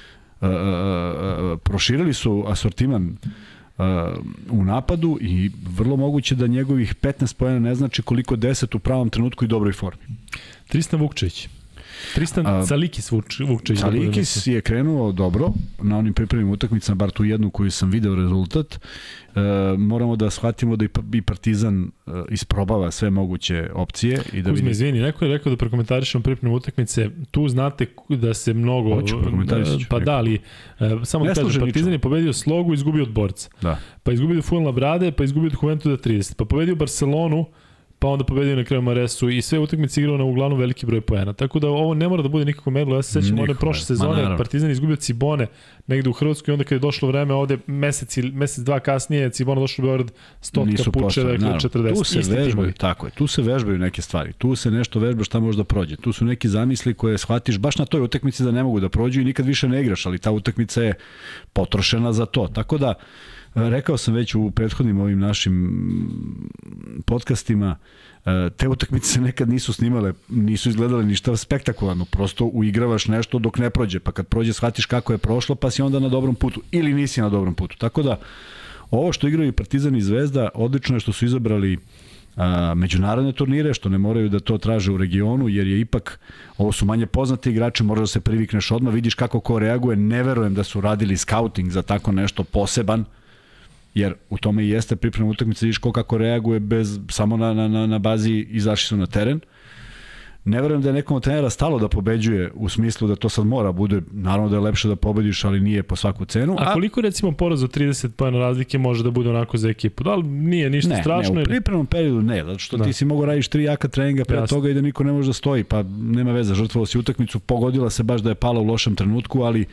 proširili su asortiman u napadu i vrlo moguće da njegovih 15 poena ne znači koliko 10 u pravom trenutku i dobroj formi. Tristan Vukčević. Tristan Calikis Vukčević. Calikis je krenuo dobro na onim pripremnim utakmicama, bar tu jednu koju sam video rezultat. Moramo da shvatimo da i Partizan isprobava sve moguće opcije. I da Kuzme, izvini, neko je rekao da prokomentarišemo pripremne utakmice, tu znate da se mnogo... Hoću, pa da, ali samo da kažem, Partizan je pobedio Slogu, izgubio od Borca. Da. Pa izgubio od Fuenla Brade, pa izgubio od Juventuda 30, pa pobedio Barcelonu, pa onda pobedio na kraju Maresu i sve utakmice igrao na uglavnom veliki broj poena. Tako da ovo ne mora da bude nikako merilo. Ja se sećam one prošle sezone, Partizan izgubio Cibone negde u Hrvatskoj i onda kad je došlo vreme ovde mesec dva kasnije Cibona došlo u Beograd 100 puče, dakle 40. Tu se vežbaju, tako je, tu se vežbaju neke stvari. Tu se nešto vežba šta može da prođe. Tu su neki zamisli koje shvatiš baš na toj utakmici da ne mogu da prođu i nikad više ne igraš, ali ta utakmica je potrošena za to. Tako da rekao sam već u prethodnim ovim našim podcastima, te utakmice se nekad nisu snimale, nisu izgledale ništa spektakularno, prosto uigravaš nešto dok ne prođe, pa kad prođe shvatiš kako je prošlo, pa si onda na dobrom putu ili nisi na dobrom putu. Tako da, ovo što igraju Partizan i Zvezda, odlično je što su izabrali međunarodne turnire, što ne moraju da to traže u regionu, jer je ipak, ovo su manje poznati igrači, moraš da se privikneš odmah, vidiš kako ko reaguje, ne verujem da su radili scouting za tako nešto poseban, jer u tome i jeste pripremna utakmica, vidiš ko kako reaguje samo na bazi izašli su na teren. Ne verujem da je nekom od trenera stalo da pobeđuje u smislu da to sad mora bude, naravno da je lepše da pobediš, ali nije po svaku cenu. A koliko recimo poraz od 30 pojena razlike može da bude onako za ekipu? Da li nije ništa strašno? Ne, u pripremnom periodu ne, zato što ti si mogao radiš 3 jaka treninga pre toga i da niko ne može da stoji, pa nema veze, žrtvovao si utakmicu, pogodila se baš da je pala u lošem trenutku, ali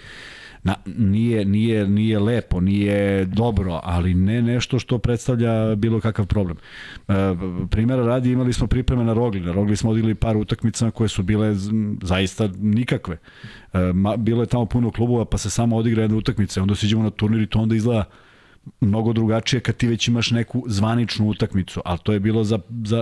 nije lepo, nije dobro, ali ne nešto što predstavlja bilo kakav problem. Primjera radi, imali smo pripreme na Rogli. Na Rogli smo odigrali par utakmica koje su bile zaista nikakve. Bilo je tamo puno klubova, pa se samo odigra jedna utakmica. Onda se idemo na turnir i to onda izgleda mnogo drugačije kad ti već imaš neku zvaničnu utakmicu, ali to je bilo za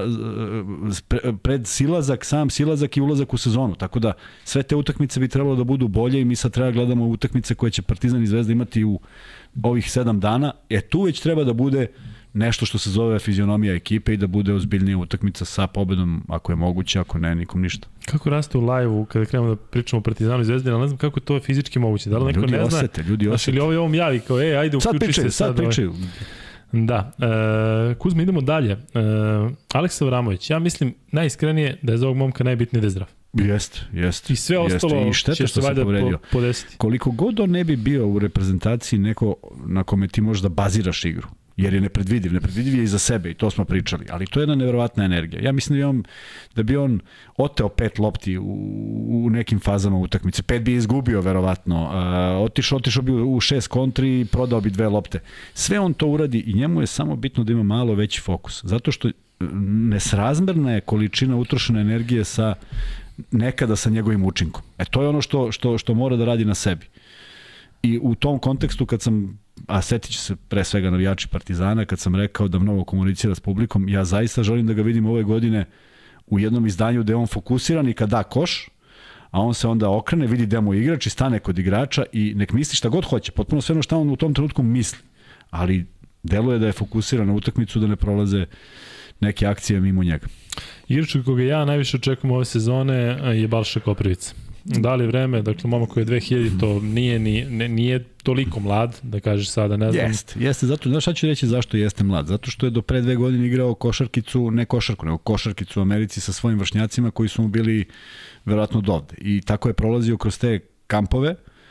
pred silazak, sam silazak i ulazak u sezonu, tako da sve te utakmice bi trebalo da budu bolje i mi sad treba gledamo utakmice koje će Partizan i Zvezda imati u ovih 7 dana, tu već treba da bude nešto što se zove fizionomija ekipe i da bude ozbiljnija utakmica sa pobedom, ako je moguće, ako ne, nikom ništa. Kako raste u live-u kada krenemo da pričamo o Partizanu i Zvezdi, ali ne znam kako to je fizički moguće. Da li neko ne zna? Ljudi osete. Ili ovom javi kao, ajde, uključi se sad. Sad pričaju. Da. Kuzma, idemo dalje. Aleksa Vramović, ja mislim najiskrenije da je za ovog momka najbitnije da je zdrav. Jeste. I sve ostalo će se valjda podesiti. Koliko god on ne bi bio u reprezentaciji neko na kome ti možeš da baziraš igru, jer je nepredvidiv je i za sebe i to smo pričali, ali to je jedna neverovatna energija. Ja mislim da bi on oteo 5 lopti u nekim fazama utakmice, 5 bi izgubio verovatno, otišao bi u 6 kontri i prodao bi 2 lopte. Sve on to uradi i njemu je samo bitno da ima malo veći fokus, zato što nesrazmerna je količina utrošene energije nekada sa njegovim učinkom. To je ono što mora da radi na sebi. I u tom kontekstu kad sam, a setit će se pre svega navijači Partizana, kad sam rekao da mnogo komunicira s publikom, ja zaista želim da ga vidim ove godine u jednom izdanju gde je on fokusiran i kad da koš, a on se onda okrene, vidi gde mu je igrač i stane kod igrača i nek misli šta god hoće, potpuno sve ono šta on u tom trenutku misli, ali deluje da je fokusiran na utakmicu, da ne prolaze neke akcije mimo njega. Igrač koga ja najviše očekujem ove sezone je Balša Koprivica. Da li vreme, dakle momak koji je 2000, to nije toliko mlad, da kažeš sada, ne znam. Jeste, zato, znaš šta ću reći zašto jeste mlad? Zato što je do pre 2 godine igrao košarkicu, ne košarku, nego košarkicu u Americi sa svojim vršnjacima koji su mu bili verovatno dovde. I tako je prolazio kroz te kampove,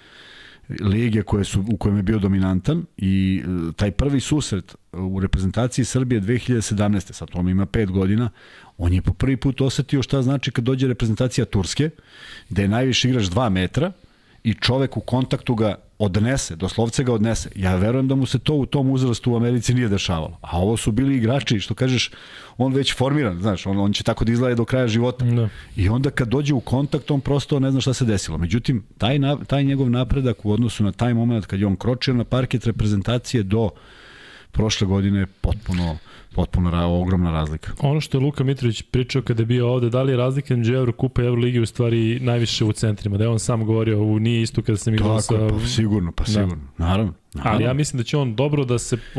lige u kojem je bio dominantan i taj prvi susret u reprezentaciji Srbije 2017. Sad on ima 5 godina, on je po prvi put osetio šta znači kad dođe reprezentacija Turske, gde je najviši igrač 2 metra i čovek u kontaktu ga odnese, doslovce ga odnese. Ja verujem da mu se to u tom uzrastu u Americi nije dešavalo. A ovo su bili igrači, što kažeš, on već formiran, znaš, on će tako da izgleda do kraja života. Da. I onda kad dođe u kontakt, on prosto ne zna šta se desilo. Međutim, taj njegov napredak u odnosu na taj moment kad je on kročio na parket reprezentacije do prošle godine potpuno ogromna razlika. Ono što je Luka Mitrović pričao kada je bio ovde, da li je razlika između Evrokupa i Euroligi u stvari najviše u centrima, da je on sam govorio, nije isto kada sam igrao sa... Tako, sigurno, naravno. Ali ja mislim da će on dobro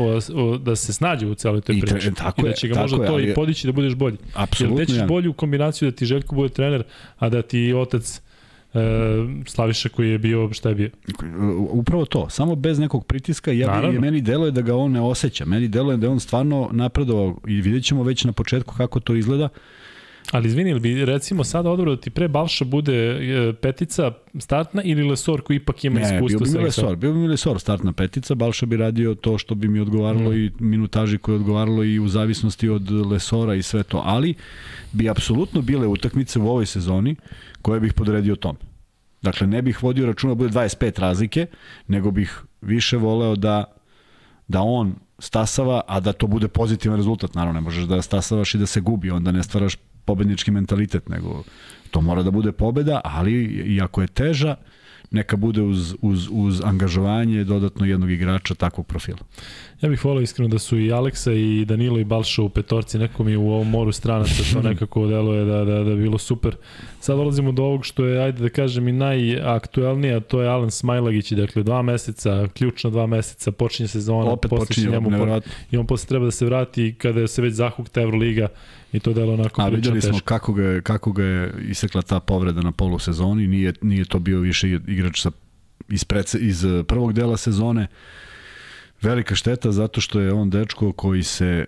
da se snađe u celoj toj priči. I da će ga možda to i podići da budeš bolji. Apsolutno. Jer ćeš bolju kombinaciju da ti Željko bude trener, a da ti otac Slaviša koji je bio, šta je bio? Upravo to, samo bez nekog pritiska. Meni deluje da ga on ne osjeća. Meni deluje da je on stvarno napredovao i vidjet ćemo već na početku kako to izgleda. Ali izvini, ili bi recimo sada odobrao da ti pre Balša bude petica startna ili Lesor koji ipak ima iskustvo? Ne, bio bi mi Lesor startna petica, Balša bi radio to što bi mi odgovaralo i minutaži koje je odgovaralo i u zavisnosti od Lesora i sve to, ali bi apsolutno bile utakmice u ovoj sezoni koje bih podredio tome. Dakle, ne bih vodio računa da bude 25 razlike, nego bih više voleo da on stasava, a da to bude pozitivan rezultat. Naravno, ne možeš da stasavaš i da se gubi, onda ne stvaraš pobednički mentalitet, nego to mora da bude pobeda, ali i ako je teža, neka bude uz angažovanje dodatno jednog igrača takvog profila. Ja bih volao iskreno da su i Aleksa i Danilo i Balša u petorci, neko mi u ovom moru stranaca to nekako deluje da bi bilo super. Sad dolazimo do ovog što je, ajde da kažem, i najaktuelnije, a to je Alen Smailagić, dakle 2 meseca, ključna 2 meseca, počinje sezona, opet počinje, nevjerojatno. I on posle treba da se vrati kada se već zahukta Euroliga i to delo onako prilično teško. A vidjeli smo kako ga je isekla ta povreda na polusezoni, nije to bio više igrač iz prvog dela sezone. Velika šteta zato što je on dečko koji se,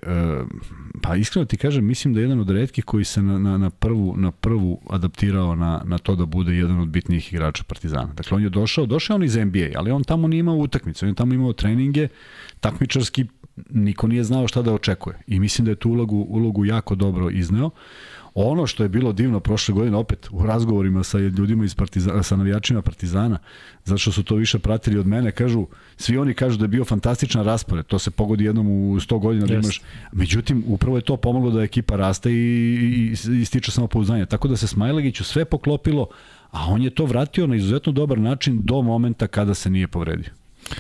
pa iskreno ti kažem, mislim da je jedan od retkih koji se na prvu adaptirao na to da bude jedan od bitnijih igrača Partizana. Dakle, on je došao on iz NBA, ali on tamo nije imao utakmice, on je tamo imao treninge, takmičarski niko nije znao šta da očekuje. I mislim da je tu ulogu jako dobro izneo. Ono što je bilo divno prošle godine, opet u razgovorima sa ljudima iz Partizana, sa navijačima Partizana, zato što su to više pratili od mene, svi oni kažu da je bio fantastičan raspored, to se pogodi jednom u 100 godina da imaš. Međutim, upravo je to pomoglo da ekipa raste i stiče samopouzdanje. Tako da se Smailagiću sve poklopilo, a on je to vratio na izuzetno dobar način do momenta kada se nije povredio.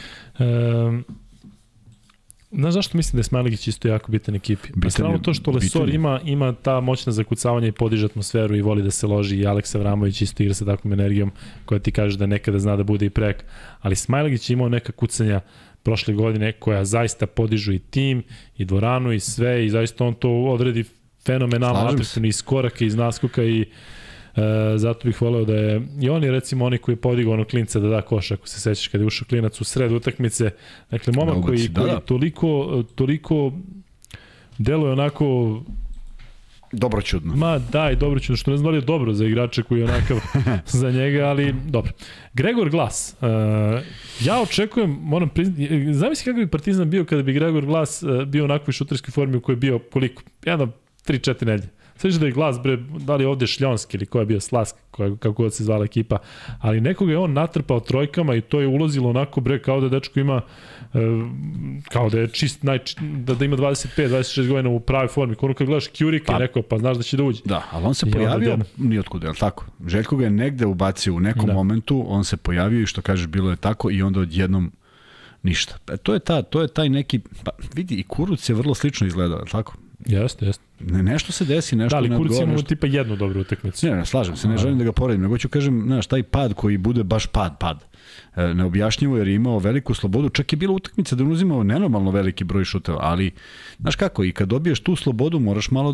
Znaš zašto mislim da je Smailagić isto jako bitan ekipi? Pa strano to što Lesor ima ta moćna zakucavanja i podiže atmosferu i voli da se loži, i Aleksa Vramović isto igra sa takvom energijom koja ti kaže da nekada zna da bude i prek. Ali Smailagić je imao neka kucanja prošle godine koja zaista podižu i tim, i dvoranu, i sve, i zaista on to odredi fenomenalno, atraktivno iz koraka, iz naskoka, i zato bih voleo da je i on je recimo oni koji je podigao onog klinca da da koš, ako se sećaš kada je ušao klinac u sred utakmice, dakle momak koji toliko deluje onako dobroćudno. I dobroćudno, što ne znam da li je dobro za igrača koji je onakav za njega, ali dobro. Gregor Glas, ja očekujem, moram priznati, zamisli kako bi Partizan bio kada bi Gregor Glas bio u onakvoj šuterskoj formi u kojoj je bio koliko? 3-4 nedelje. Sveći da je Glas, da li je ovde Šljonski ili ko je bio Slask, kako god se zvala ekipa, ali nekoga je on natrpao trojkama i to je ulazilo onako, kao da dečko ima, kao da je čist, da ima 25-26 godina u pravoj formi. Ono kad gledaš Kjurika i neko, pa znaš da će da uđe. Da, ali on se pojavio nijotkud, je li tako? Željko ga je negde ubacio u nekom momentu, on se pojavio i što kažeš bilo je tako i onda odjednom ništa. To je taj neki, pa vidi, i Kuruc je vrlo slično izgledao, tako? Jeste. Nešto se desi, nešto ne odgovara. Da, ali Kuruc imamo tipa jednu dobru utakmicu. Ne, slažem se, ne želim da ga poredim, nego ću kažem, znaš, taj pad koji bude baš pad. Neobjašnjivo jer je imao veliku slobodu, čak je bila utakmica da on uzimao nenormalno veliki broj šuteva, ali, znaš kako, i kad dobiješ tu slobodu, moraš malo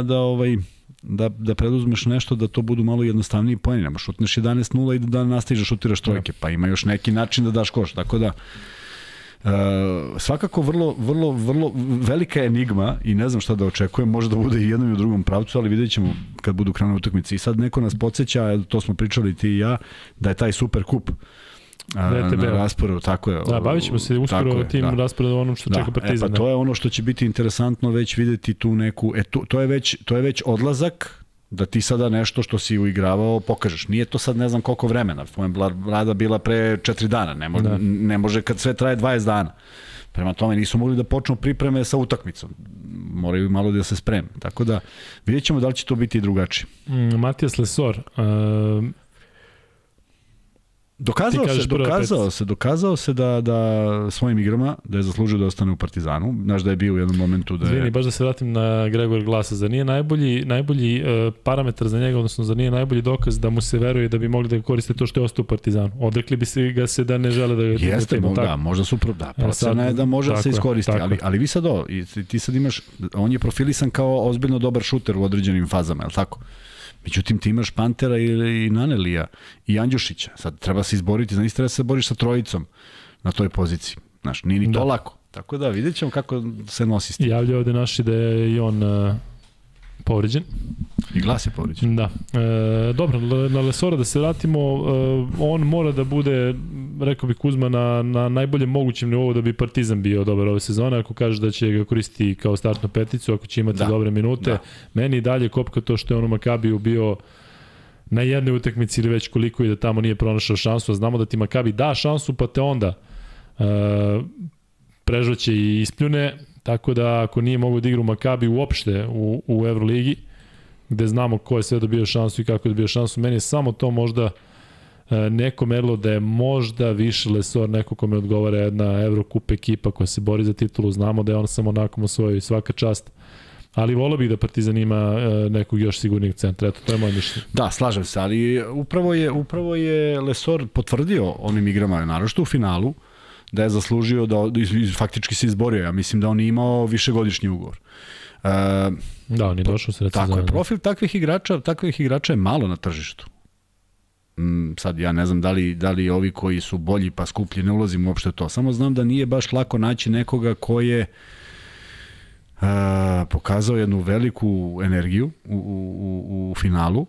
da preduzmeš nešto da to budu malo jednostavniji poeni. Nemo šutneš 11-0 i da nastaviš da šutiraš trojke, pa ima još neki način da daš koš, tako da svakako vrlo velika enigma i ne znam šta da očekujem, može da bude i jednom i u drugom pravcu, ali vidjet ćemo kad budu krenule utakmice. I sad neko nas podsjeća, to smo pričali ti i ja, da je taj super kup na rasporedu, tako je. Da, bavit ćemo se uskoro tim rasporedom onom što čeka Partizan. Pa to je ono što će biti interesantno već videti tu neku, to je već odlazak da ti sada nešto što si uigravao pokažeš. Nije to sad ne znam koliko vremena. Tvoja rada bila pre 4 dana. Ne može kad sve traje 20 dana. Prema tome nisu mogli da počnu pripreme sa utakmicom. Moraju malo da se spreme. Tako da vidjet ćemo da li će to biti i drugačije. Matijas Lesor. Dokazao se da svojim igrama, da je zaslužio da ostane u Partizanu. Znaš da je bio u jednom momentu da je... Izvini, baš da se vratim na Gregor Glasa. Zar nije najbolji parametar za njega, odnosno zar nije najbolji dokaz da mu se veruje da bi mogli da koriste to što je ostao u Partizanu? Odrekli bi se ga se da ne žele da ga... Jeste, možda su... procena je da može da se iskoristi, ali vi sad ti sad imaš... On je profilisan kao ozbiljno dobar šuter u određenim fazama, je li tako? Međutim, ti imaš Pantera i Nanelija i Andjušića. Sad treba se izboriti, znači treba se boriš sa trojicom na toj poziciji. Znaš, nije ni to lako. Tako da vidjet ćemo kako se nosi s tim. Javlja ovde naši da je i on povređen. I Glas je povređen. Da. Dobro, na Lesora da se vratimo, on mora da bude, rekao bi Kuzma, na najboljem mogućem nivou da bi Partizan bio dobar ove sezone, ako kaže da će ga koristiti kao startnu peticu, ako će imati dobre minute. Da. Meni i dalje kopka to što je on u Makabiju bio na jednoj utakmici ili već koliko i da tamo nije pronašao šansu, a znamo da ti Makabi da šansu, pa te onda prežvaće i ispljune, tako da ako nije mogo da igra u Makabi uopšte u Euroligi, gde znamo ko je sve dobio šansu i kako je dobio šansu, meni je samo to možda neko merilo da je možda više Lesor, neko kome odgovara jedna Evrokup ekipa koja se bori za titulu, znamo da je on samo onako osvojio svaka čast, ali volio bih da Partizan ima nekog još sigurnijeg centra, eto, to je moje mišljenje. Da, slažem se, ali upravo je Lesor potvrdio onim igrama, naročito u finalu, da je zaslužio, da faktički se izborio. Ja mislim da on je imao višegodišnji ugovor. Da, on je došao sred sezona. Tako je, profil takvih igrača je malo na tržištu. Sad ja ne znam da li ovi koji su bolji pa skuplji, ne ulazim uopšte u to. Samo znam da nije baš lako naći nekoga ko je pokazao jednu veliku energiju u finalu.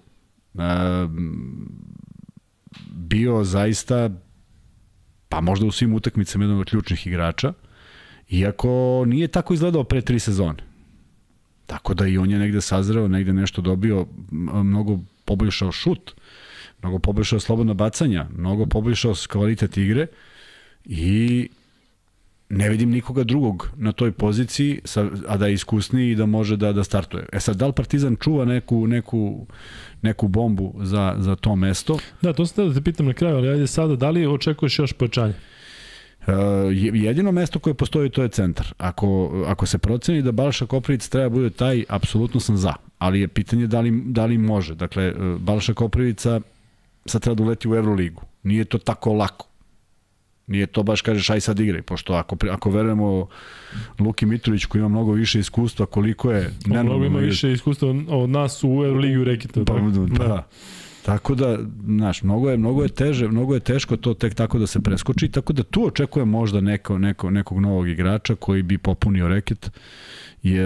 Bio zaista pa možda u svim utakmicama jedan od ključnih igrača, iako nije tako izgledao pre 3 sezone. Tako da i on je negde sazreo, negde nešto dobio, mnogo poboljšao šut, mnogo poboljšao slobodna bacanja, mnogo poboljšao kvalitet igre i ne vidim nikoga drugog na toj poziciji, a da je iskusniji i da može da startuje. Sad, da li Partizan čuva neku bombu za to mesto? Da, to sam da te pitam na kraju, ali ajde sada, da li očekuješ još pojačanje? Jedino mesto koje postoji to je centar. Ako se proceni da Balša Koprivica treba bude taj, apsolutno sam za. Ali je pitanje da li može. Dakle, Balša Koprivica sad treba da uleti u Euroligu. Nije to tako lako. Nije to baš kažeš aj sad igraj, pošto ako verujemo Luki Mitrović koji ima mnogo više iskustva, koliko je... Mnogo ima više iskustva od nas u Euroligi u reketu. Da. Tako da, znaš, mnogo je teško to tek tako da se preskoči, tako da tu očekujem možda nekog novog igrača koji bi popunio reket, jer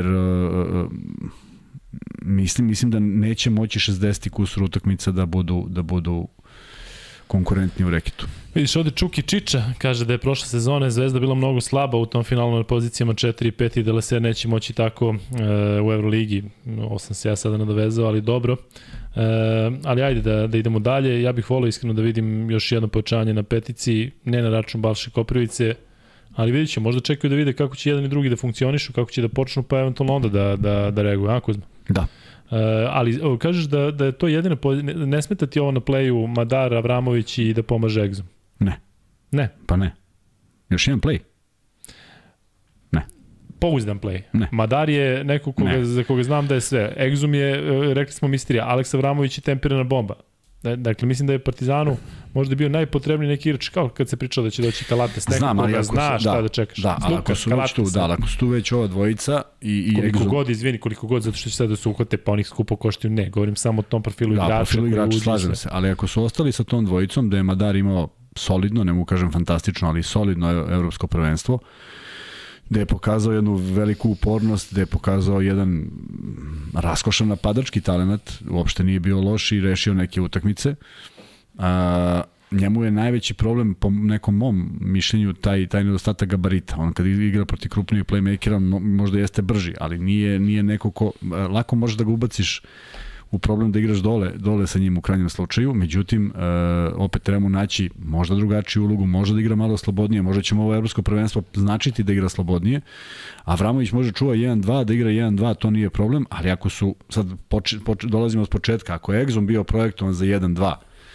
mislim da neće moći 60 kusur utakmica da budu konkurentni u reketu. Vidiš, ovde Čuki Čiča kaže da je prošle sezone Zvezda bila mnogo slaba u tom finalu na pozicijama 4 i 5 i da Leser neće moći tako u Euroligi. Ovo sam se ja sada nadovezao, ali dobro. Ali ajde da idemo dalje. Ja bih volio iskreno da vidim još jedno pojačanje na petici, ne na račun Balše Koprivice, ali vidit ćemo, možda čekaju da vide kako će jedan i drugi da funkcionišu, kako će da počnu, pa eventualno onda da reaguju. A, Kuzma? Da. Ali kažeš da je to jedina ne smeta ti ovo na playu Madar, Avramović i da pomaže Egzum? Ne. Pa ne. Još jedan play? Ne. Pouzdan play. Ne. Madar je neko za koga znam da je sve. Egzum je, rekli smo, misterija. Aleks Avramović je tempirana bomba. Dakle, mislim da je Partizanu možda bio najpotrebniji neki igrač, kao kad se pričao da će doći Kalates, neko koga znaš šta da čekaš. Da, ako su tu već ova dvojica i koliko god, zato što će sad da se uhvate, pa onih skupo koštaju, ne, govorim samo o tom profilu igrača. Da, profilu igrača, slažem se, ali ako su ostali sa tom dvojicom, da je Madar imao solidno, ne mu kažem fantastično, ali solidno evropsko prvenstvo, da je pokazao jednu veliku upornost, da je pokazao jedan raskošan napadački talent, uopšte nije bio loš i rešio neke utakmice. Njemu je najveći problem, po nekom mom mišljenju, taj nedostatak gabarita. On kad igra protiv krupnijeg playmakera, možda jeste brži, ali nije neko ko... Lako možeš da ga ubaciš u problem da igraš dole sa njim u krajnjem slučaju, međutim, opet treba mu naći možda drugačiju ulogu, možda da igra malo slobodnije, možda će mu ovo evropsko prvenstvo značiti da igra slobodnije, a Avramović može čuva 1-2, da igra 1-2, to nije problem, ali ako su, sad dolazimo od početka, ako je Egzum bio projektovan za 1-2,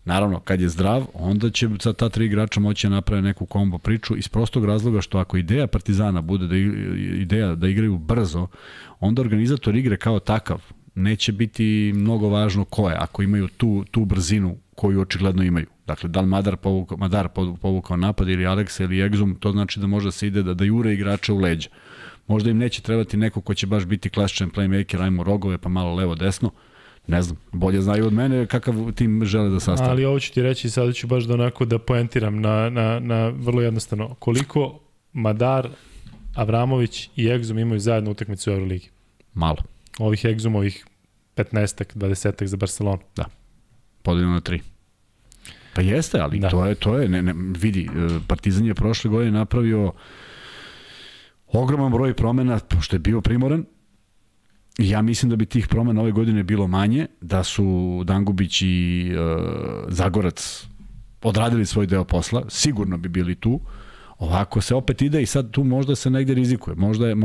Naravno, kad je zdrav, onda će sa ta 3 igrača moći naprave neku kombo priču iz prostog razloga što ako ideja Partizana bude ideja da igraju brzo, onda organizator igre kao takav neće biti mnogo važno ko je, ako imaju tu brzinu koju očigledno imaju. Dakle, da li Madar povukao napad ili Aleksa ili Egzum, to znači da može se ide da jure igrača u leđa. Možda im neće trebati neko ko će baš biti klasičan playmaker, ajmo rogove pa malo levo-desno. Ne znam, bolje znaju od mene kakav tim žele da sastavi. Ali ovo ću ti reći i sada ću baš da onako da poentiram na vrlo jednostavno. Koliko Madar, Avramović i Egzum imaju zajedno utakmicu u Euroligi? Malo. Ovih Egzumovih 15-ak, 20-ak za Barcelonu. Da. Podeljeno na 3. Pa jeste, ali da. to je vidi, Partizan je prošle godine napravio ogroman broj promena, pošto je bio primoran. Ja mislim da bi tih promena ove godine bilo manje, da su Dangubić i Zagorac odradili svoj deo posla, sigurno bi bili tu. Ovako se opet ide i sad tu možda se negde rizikuje.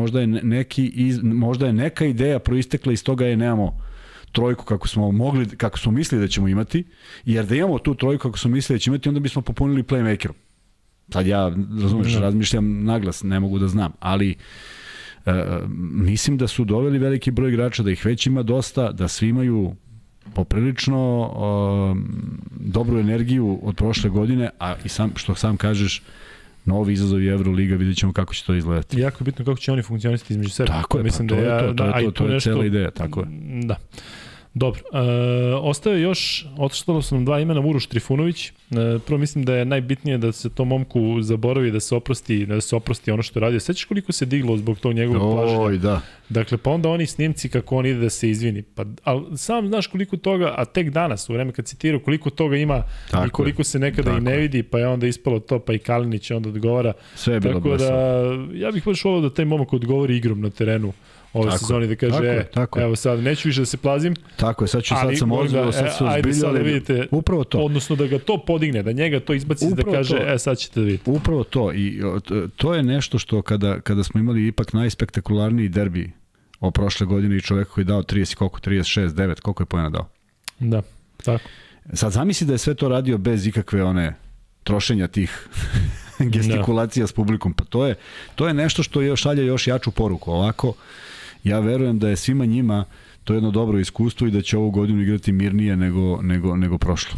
Možda je neka ideja proistekla iz toga nemamo trojku kako smo mislili da ćemo imati, jer da imamo tu trojku kako smo mislili da ćemo imati, onda bismo popunili playmakerom. Sad ja, razmišljam naglas, ne mogu da znam, ali mislim da su doveli veliki broj igrača, da ih već ima dosta, da svi imaju poprilično dobru energiju od prošle godine, a i što sam kažeš, novi izazov je Euroliga, vidjet ćemo kako će to izgledati. Jako je bitno kako će oni funkcionisati između sebe. Tako je, mislim to je cela ideja, tako je. Da. Dobro, ostalo su nam 2 imena, Uroš Trifunović. Prvo mislim da je najbitnije da se to momku zaboravi, da se oprosti ono što je radio. Sećaš koliko se diglo zbog tog njegovog plaženja? Da. Dakle, pa onda oni snimci kako on ide da se izvini. Ali sam znaš koliko toga, a tek danas, u vreme kad citirao, koliko toga ima tako i koliko se nekada i ne vidi, pa je onda ispalo to, pa i Kalinić onda odgovara. Sve je bilo da, ja bih baš volao da taj momak odgovori igrom na terenu ove sezoni, da kaže, evo sad, neću više da se plazim. Tako je, sad sam ozbiljno, sad su ajde sad da vidite, upravo to. Odnosno da ga to podigne, da njega to izbaci, upravo da kaže, sad ćete da vidite. Upravo to, i to je nešto što kada smo imali ipak najspektakularniji derbi o prošle godine i čovek koji je dao 36, 9, koliko je poena dao? Da, tako. Sad zamisli da je sve to radio bez ikakve trošenja tih gestikulacija s publikom, pa to je nešto što šalje još jaču poruku. Ovako, ja verujem da je svima njima to jedno dobro iskustvo i da će ovu godinu igrati mirnije nego prošlo.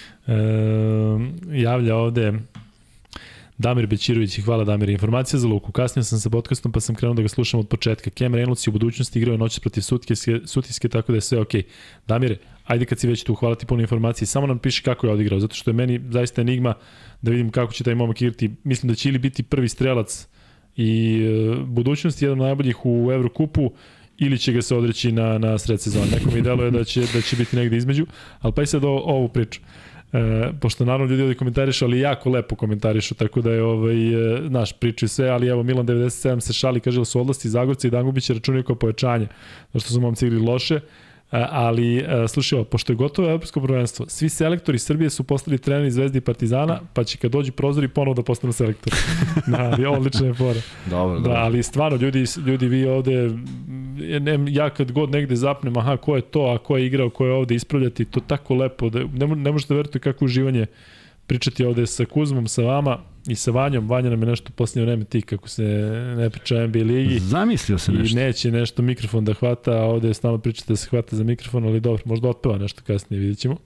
Javlja ovde Damir Bećirović i hvala Damir. Informacija za Luku. Kasnije sam sa podcastom pa sam krenuo da ga slušam od početka. Cam Reynolds u budućnosti igrao noćas protiv Sutjeske, tako da je sve okej. Damire, ajde kad si već tu, hvala ti puno informacije. Samo nam piši kako je odigrao, zato što je meni zaista enigma da vidim kako će taj momak igrati. Mislim da će ili biti prvi strelac i budućnosti, jedan od najboljih u Evrokupu, ili će ga se odreći na sred sezona. Neko mi deluje da će biti negde između, ali pa i sad ovu priču. Pošto naravno ljudi ovdje komentarišu, ali jako lepo komentarišu, tako da je naš priču i sve, ali evo Milan 97 se šali, kaže da su odlasti Zagorca i Dangubića računaju kao pojačanje, zato što su momci igrali loše, ali slušaj ovo, pošto je gotovo evropsko prvenstvo, svi selektori Srbije su postali treneri Zvezde i Partizana, pa će kad dođu prozori ponovo da postanu selektori. Da, odlična je fora. Dobro. Da, ali stvarno, ljudi vi ovde, ja kad god negde zapnem, aha, ko je to, a ko je igrao, ko je ovde ispravljati, to tako lepo, da ne možete veriti kako uživanje pričati ovde sa Kuzmom, sa vama i sa Vanjom. Vanja nam je nešto posljednje vreme kako se ne priča NBA ligi. Zamislio se nešto. I neće nešto mikrofon da hvata, a ovde stalno pričate da se hvata za mikrofon, ali dobro, možda otpeva nešto kasnije, vidjet ćemo.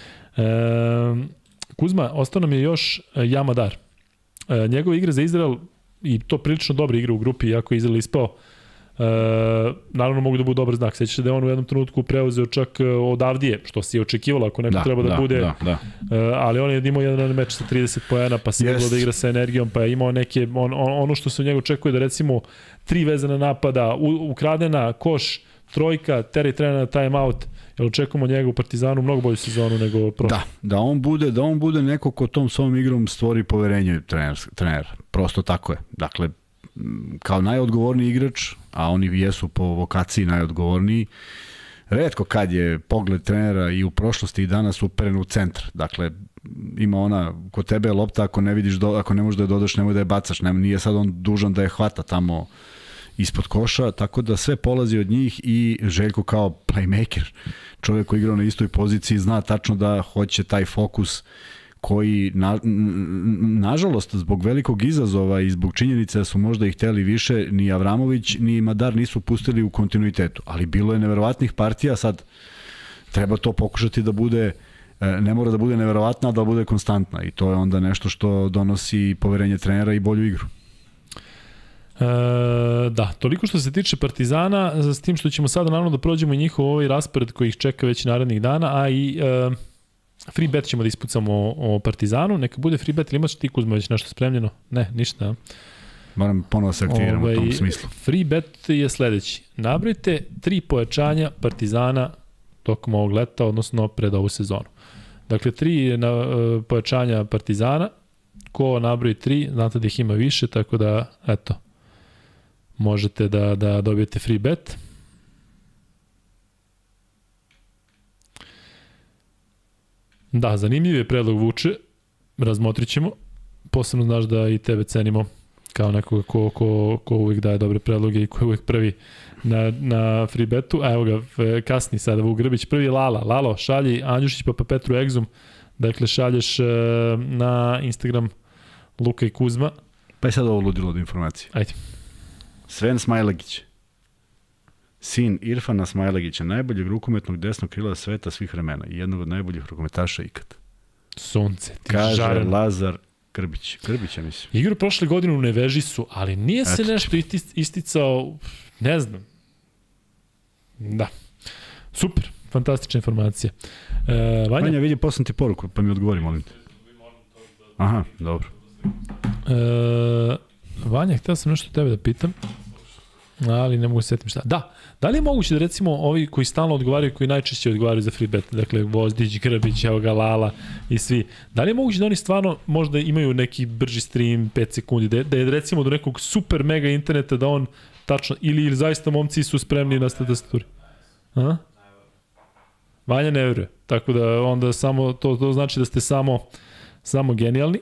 Kuzma, ostao nam je još Jamadar. Njegova igra za Izrael, i to prilično dobra igra u grupi, iako je Izrael ispao, naravno mogu da bude dobar znak. Sjećaš da je on u jednom trenutku preuzeo čak od Avdije, što si je očekivalo ako neko treba da bude. Ali on je imao jedan meč sa 30 poena, pa se moglo da igra sa energijom, pa je imao neke, ono što se u njegu očekuje da recimo 3 vezana napada, ukradena, koš, trojka, teri trena na timeout, jer očekujemo njega u Partizanu mnogo bolju sezonu nego prošle. Da on bude neko ko tom svom igrom stvori poverenje trener. Prosto tako je. Dakle, kao najodgovorniji igrač, a oni jesu po vokaciji najodgovorniji, retko kad je pogled trenera i u prošlosti i danas uperen u centar. Dakle, ima ona, kod tebe je lopta, ako ne vidiš, ako ne možeš da je dodaš, nemoj da je bacaš, nije sad on dužan da je hvata tamo ispod koša, tako da sve polazi od njih i Željko kao playmaker, čovjek koji igrao na istoj poziciji, zna tačno da hoće taj fokus koji, nažalost, zbog velikog izazova i zbog činjenice da su možda ih hteli više, ni Avramović, ni Madar nisu pustili u kontinuitetu. Ali bilo je neverovatnih partija, sad treba to pokušati da bude, ne mora da bude neverovatna, da bude konstantna i to je onda nešto što donosi poverenje trenera i bolju igru. Da, toliko što se tiče Partizana, s tim što ćemo sada naravno da prođemo i njihov ovaj raspored koji ih čeka već narednih dana, a i free bet ćemo da ispucamo o Partizanu. Neka bude free bet, ili imaš ti, Kuzma, već nešto spremljeno? Ne, ništa. Moram ponovo se aktiviram u tom smislu. Free bet je sledeći. Nabrojite 3 pojačanja Partizana tokom ovog leta, odnosno pred ovu sezonu. Dakle, 3 pojačanja Partizana. Ko nabroji 3, znate da ih ima više, tako da, eto, možete da dobijete free bet. Da, zanimljiv je predlog Vuče, razmotrit ćemo. Posebno znaš da i tebe cenimo kao nekoga ko uvijek daje dobre predloge i ko je uvijek prvi na free betu. A evo ga, kasni sada Vuk Grbić, prvi je Lala. Lalo, šalji Andjušić pa Petru Egzum. Dakle, šalješ na Instagram Luka i Kuzma. Pa je sad ovo ludilo od informacije. Ajde. Sven Smajlagić, sin Irfana Smajlagića, najboljeg rukometnog desnog krila sveta svih vremena i jednog od najboljih rukometaša ikad. Sunce, ti kaže žaren. Lazar Grbić. Grbić, ja mislim. Igrao prošle godine u Nevežisu, ali nije se nešto isticao, ne znam. Da. Super, fantastična informacija. Vanja, vidi, poslam ti poruku, pa mi odgovori, molim te. Aha, dobro. Vanja, htio sam nešto tebe da pitam, ali ne mogu se sjetiti šta. Da li je moguće da recimo ovi koji stalno odgovaraju, koji najčešće odgovaraju za free bet, dakle Vozdić, Grbić, evo ga Lala i svi, da li je moguće da oni stvarno možda imaju neki brži stream, 5 sekundi, da je recimo do nekog super mega interneta da on tačno, ili zaista momci su spremni na tastaturi? Vanja ne veruje, tako da onda samo, to znači da ste samo genijalni.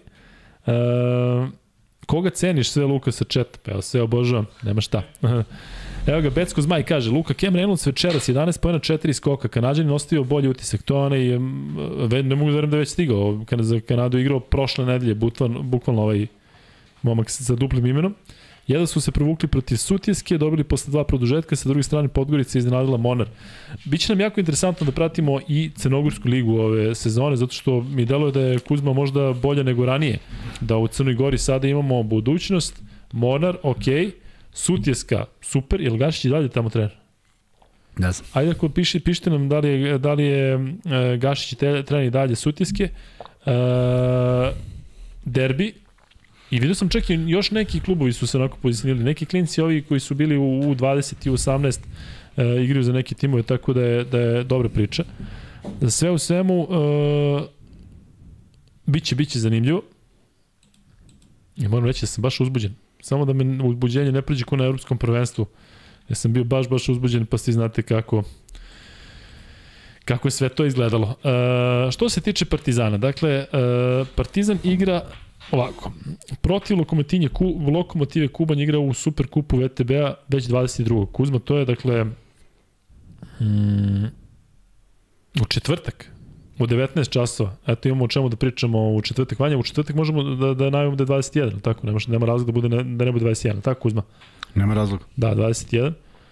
Koga ceniš sve, Luka, sa četa? Pa evo, sve obožavam, nema šta. Evo ga, Becko Zmaj kaže, Luka Cam Reynolds večeras 11 pojena 4 skoka, Kanadjanin ostavio bolji utisak, to onaj, ne mogu da verujem da je već stigao, za Kanadu igrao prošle nedelje, bukvalno ovaj momak sa duplim imenom. Jedan su se provukli protiv Sutjeske, dobili posle 2 produžetka, sa druge strane Podgorica iznenadila Monar. Biće nam jako interesantno da pratimo i Crnogorsku ligu ove sezone, zato što mi deluje da je Kuzma možda bolja nego ranije. Da u Crnoj Gori sada imamo budućnost, Monar, Sutjeska, super, je li Gašić i dalje tamo trener? Ne znam. Ajde ako pišite nam da li je Gašić trener i dalje Sutjeske. Derbi. I vidio sam čak i još neki klubovi su se onako pozicionirali. Neki klinci ovi koji su bili u 20 i u 18 igraju za neke timove, tako da je dobra priča. Sve u svemu biće zanimljivo. I moram reći da sam baš uzbuđen. Samo da me uzbuđenje ne prođe ko na evropskom prvenstvu. Ja sam bio baš uzbuđen, pa svi znate kako je sve to izgledalo. Što se tiče Partizana, dakle, Partizan igra ovako, protiv Lokomotive Kubanj igra u Superkupu VTB-a već 22. Kuzma, to je dakle u četvrtak, u 19 časova. Eto, imamo o čemu da pričamo u četvrtak. Vanja, u četvrtak možemo da najavimo da je 21, tako? Nema razloga da ne bude 21, tako Kuzma? Nema razloga. Da, 21.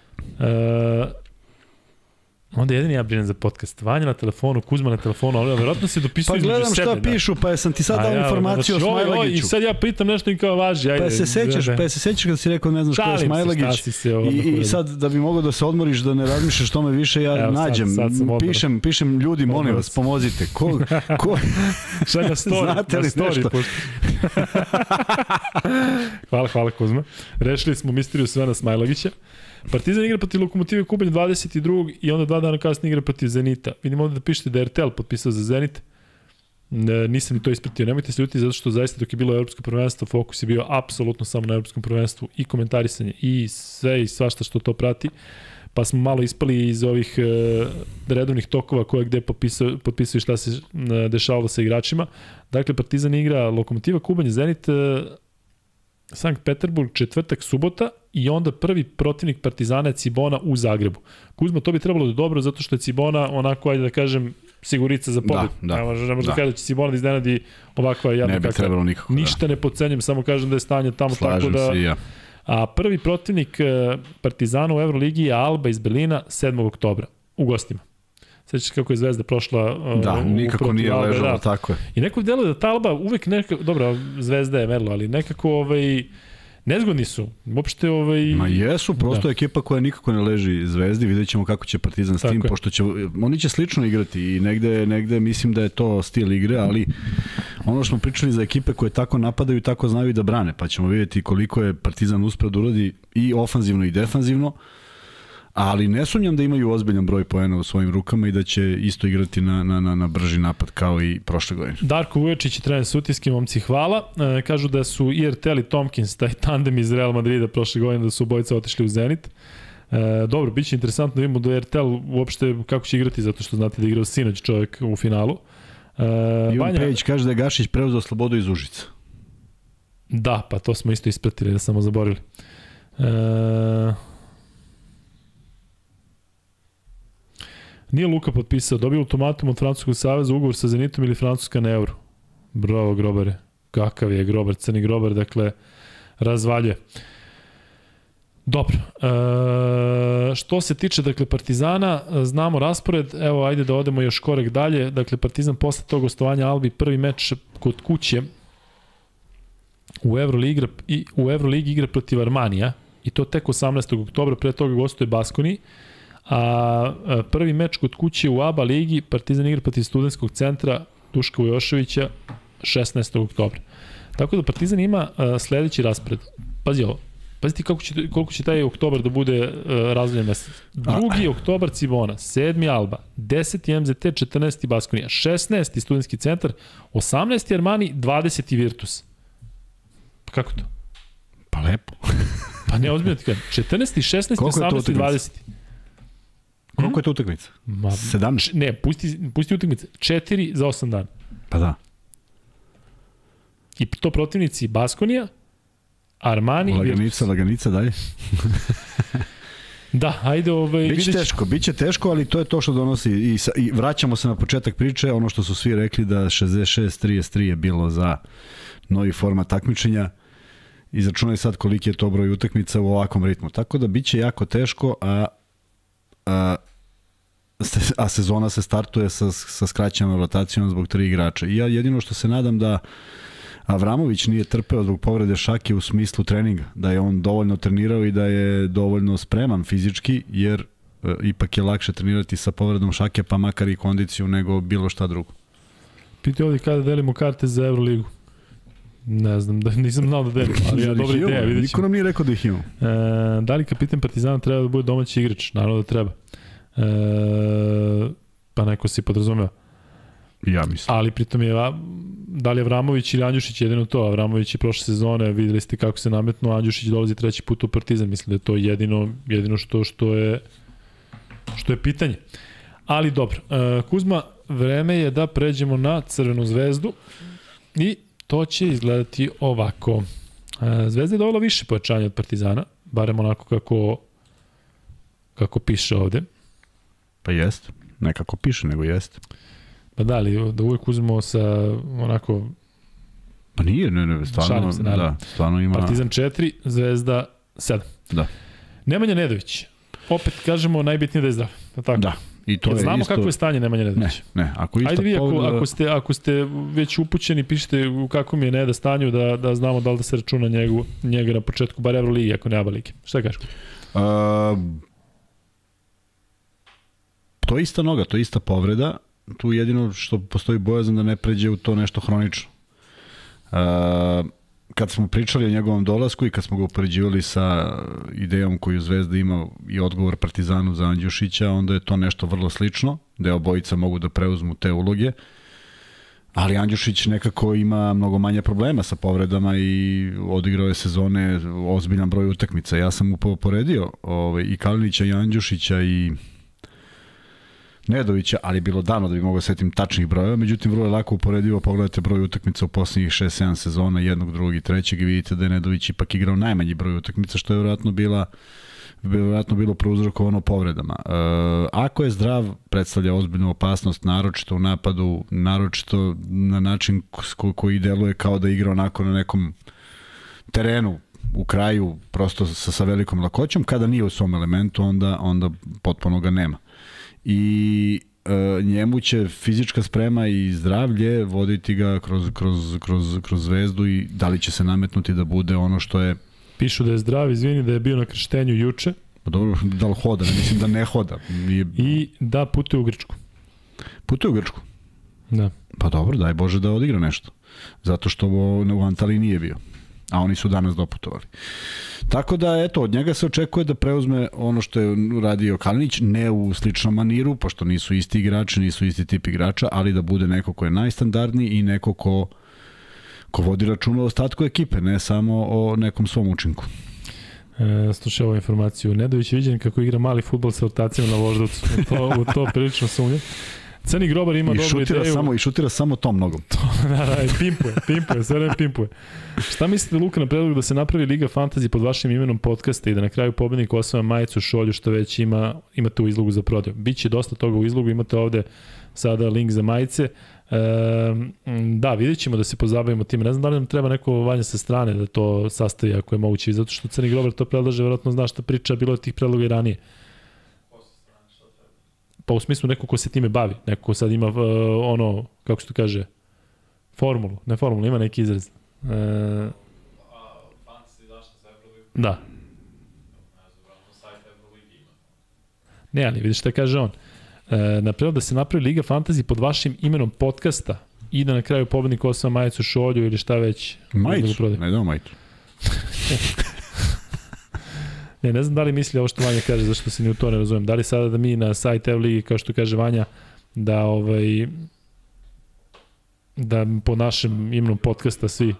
Onda jedini ja brinem za podcast. Vanja na telefonu, Kuzma na telefonu, ali verovatno se dopisuju između sebe. Pa gledam šta pišu, pa sam ti sad dao informaciju o Smajlagiću. I sad ja pitam nešto i kao važi. Ajde, pa se sećaš kad si rekao ne znaš ko je Smajlagić i sad da bi mogao da se odmoriš, da ne razmišljaš tome više, ja nađem, pišem ljudi, molim vas, pomozite. Šta na story? Znate li nešto? Hvala Kuzma. Rešili smo misteriju Svena Smajlagića. Partizan igra protiv Lokomotive Kubanj 22. i onda 2 dana kasnije igra protiv Zenita. Vidim ovde da pišete da je RTL potpisao za Zenit. Nisam ni to ispratio. Nemojte se ljuti zato što zaista dok je bilo evropsko prvenstvo, fokus je bio apsolutno samo na evropskom prvenstvu i komentarisanje i sve i svašta što to prati. Pa smo malo ispali iz ovih redovnih tokova koje gde potpisuju šta se dešavalo sa igračima. Dakle, Partizan igra Lokomotiva Kubanj, Zenit, Sankt Peterburg, četvrtak, subota i onda prvi protivnik Partizana je Cibona u Zagrebu. Kuzma, to bi trebalo da je dobro zato što je Cibona onako, ajde da kažem, sigurica za pobjed. Ne može da kaže da će Cibona da iznenadi ovakva jadna kakva. Ne bi trebalo nikako. Ništa ne podcenjam, samo kažem da je stanje tamo Slažem tako da... se i ja. A prvi protivnik Partizana u Euroligi je Alba iz Berlina 7. oktobra u gostima. Sećaš kako je Zvezda prošla nikako nije Albe, ležalo, tako je. I neko deluje da ta Alba uvek nekako, dobro, Zvezda je merila, ali nekako nezgodni su. Uopšte Ma jesu, prosto ekipa koja nikako ne leži Zvezdi, vidjet ćemo kako će Partizan s tim, pošto će, oni će slično igrati i negde mislim da je to stil igre, ali ono što smo pričali za ekipe koje tako napadaju i tako znaju i da brane, pa ćemo vidjeti koliko je Partizan uspeo da uradi i ofanzivno i defanzivno, ali ne sumnjam da imaju ozbiljan broj poena u svojim rukama i da će isto igrati na brži napad kao i prošle godine. Darko Vujačić i trener Sutijski, momci, hvala. Kažu da su IRTL i Tompkins, taj tandem iz Real Madrida prošle godine, da su obojica otišli u Zenit. Dobro, bit će interesantno da vidimo da RTL uopšte kako će igrati, zato što znate da igrao sinoć čovjek u finalu. Ivan Pejić kaže da je Gašić preuzeo slobodu iz Užica. Da, pa to smo isto ispratili, da samo zaborili. Nije Luka potpisao, dobio ultimatum od Francuskog saveza, ugovor sa Zenitom ili Francuska na euro. Bravo, Grobare. Kakav je Grobar, crni Grobar, dakle, razvaljuje. Dobro. Što se tiče, dakle, Partizana, znamo raspored, evo, ajde da odemo još korek dalje. Dakle, Partizan posle tog gostovanja Albi, prvi meč kod kuće u Euroligi igra protiv Armanija, i to tek 18. oktobra, pre toga gostuje Baskoni. A prvi meč kod kuće u ABA ligi Partizan igra protiv Studentskog centra Duška Vujoševića 16. oktobra. Tako da Partizan ima sledeći raspored. Pazi ovo. Pazite koliko će taj oktobar da bude razvoljen mesec. 2. oktobar Cibona, 7. Alba, 10. MZT, 14. Baskonija, 16. Studentski centar, 18. Armani, 20. Virtus. Pa kako to? Pa lepo. Pa ne, ozbiljno ti kažem. 14. 16. 18. 20. Koliko je to utakmica? 17? Ne, pusti utakmice. 4 za 8 dana. Pa da. I to protivnici Baskonija, Armani i Virtus. Laganica dalje. Da, ajde Biće teško, ali to je to što donosi i vraćamo se na početak priče, ono što su svi rekli da 66-33 je bilo za novi format takmičenja. Izračunaj sad koliki je to broj utakmica u ovakvom ritmu. Tako da biće jako teško, a sezona se startuje sa skraćenom rotacijom zbog 3 igrača. I ja jedino što se nadam da Avramović nije trpeo zbog povrede Šake u smislu treninga, da je on dovoljno trenirao i da je dovoljno spreman fizički, jer ipak je lakše trenirati sa povredom Šake, pa makar i kondiciju, nego bilo šta drugo. Piti ovdje kada delimo karte za Euroligu. Ne znam, nisam znao da delim, ali ja dobra ideja, vidjet ćemo. Niko nam nije rekao da ih imamo. Da li kapitan Partizana treba da bude domaći igrač? Naravno da treba. Pa neko si podrazumeo. Ja mislim. Ali pritom je, da li je Avramović ili Andjušić jedino to? Avramović je prošle sezone, videli ste kako se nametnuo, Andjušić dolazi 3. put u Partizan. Mislim da je to jedino što je pitanje. Ali dobro. Kuzma, vreme je da pređemo na Crvenu zvezdu i to će izgledati ovako. Zvezda je dovela više pojačanja od Partizana, barem onako kako piše ovde. Pa jest. Ne kako piše, nego jest. Pa da, ali da uvek uzmemo sa onako... Pa nije, stvarno, stvarno ima... Partizan 4, Zvezda 7. Da. Nemanja Nedović. Opet kažemo najbitnije da je zdrav. Tako? Da. I to znamo isto... kako je stanje Nemanja Nedović. Ne. Ajde vi, ako ste već upućeni, pišite u kakvom je Neda stanju, da znamo da li da se računa njega na početku, bar Euroligi, ako ne ABA lige. Šta kažeš? To je ista noga, to je ista povreda. Tu jedino što postoji bojazan da ne pređe u to nešto hronično. Kad smo pričali o njegovom dolasku i kad smo ga upoređivali sa idejom koju Zvezda ima i odgovor Partizanu za Andjušića, onda je to nešto vrlo slično, da obojica mogu da preuzmu te uloge, ali Andjušić nekako ima mnogo manje problema sa povredama i odigrao je sezone ozbiljan broj utakmica. Ja sam uporedio i Kalinića i Andjušića i Nedovića, ali je bilo dano da bi mogao setim tačnih brojeva, međutim vrlo je lako uporedivo, pogledajte broj utakmica u posljednjih 6-7 sezona, jednog, drugog i trećeg i vidite da je Nedović ipak igrao najmanji broj utakmica, što je vjerojatno bilo prouzrokovano povredama. Ako je zdrav, predstavlja ozbiljnu opasnost, naročito u napadu, naročito na način koji deluje kao da igra onako na nekom terenu u kraju, prosto sa velikom lakoćom. Kada nije u svom elementu, onda potpuno ga nema. I njemu će fizička sprema i zdravlje voditi ga kroz Zvezdu i da li će se nametnuti da bude ono što je. Pišu da je zdrav, izvini, da je bio na krštenju juče. Pa dobro, da li hoda, ne mislim da ne hoda. I da putuje u Grčku. Putuje u Grčku? Da. Pa dobro, daj Bože da odigra nešto. Zato što u Antaliji nije bio. A oni su danas doputovali. Tako da, eto, od njega se očekuje da preuzme ono što je radio Kalinić, ne u sličnom maniru, pošto nisu isti igrači, nisu isti tip igrača, ali da bude neko ko je najstandardniji i neko ko vodi računa o ostatku ekipe, ne samo o nekom svom učinku. Slušaj ovu informaciju. Nedović je viđen kako igra mali fudbal sa rotacijama na Voždovcu. U to prilično sumnje. Crni Grobar ima dobru ideju. I šutira samo tom nogom. Da, pimpuje, sve vreme pimpuje. Šta mislite, Luka, na predlogu da se napravi Liga Fantasy pod vašim imenom podcasta i da na kraju pobednik osvaja majicu, šolju, što već imate u izlogu za prodaju? Biće dosta toga u izlogu, imate ovde sada link za majice. Da, vidjet ćemo da se pozabavimo tim. Ne znam da li nam treba neko vanje sa strane da to sastavi ako je moguće, zato što Crni Grobar to predlaže, verovatno zna šta priča, bilo je tih predloga i ranije. Pa u smislu neko ko se time bavi, neko ko sad ima ono, kako se to kaže, formulu, ne formulu, ima neki izraz. Fantasy zašto se Euroligi? Da. Ne znam, vratno sajt Euroligi ima. Ne, ali vidiš šta kaže on. Napravio da se napravi Liga Fantasy pod vašim imenom podcasta i da na kraju pobednik osvaja majicu, šolju ili šta već. Majicu? Ne dao majicu. Ne znam da li misli ovo što Vanja kaže, zašto se ni u to ne razumem. Da li sada da mi na sajt Euroligi, kao što kaže Vanja, da da po našem imenom podcasta svi.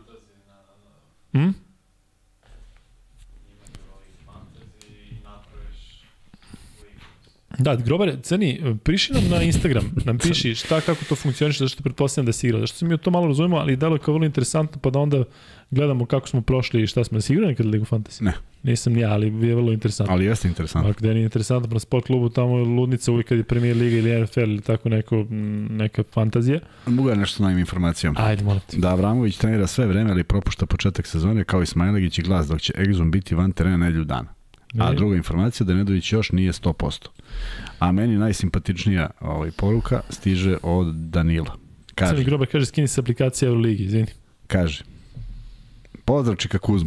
Da, Grobare, Crni, priši nam na Instagram, nam piši šta, kako to funkcioniše, zašto pretpostavljam da si igrao. Zašto se mi to malo razumemo, ali delo je kao vrlo interesantno, pa da onda gledamo kako smo prošli i šta smo. Si igrao nekada Ligu Fantasy? Ne. Nisam ja, ali je vrlo interesantno. Ali jeste interesantno. Ako da nije interesantno, pa na sport klubu tamo je ludnica uvijek kad je Premier Liga ili NFL ili tako neka fantazija. Mogu ja nešto s novim informacijom? Ajde, molim te. Da Avramović trenira sve vreme, ali propušta početak sezone kao i Smajlegić i Glas, dok će Egzum biti van terena nedelju dana. A druga informacija da Nedović još nije 100%. A meni najsimpatičnija poruka stiže od Danila. Crni Grobar kaže skini se aplikacija Euroligi, izvini. Kaže, pozdrav Čika Kuzma.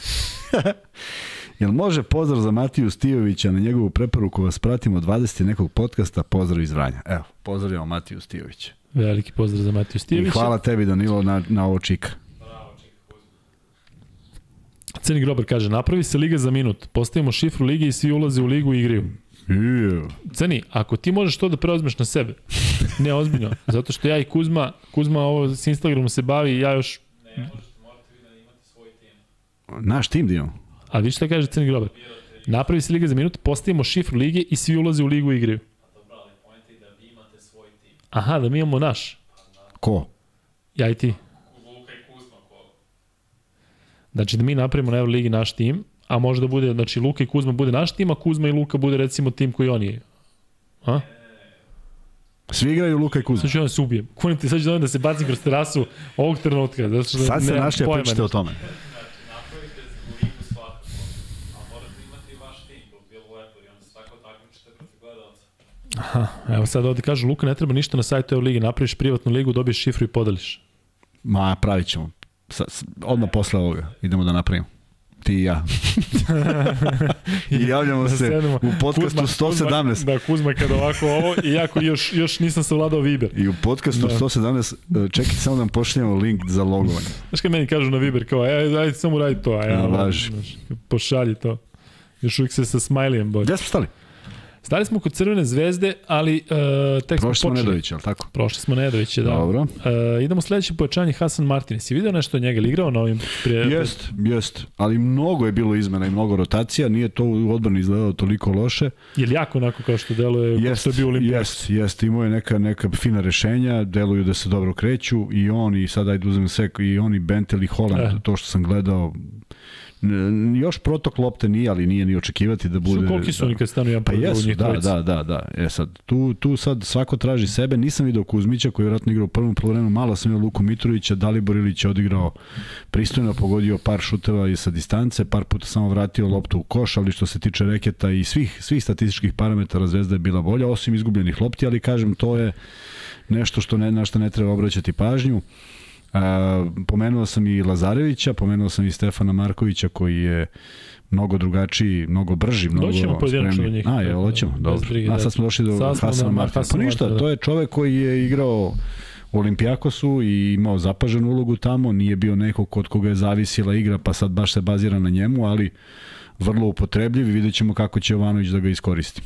Jel može pozdrav za Matiju Stijovića, na njegovu preporuku vas pratimo 20 nekog podcasta, pozdrav iz Vranja. Evo, pozdravljamo Matiju Stijovića. Veliki pozdrav za Matiju Stijovića. I hvala tebi Danilo na ovo Čika. Crni Grobar kaže, napravi se liga za minut, postavimo šifru lige i svi ulaze u ligu i igraju. Crni, ako ti možeš to da preozmeš na sebe, ne ozbiljno, zato što ja i Kuzma ovo s Instagramom se bavi i ja još... Ne, morate vi da imate svoj tim. Naš tim da imamo. A vi šta kaže Crni Grobar? Napravi se liga za minut, postavimo šifru lige i svi ulaze u ligu i igraju. A dobro, ali pojenta je da vi imate svoj tim. Aha, da mi imamo naš. Ko? Ja i ti. Luka i Kuzma, ko? Znači da mi napravimo na Euroligi naš tim, a može da bude, znači Luka i Kuzma bude naš tim, a Kuzma i Luka bude recimo tim koji oni je. A? Svi igraju Luka i Kuzma. Sad ću ja se ubijem. Kunim ti, sad ću da se bacim kroz terasu ovog trenutka. Zato što sad se našli, a pričate o tome. Znači, napravite ligu svakako, a morate imati i vaš tim, dok bilo lepo i onda se tako takmičite protiv gledalca. Aha, evo sad ovde kažu, Luka, ne treba ništa na sajtu Euroligi, napraviš privatnu ligu, dobiješ šifru i podeliš. Ma, pravit ćemo. Odmah posle ovoga idemo da napravimo. Ti i ja. I javljamo se u podcastu 117. Da, Kuzma kada ovako ovo i jako još nisam savladao Viber. I u podcastu 117, čekajte samo da nam pošaljemo link za logovanje. Znaš kad meni kažu na Viber, kao, ajde samo radi to, a ja, važi. Pošalji to. Još uvijek se sa smajlijem bolje. Gde smo stali? Stali smo kod Crvene zvezde, ali tek smo Prošli smo počeli. Nedovića, ali tako? Prošli smo Nedovića, da. Dobro. Idemo sledeće pojačanje, Hasan Martin. Si vidio nešto od njega ili igrao na ovim Jest, ali mnogo je bilo izmena i mnogo rotacija, nije to u odbrani izgledalo toliko loše. Je li jako onako kao što deluje, što je bio Olimpijakos? Jest, imao je neka fina rešenja, deluju da se dobro kreću i on i sad ajde uzmem sve, i on i Bentel i Holland, to što sam gledao, još protok lopte nije, ali nije ni očekivati da bude... Koliki su oni kad stanu jedan pa jesu, da. Sad, tu sad svako traži sebe. Nisam video Kuzmića koji je vjerojatno igrao u prvom poluvremenu, malo sam vidio Luku Mitrovića, Dalibor Ilić je odigrao pristojno, pogodio par šuteva i sa distance, par puta samo vratio loptu u koš, ali što se tiče reketa i svih statističkih parametara Zvezda je bila bolja, osim izgubljenih lopti, ali kažem, to je nešto na što ne treba obraćati pažnju. Pomenuo sam i Lazarevića, pomenuo sam i Stefana Markovića koji je mnogo drugačiji, mnogo brži, mnogo spremni. Hoćemo, dobro. Sad smo došli do Hasana Martina. Pa ništa, to je čovek koji je igrao u Olimpijakosu i imao zapaženu ulogu tamo, nije bio neko kod koga je zavisila igra, pa sad baš se bazira na njemu, ali vrlo upotrebljiv i vidjet ćemo kako će Jovanović da ga iskoristi.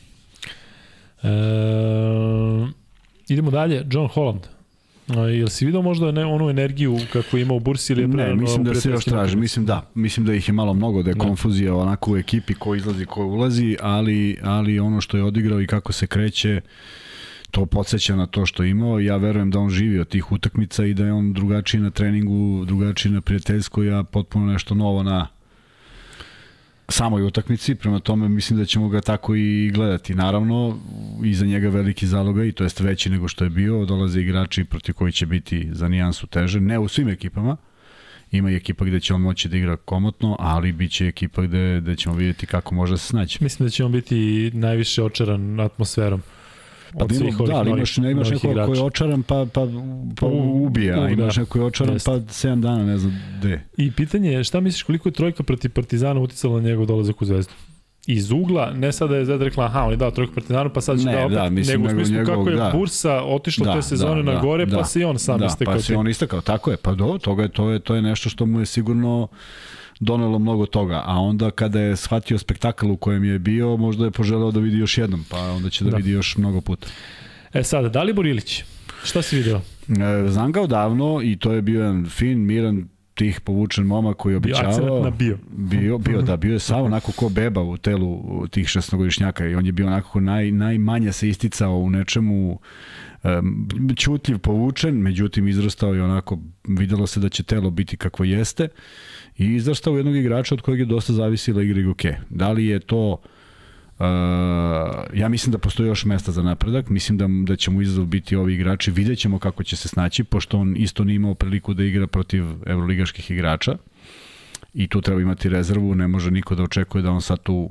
Idemo dalje, John Holland. Jel si vidio možda onu energiju kako ima u bursi ili je ne, mislim da se još traži, mislim da ih je malo mnogo, da je konfuzija onako u ekipi ko izlazi, ko ulazi, ali ono što je odigrao i kako se kreće, to podsjeća na to što je imao. Ja verujem da on živi od tih utakmica i da je on drugačiji na treningu, drugačiji na prijateljskoj, a potpuno nešto novo na samoj utakmici, prema tome mislim da ćemo ga tako i gledati. Naravno, iza njega veliki zalogaj, to jest veći nego što je bio, dolaze igrači protiv koji će biti za nijansu teže, ne u svim ekipama, ima i ekipa gde će on moći da igra komotno, ali bit će ekipa gde ćemo vidjeti kako može da se snaći. Mislim da će on biti najviše očaran atmosferom. Ali imaš nekoga koji je očaran pa ubije, a imaš neko koji je očaran pa 7 dana ne znam gde. I pitanje je šta misliš koliko je trojka protiv Partizana uticala na njegov dolazak u Zvezdu? Iz ugla, ne sada da je Zvezda rekla on je dao trojku Partizanu pa sad će da opet, nego u smislu kako je bursa otišla te sezone na gore pa se i on sam istekao. Pa se on istekao, tako je, pa to je nešto što mu je sigurno donelo mnogo toga, a onda kada je shvatio spektakl u kojem je bio, možda je poželeo da vidi još jednom, pa onda će da vidi još mnogo puta. Sada, Dalibor Ilić, šta si video? Znam ga odavno i to je bio jedan fin, miran, tih povučen momak koji je običavao. Bio je samo onako ko beba u telu tih 16-godišnjaka i on je bio onako najmanje se isticao u nečemu, ćutljiv, povučen, međutim izrastao je onako, videlo se da će telo biti kakvo jeste i izrastao u jednog igrača od kojeg je dosta zavisila igra Igoke. Da li je to ja mislim da postoji još mesta za napredak, mislim da će mu izazov biti ovi igrači, vidjet ćemo kako će se snaći, pošto on isto nije imao priliku da igra protiv evroligaških igrača i tu treba imati rezervu, ne može niko da očekuje da on sad tu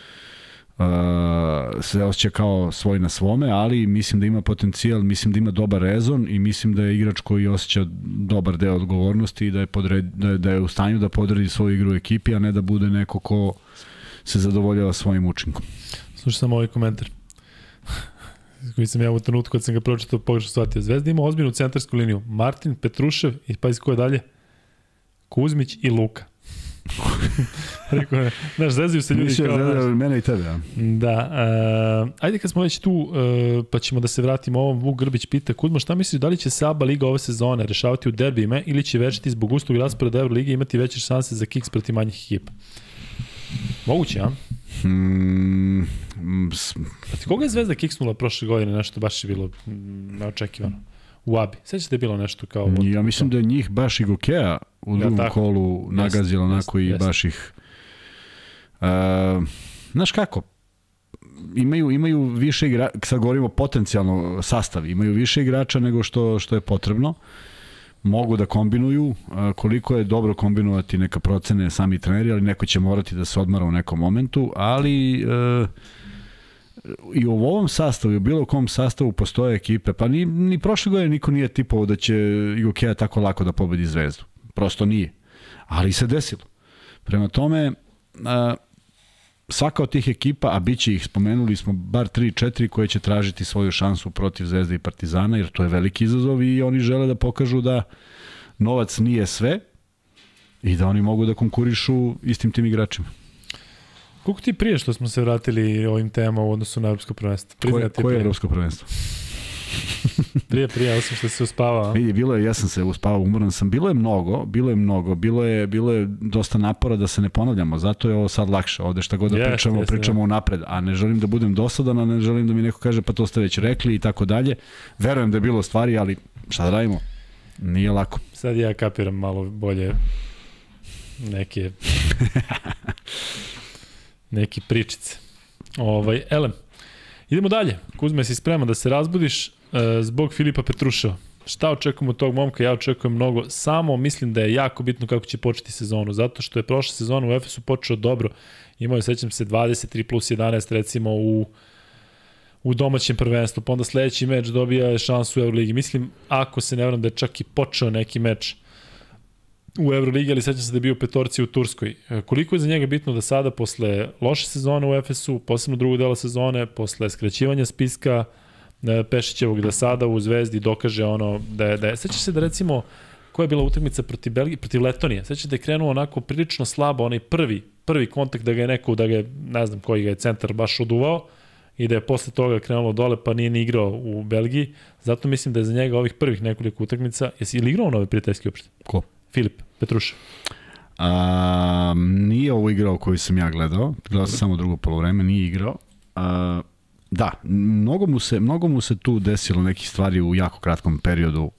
se osjeća kao svoj na svome, ali mislim da ima potencijal, mislim da ima dobar rezon i mislim da je igrač koji osjeća dobar deo odgovornosti i da je u stanju da podredi svoju igru u ekipi, a ne da bude neko ko se zadovoljava svojim učinkom. Slušaj samo ovaj komentar koji sam ja u trenutku kad sam ga pročitao pogrešno shvatio. Zvezda ima ozbiljnu centarsku liniju. Martin, Petrušev i pa iz koje dalje? Kuzmić i Luka. Rekao, znaš, zezaju se ljudi kao... Mene i tebe, ja. Da. Ajde kad smo već tu, pa ćemo da se vratimo ovom. Vuk Grbić pita, Kuzma, šta misliš, da li će se ABA Liga ove sezone rešavati u derbijima ili će večiti zbog ustog rasporeda Euroligi imati veće šanse za kiks protiv manjih ekipa? Moguće, a? Koga je Zvezda kiksnula prošle godine, nešto baš je bilo neočekivano? U ABI. Sećate da je bilo nešto kao... Ja mislim da je njih baš i Gokea u drugom kolu nagazilo onako i baš ih... Znaš kako? Imaju više igrača, sad govorimo potencijalno sastav, imaju više igrača nego što je potrebno. Mogu da kombinuju, koliko je dobro kombinovati neka procene sami treneri, ali neko će morati da se odmara u nekom momentu, ali i u ovom sastavu i u bilo kom sastavu postoje ekipe, pa ni prošle godine niko nije tipovao da će Igokeja tako lako da pobedi Zvezdu. Prosto nije. Ali se desilo. Prema tome, svaka od tih ekipa, a bit će ih, spomenuli smo bar 3-4 koje će tražiti svoju šansu protiv Zvezde i Partizana, jer to je veliki izazov i oni žele da pokažu da novac nije sve i da oni mogu da konkurišu istim tim igračima. Koliko ti prije što smo se vratili ovim temama u odnosu na evropsko prvenstvo? Koje je evropsko prvenstvo? Prije, osim što se uspava. Vidi, bilo je, ja sam se uspavao, umoran sam, bilo je dosta napora da se ne ponavljamo, zato je ovo sad lakše, ovde šta god da pričamo unapred, a ne želim da budem dosadan, a ne želim da mi neko kaže pa to ste već rekli i tako dalje. Verujem da je bilo stvari, ali šta da radimo? Nije lako. Sad ja kapiram malo bolje neke pričice. Elem, idemo dalje. Kuzma, si spreman da se razbudiš zbog Filipa Petruševa? Šta očekujemo od tog momka? Ja očekujem mnogo. Samo mislim da je jako bitno kako će početi sezonu, zato što je prošla sezona u Efesu počeo dobro. Imao je, sećam se, 23 plus 11 recimo u domaćem prvenstvu, pa onda sledeći meč dobija šansu u Euroligi. Mislim, ako se ne varam da je čak i počeo neki meč u Euroligi, ali sećam se da je bio petorci u Turskoj. Koliko je za njega bitno da sada, posle loše sezone u Efesu, posebno drugog dela sezone, posle skraćivanja spiska Pešićevog, da sada u Zvezdi dokaže ono da je... Sećaš se da recimo, koja je bila utakmica protiv Belgije, protiv Letonije, sećaš da je krenuo onako prilično slabo, onaj prvi kontakt da ga je neko, ne znam koji ga je centar baš oduvao, i da je posle toga krenulo dole pa nije ni igrao u Belgiji. Zato mislim da je za njega ovih prvih nekoliko utakmica... Jesi ili igrao nove prijateljske uopšte? Ko? Filip Petrušev. Nije ovo igrao koji sam ja gledao sam samo drugo polovreme, nije igrao. Da, mnogo mu se tu desilo nekih stvari u jako kratkom periodu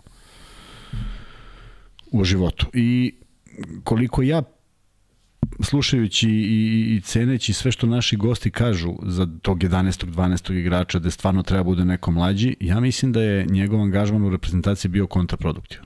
u životu. I koliko ja slušajući i ceneći sve što naši gosti kažu za tog 11. 12. igrača da stvarno treba bude neko mlađi, ja mislim da je njegov angažman u reprezentaciji bio kontraproduktivan.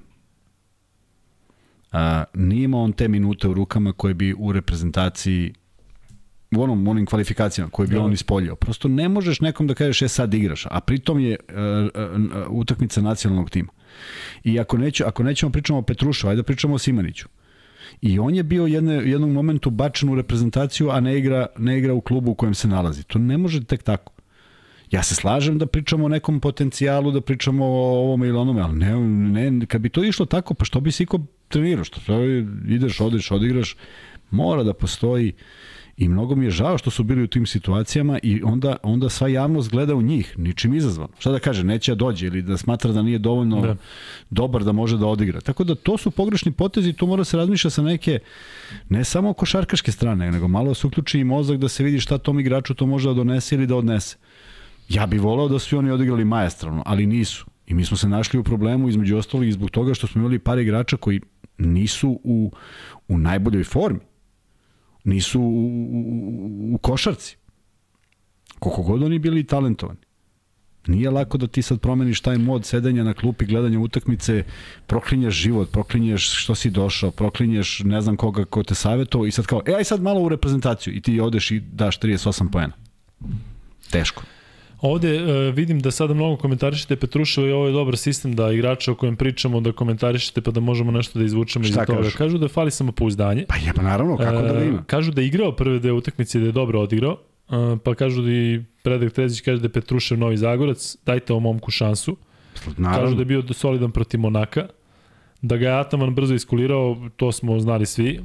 Nije imao on te minute u rukama koje bi u reprezentaciji u onim kvalifikacijama koje bi on ispoljio. Prosto ne možeš nekom da kažeš sad igraš, a pritom je utakmica nacionalnog tima. I ako nećemo pričamo o Petruševu, ajde da pričamo o Simaniću. I on je bio jednom momentu bačen u reprezentaciju, a ne igra u klubu u kojem se nalazi. To ne može tek tako. Ja se slažem da pričamo o nekom potencijalu, da pričamo o ovome ili onome, ali ne, kad bi to išlo tako, pa što bi si iko trenirao? Ideš, odigraš, mora da postoji. I mnogo mi je žao što su bili u tim situacijama i onda sva javnost gleda u njih, ničim izazvano. Šta da kaže, neće da dođe ili da smatra da nije dovoljno dobar da može da odigra. Tako da to su pogrešni potezi i tu mora se razmišlja sa neke, ne samo košarkaške strane, nego malo se uključi i mozak da se vidi šta tom igraču to može da donese ili da odnese. Ja bih volao da su oni odigrali maestralno, ali nisu. I mi smo se našli u problemu između ostalih zbog toga što smo imali par igrača koji nisu u najboljoj formi. Nisu u košarci. Koliko god oni bili talentovani. Nije lako da ti sad promeniš taj mod sedenja na klupi, gledanja utakmice, proklinješ život, proklinješ što si došao, proklinješ ne znam koga ko te savjetovao i sad kao, aj sad malo u reprezentaciju i ti odeš i daš 38 poena. Teško. Ovde vidim da sada mnogo komentarišete Petruševa i ovo je dobar sistem da igrača o kojem pričamo da komentarišete pa da možemo nešto da izvučemo iz toga. Kažu da fali samopouzdanje. Pa naravno, kako da ga ima. Kažu da je igrao prve dve utakmice i da je dobro odigrao, pa kažu da i Predrag Trezić kaže da je Petrušev Novi Zagorac, dajte ovom momku šansu. Naravno. Kažu da je bio solidan protiv Monaka, da ga je Ataman brzo iskulirao, to smo znali svi.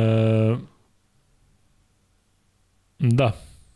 Da.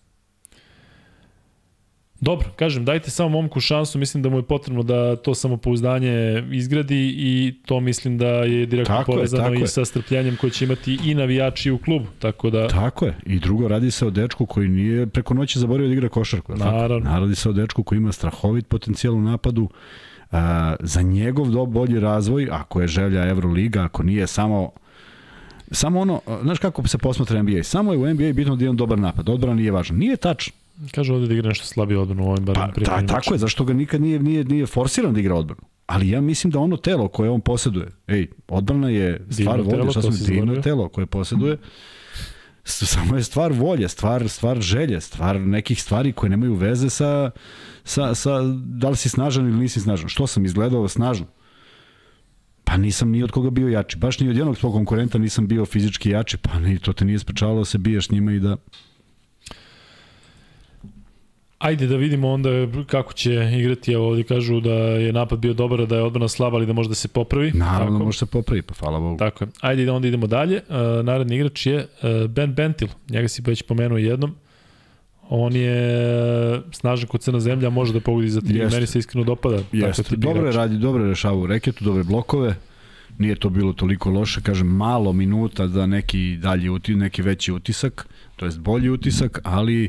Dobro, kažem, dajte samo momku šansu, mislim da mu je potrebno da to samopouzdanje izgradi i to mislim da je direktno povezano i sa strpljenjem koje će imati i navijači u klubu, tako da... Tako je, i drugo, radi se o dečku koji nije preko noći zaboravio da igra košarku. Naravno. Radi se o dečku koji ima strahovit potencijal u napadu, za njegov bolji razvoj, ako je želja Euroliga, ako nije samo ono, znaš kako se posmatra NBA, samo je u NBA bitno da imam dobar napad, odbrana nije važno, nije tačno. Kaže ovdje da igra nešto slabije odbranu u ovim barem primjenju. Tako je, zašto ga nikad nije forsiran da igra odbranu. Ali ja mislim da ono telo koje on posjeduje, odbrana je stvar volje, divno telo koje posjeduje, samo je stvar volje, stvar želje, stvar nekih stvari koje nemaju veze sa da li si snažan ili nisi snažan. Što sam izgledao snažno? Pa nisam ni od koga bio jači. Baš ni od jednog svog konkurenta nisam bio fizički jači, pa to te nije sprečavalo da se biješ njima i da... Ajde da vidimo onda kako će igrati. Evo ovdje kažu da je napad bio dobar, da je odbrana slaba, ali da može da se popravi. Naravno, može se popravi, pa hvala Bogu. Tako je. Ajde da onda idemo dalje. Naredni igrač je Ben Bentil. Njega si već pomenuo jednom. On je snažan kod crna zemlja, može da pogodi za 3. Meni se iskreno dopada. Jeste. Dobro je radi, dobro je rešavao u reketu, dobre blokove. Nije to bilo toliko loše, kažem, malo minuta za neki neki veći utisak, to jest bolji utisak, ali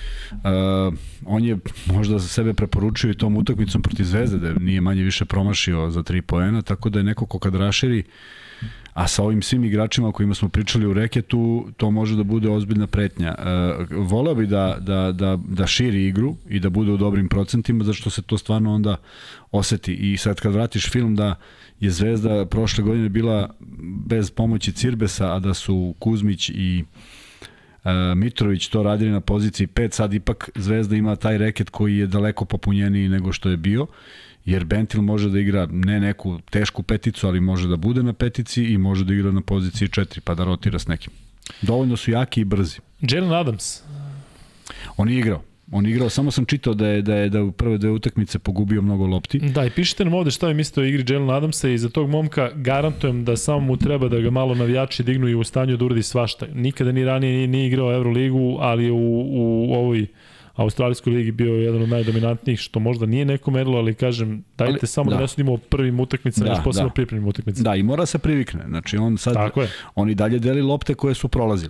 on je možda za sebe preporučio i tom utakmicom protiv Zvezde, da nije manje više promašio za 3 poena, tako da je neko ko kad raširi, a sa ovim svim igračima o kojima smo pričali u reketu, to može da bude ozbiljna pretnja. Voleo bi da širi igru i da bude u dobrim procentima, zato što se to stvarno onda oseti. I sad kad vratiš film da je Zvezda prošle godine bila bez pomoći Cirbesa, a da su Kuzmić i Mitrović to radili na poziciji 5, sad ipak Zvezda ima taj reket koji je daleko popunjeniji nego što je bio, jer Bentil može da igra ne neku tešku peticu, ali može da bude na petici i može da igra na poziciji 4, pa da rotira s nekim. Dovoljno su jaki i brzi. Jalen Adams. On je igrao, samo sam čitao da u prve 2 utakmice pogubio mnogo lopti. Da, i pišite nam ovde šta vi mislite o igri Jalen Adamsa i za tog momka garantujem da samo mu treba da ga malo navijači dignu i u stanju da uradi svašta. Nikada ni ranije nije igrao Euroligu, ali u ovoj Australijskoj ligi bio jedan od najdominantnijih, što možda nije neko merilo, ali kažem, dajte samo da ne sudimo o prvim utakmicama, još posebno pripremnim utakmicama. Da, i mora se privikne. Znači, on i dalje deli lopte koje su prolazile.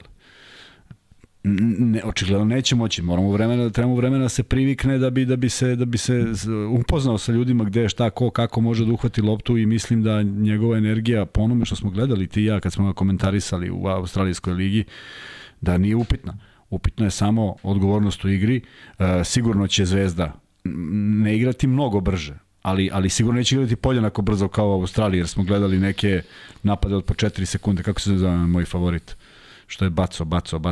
Očigledno neće moći, trebamo vremena da se privikne da bi se upoznao sa ljudima gde, šta, ko, kako može da uhvati loptu i mislim da njegova energija, po onome što smo gledali ti i ja kad smo ga komentarisali u Australijskoj ligi, da nije upitna. Upitno je samo odgovornost u igri. Sigurno će Zvezda ne igrati mnogo brže, ali sigurno neće igrati podjednako brzo kao u Australiji, jer smo gledali neke napade od po 4 sekunde, kako se zove moj favorit, što je baco.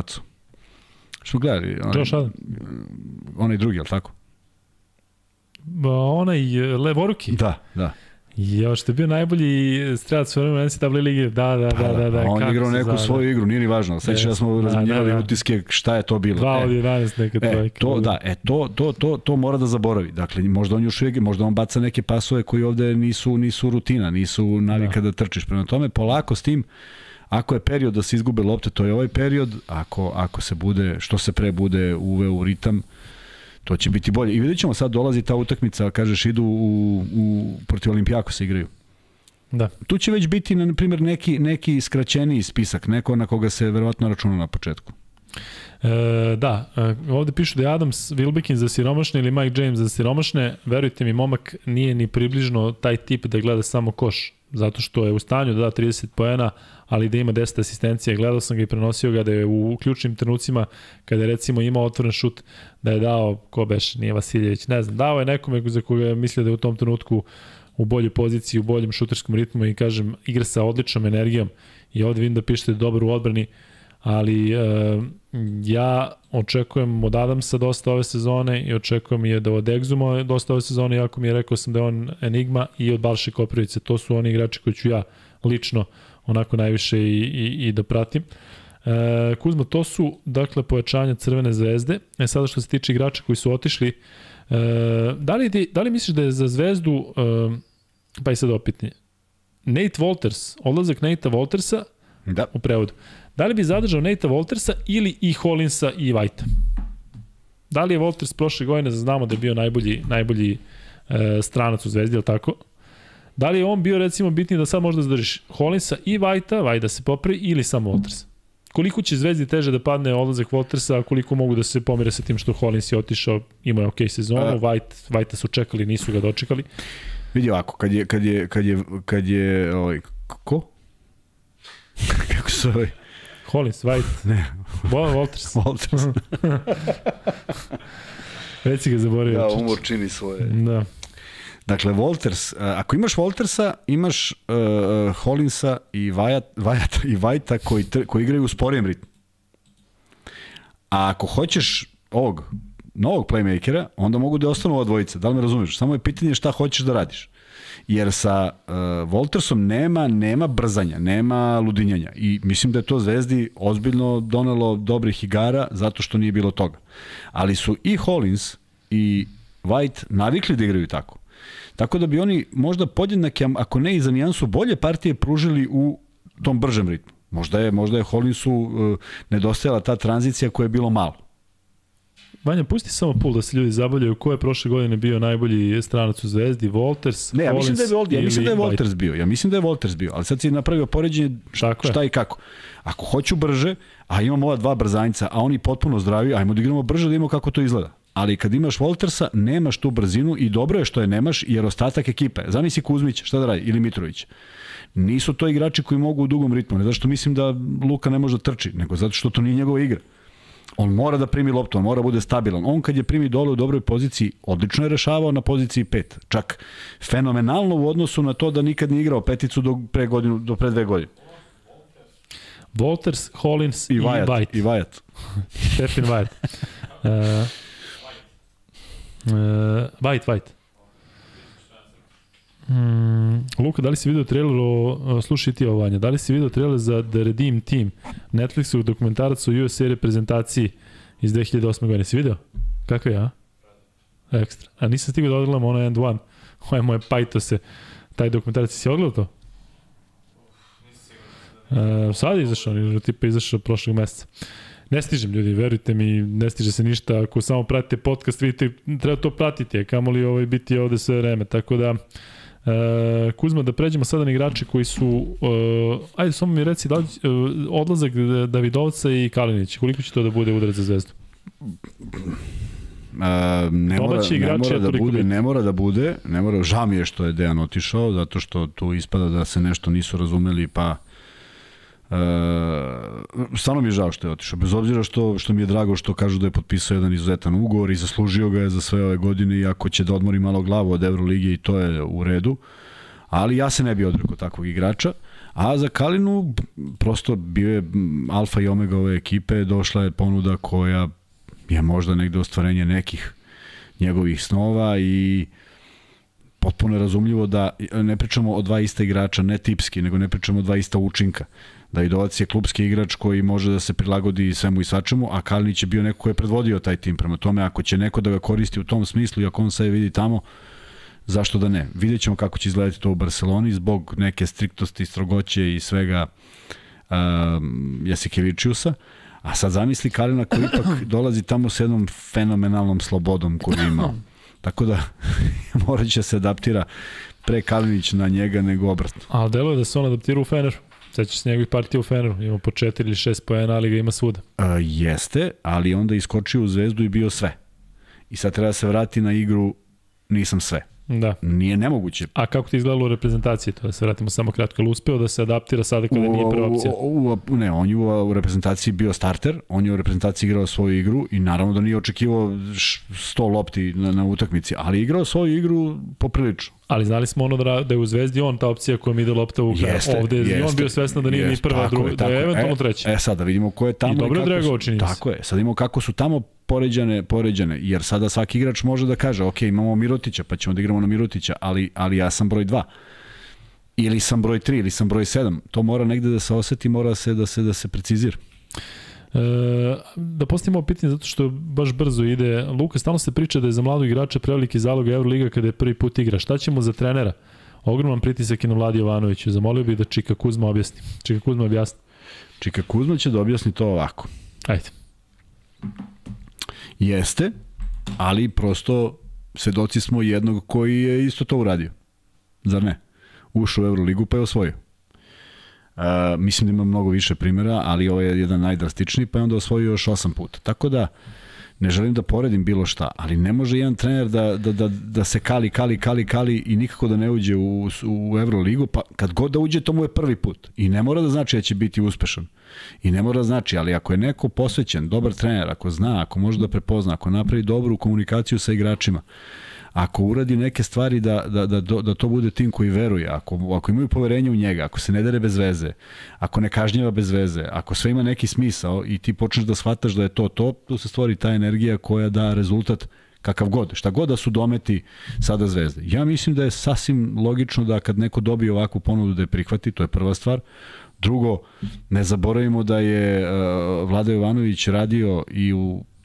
Što smo gledali? Onaj drugi, ali tako? Onaj levoruki? Da. Jo, što je bio najbolji strelac u vremenu NCAA ligi. Da. On je igrao neku svoju igru, nije ni važno. Sveći da smo razmenjivali utiske šta je to bilo. 2 od 11 neka trojka. To mora da zaboravi. Dakle, možda on još uvijek, možda on baca neke pasove koji ovde nisu rutina, nisu navika da trčiš. Prema tome, polako s tim, ako je period da se izgube lopte, to je ovaj period. Ako se bude, što se pre bude uveo u ritam, to će biti bolje. I vidjet ćemo, sad dolazi ta utakmica, kažeš, idu protiv Olimpijakosa igraju. Da. Tu će već biti, na primjer, neki skraćeniji spisak, neko na koga se verovatno računa na početku. Ovde pišu da je Adams Wilbekin za siromašne ili Mike James za siromašne. Verujte mi, momak nije ni približno taj tip da gleda samo koš, zato što je u stanju da da 30 poena, ali da ima 10 asistencija. Gledao sam ga i prenosio ga da je u ključnim trenucima, kada je recimo imao otvoren šut, da je dao, ko beš, nije Vasiljević, ne znam, dao je nekome za koga je mislio da je u tom trenutku u boljoj poziciji, u boljem šuterskom ritmu i kažem, igra sa odličnom energijom i ovde vidim da pišete dobro u odbrani, ali ja očekujem od Adamsa dosta ove sezone i očekujem je da od Exuma dosta ove sezone, iako mi je rekao sam da je on enigma, i od Balše Koprivice. To su oni igrači koji ću ja lično onako najviše i da pratim. Kuzma, to su dakle pojačanja Crvene zvezde. Sada što se tiče igrača koji su otišli, da li misliš da je za Zvezdu, pa i sad opitnije, Nate Wolters, odlazak Natea Woltersa u prevodu, da li bi zadržao Natea Woltersa ili i Hollinsa i Whitea? Da li je Wolters prošle godine, znamo da je bio najbolji stranac u Zvezdi, ili tako? Da li je on bio recimo bitniji da sad možda zadržiš Hollinsa i Whitea da se popravi, ili samo Wolters? Koliko će Zvezdi teže da padne odlazak Woltersa, a koliko mogu da se pomire sa tim što Hollins je otišao, imao je okej sezonu, Whitea su čekali, nisu ga dočekali? Vidi ovako, kad je ko? Kako se ovaj? Hollins, White. Ne. Wolters. Već si ga zaboravio. Da, umor čini svoje. Da. Dakle, Wolters, ako imaš Woltersa, imaš Hollinsa i Whitea koji igraju u sporijem ritmu. A ako hoćeš ovog novog playmakera, onda mogu da ostanu ova dvojica. Da li me razumiješ? Samo je pitanje šta hoćeš da radiš. Jer sa Woltersom nema brzanja, nema ludinjanja. I mislim da je to Zvezdi ozbiljno donelo dobrih igara zato što nije bilo toga. Ali su i Hollins i White navikli da igraju tako. Tako da bi oni možda podjednake, ako ne i za nijansu, bolje partije pružili u tom bržem ritmu. Možda je Hollinsu nedostajala ta tranzicija koja je bilo malo. Vanja, pusti samo pul da se ljudi zabavljaju. Ko je prošle godine bio najbolji stranac u Zvezdi? Wolters, Ne, ja Hollins mislim da je White? Wolters bio. Ja mislim da je Wolters bio, ali sad si napravio poređenje šta i kako. Ako hoću brže, a imamo ova dva brzanjca, a oni potpuno zdravi, ajmo da igramo brže da imamo kako to izgleda. Ali kad imaš Woltersa, nemaš tu brzinu i dobro je što je nemaš, jer ostatak ekipe, zamisli Kuzmić, šta da radi, ili Mitrović. Nisu to igrači koji mogu u dugom ritmu, ne zato što mislim da Luka ne može da trči, nego zato što to nije njegova igra. On mora da primi loptu, on mora da bude stabilan. On kad je primi dole u dobroj poziciji, odlično je rešavao na poziciji 5. Čak fenomenalno u odnosu na to da nikad nije igrao peticu do pre 2 godine. Wolters, Hollins i White. I Wyatt. Pepin White. White. Luka, da li si video trailer slušaj ti ovo, Vanja, da li si video trailer za The Redeem Team, Netflixov dokumentarac o USA reprezentaciji iz 2008. godine, si video? Kako je, a? Ekstra. A nisam stigao da odgledam ono End One, ovo je moje pajto se, taj dokumentarac, si odgledao to? Sad je izašao, tipa izašao prošlog meseca. Ne stižem, ljudi, verujte mi, ne stiže se ništa. Ako samo pratite podcast, vidite, treba to pratiti, a kamoli biti ovde sve vreme. Tako da, Kuzma, da pređemo sada na igrače koji su, ajde, samo mi reci, odlazak Davidovca i Kalinića, koliko će to da bude udarac za Zvezdu? Ne mora da bude, žao mi je što je Dejan otišao, zato što tu ispada da se nešto nisu razumeli, pa stvarno mi je žao što je otišao, bez obzira što mi je drago što kažu da je potpisao jedan izuzetan ugovor i zaslužio ga je za sve ove godine, i ako će da odmori malo glavu od Evrolige i to je u redu, ali ja se ne bi odrekao takvog igrača. A za Kalinu prosto bio je alfa i omega ove ekipe, došla je ponuda koja je možda negde ostvarenje nekih njegovih snova i potpuno je razumljivo da ne pričamo o dva ista igrača, ne tipski, nego ne pričamo o dva ista učinka. Davidovac je klubski igrač koji može da se prilagodi svemu i svačemu, a Kalinić je bio neko ko je predvodio taj tim. Prema tome, ako će neko da ga koristi u tom smislu i ako on sve vidi tamo, zašto da ne? Vidjet ćemo kako će izgledati to u Barceloni zbog neke striktnosti, strogoće i svega Jasikevičiusa. A sad zamisli Kalina koji ipak dolazi tamo s jednom fenomenalnom slobodom koju je imao. Tako da morat će se adaptira pre Kalinić na njega nego obratno. Ali delo je da se on adaptira u Feneru. Sećaš se njegovih partija u Feneru, ima po 4 ili 6 poena, ali ga ima svuda. Jeste, ali onda iskočio u Zvezdu i bio sve. I sad treba se vrati na igru nisam sve. Da. Nije nemoguće. A kako ti izgledalo u reprezentaciji? To da se vratimo samo kratko. Ili uspeo da se adaptira sada kada nije prva opcija? Ne, on je u reprezentaciji bio starter, on je u reprezentaciji igrao svoju igru i naravno da nije očekivao 100 lopti na utakmici, ali igrao svoju igru poprilično. Ali znali smo ono da je u Zvezdi on ta opcija kojom ide lopta u kraj. Ovde je on bio svestan da nije ni prva, druga, da je eventualno treća. Sad da vidimo ko je tamo. I dobro je Drago čini se. Tako je, sad vidimo kako su tamo poređane, jer sada svaki igrač može da kaže, ok, imamo Mirotića, pa ćemo da igramo na Mirotića, ali ja sam broj 2. Ili sam broj 3, ili sam broj 7. To mora negde da se oseti, mora se da se precizira. Da postavimo pitanje zato što baš brzo ide. Luka, stalno se priča da je za mladog igrača preveliki zalog Euroliga kada je prvi put igra. Šta ćemo za trenera? Ogroman pritisak i na Vladi Jovanoviću. Zamolio bih da Čika Kuzma objasni. Čika Kuzma će da objasni to ovako. Ajde. Jeste, ali prosto svedoci smo jednog koji je isto to uradio. Zar ne? Ušao u Euroligu pa je osvojio. Mislim da ima mnogo više primjera, ali ovo je jedan najdrastičniji, pa je onda osvojio još 8 puta. Tako da, ne želim da poredim bilo šta, ali ne može jedan trener da se kali i nikako da ne uđe u Euroligu, pa kad god da uđe, to mu je prvi put. I ne mora da znači da će biti uspešan. I ne mora da znači, ali ako je neko posvećen, dobar trener, ako zna, ako može da prepozna, ako napravi dobru komunikaciju sa igračima, ako uradi neke stvari da to bude tim koji veruje, ako imaju poverenje u njega, ako se ne dere bez veze, ako ne kažnjava bez veze, ako sve ima neki smisao i ti počneš da shvataš da je to, tu se stvori ta energija koja da rezultat kakav god, šta god da su dometi sada Zvezde. Ja mislim da je sasvim logično da kad neko dobije ovakvu ponudu da je prihvati, to je prva stvar. Drugo, ne zaboravimo da je Vlada Jovanović radio i u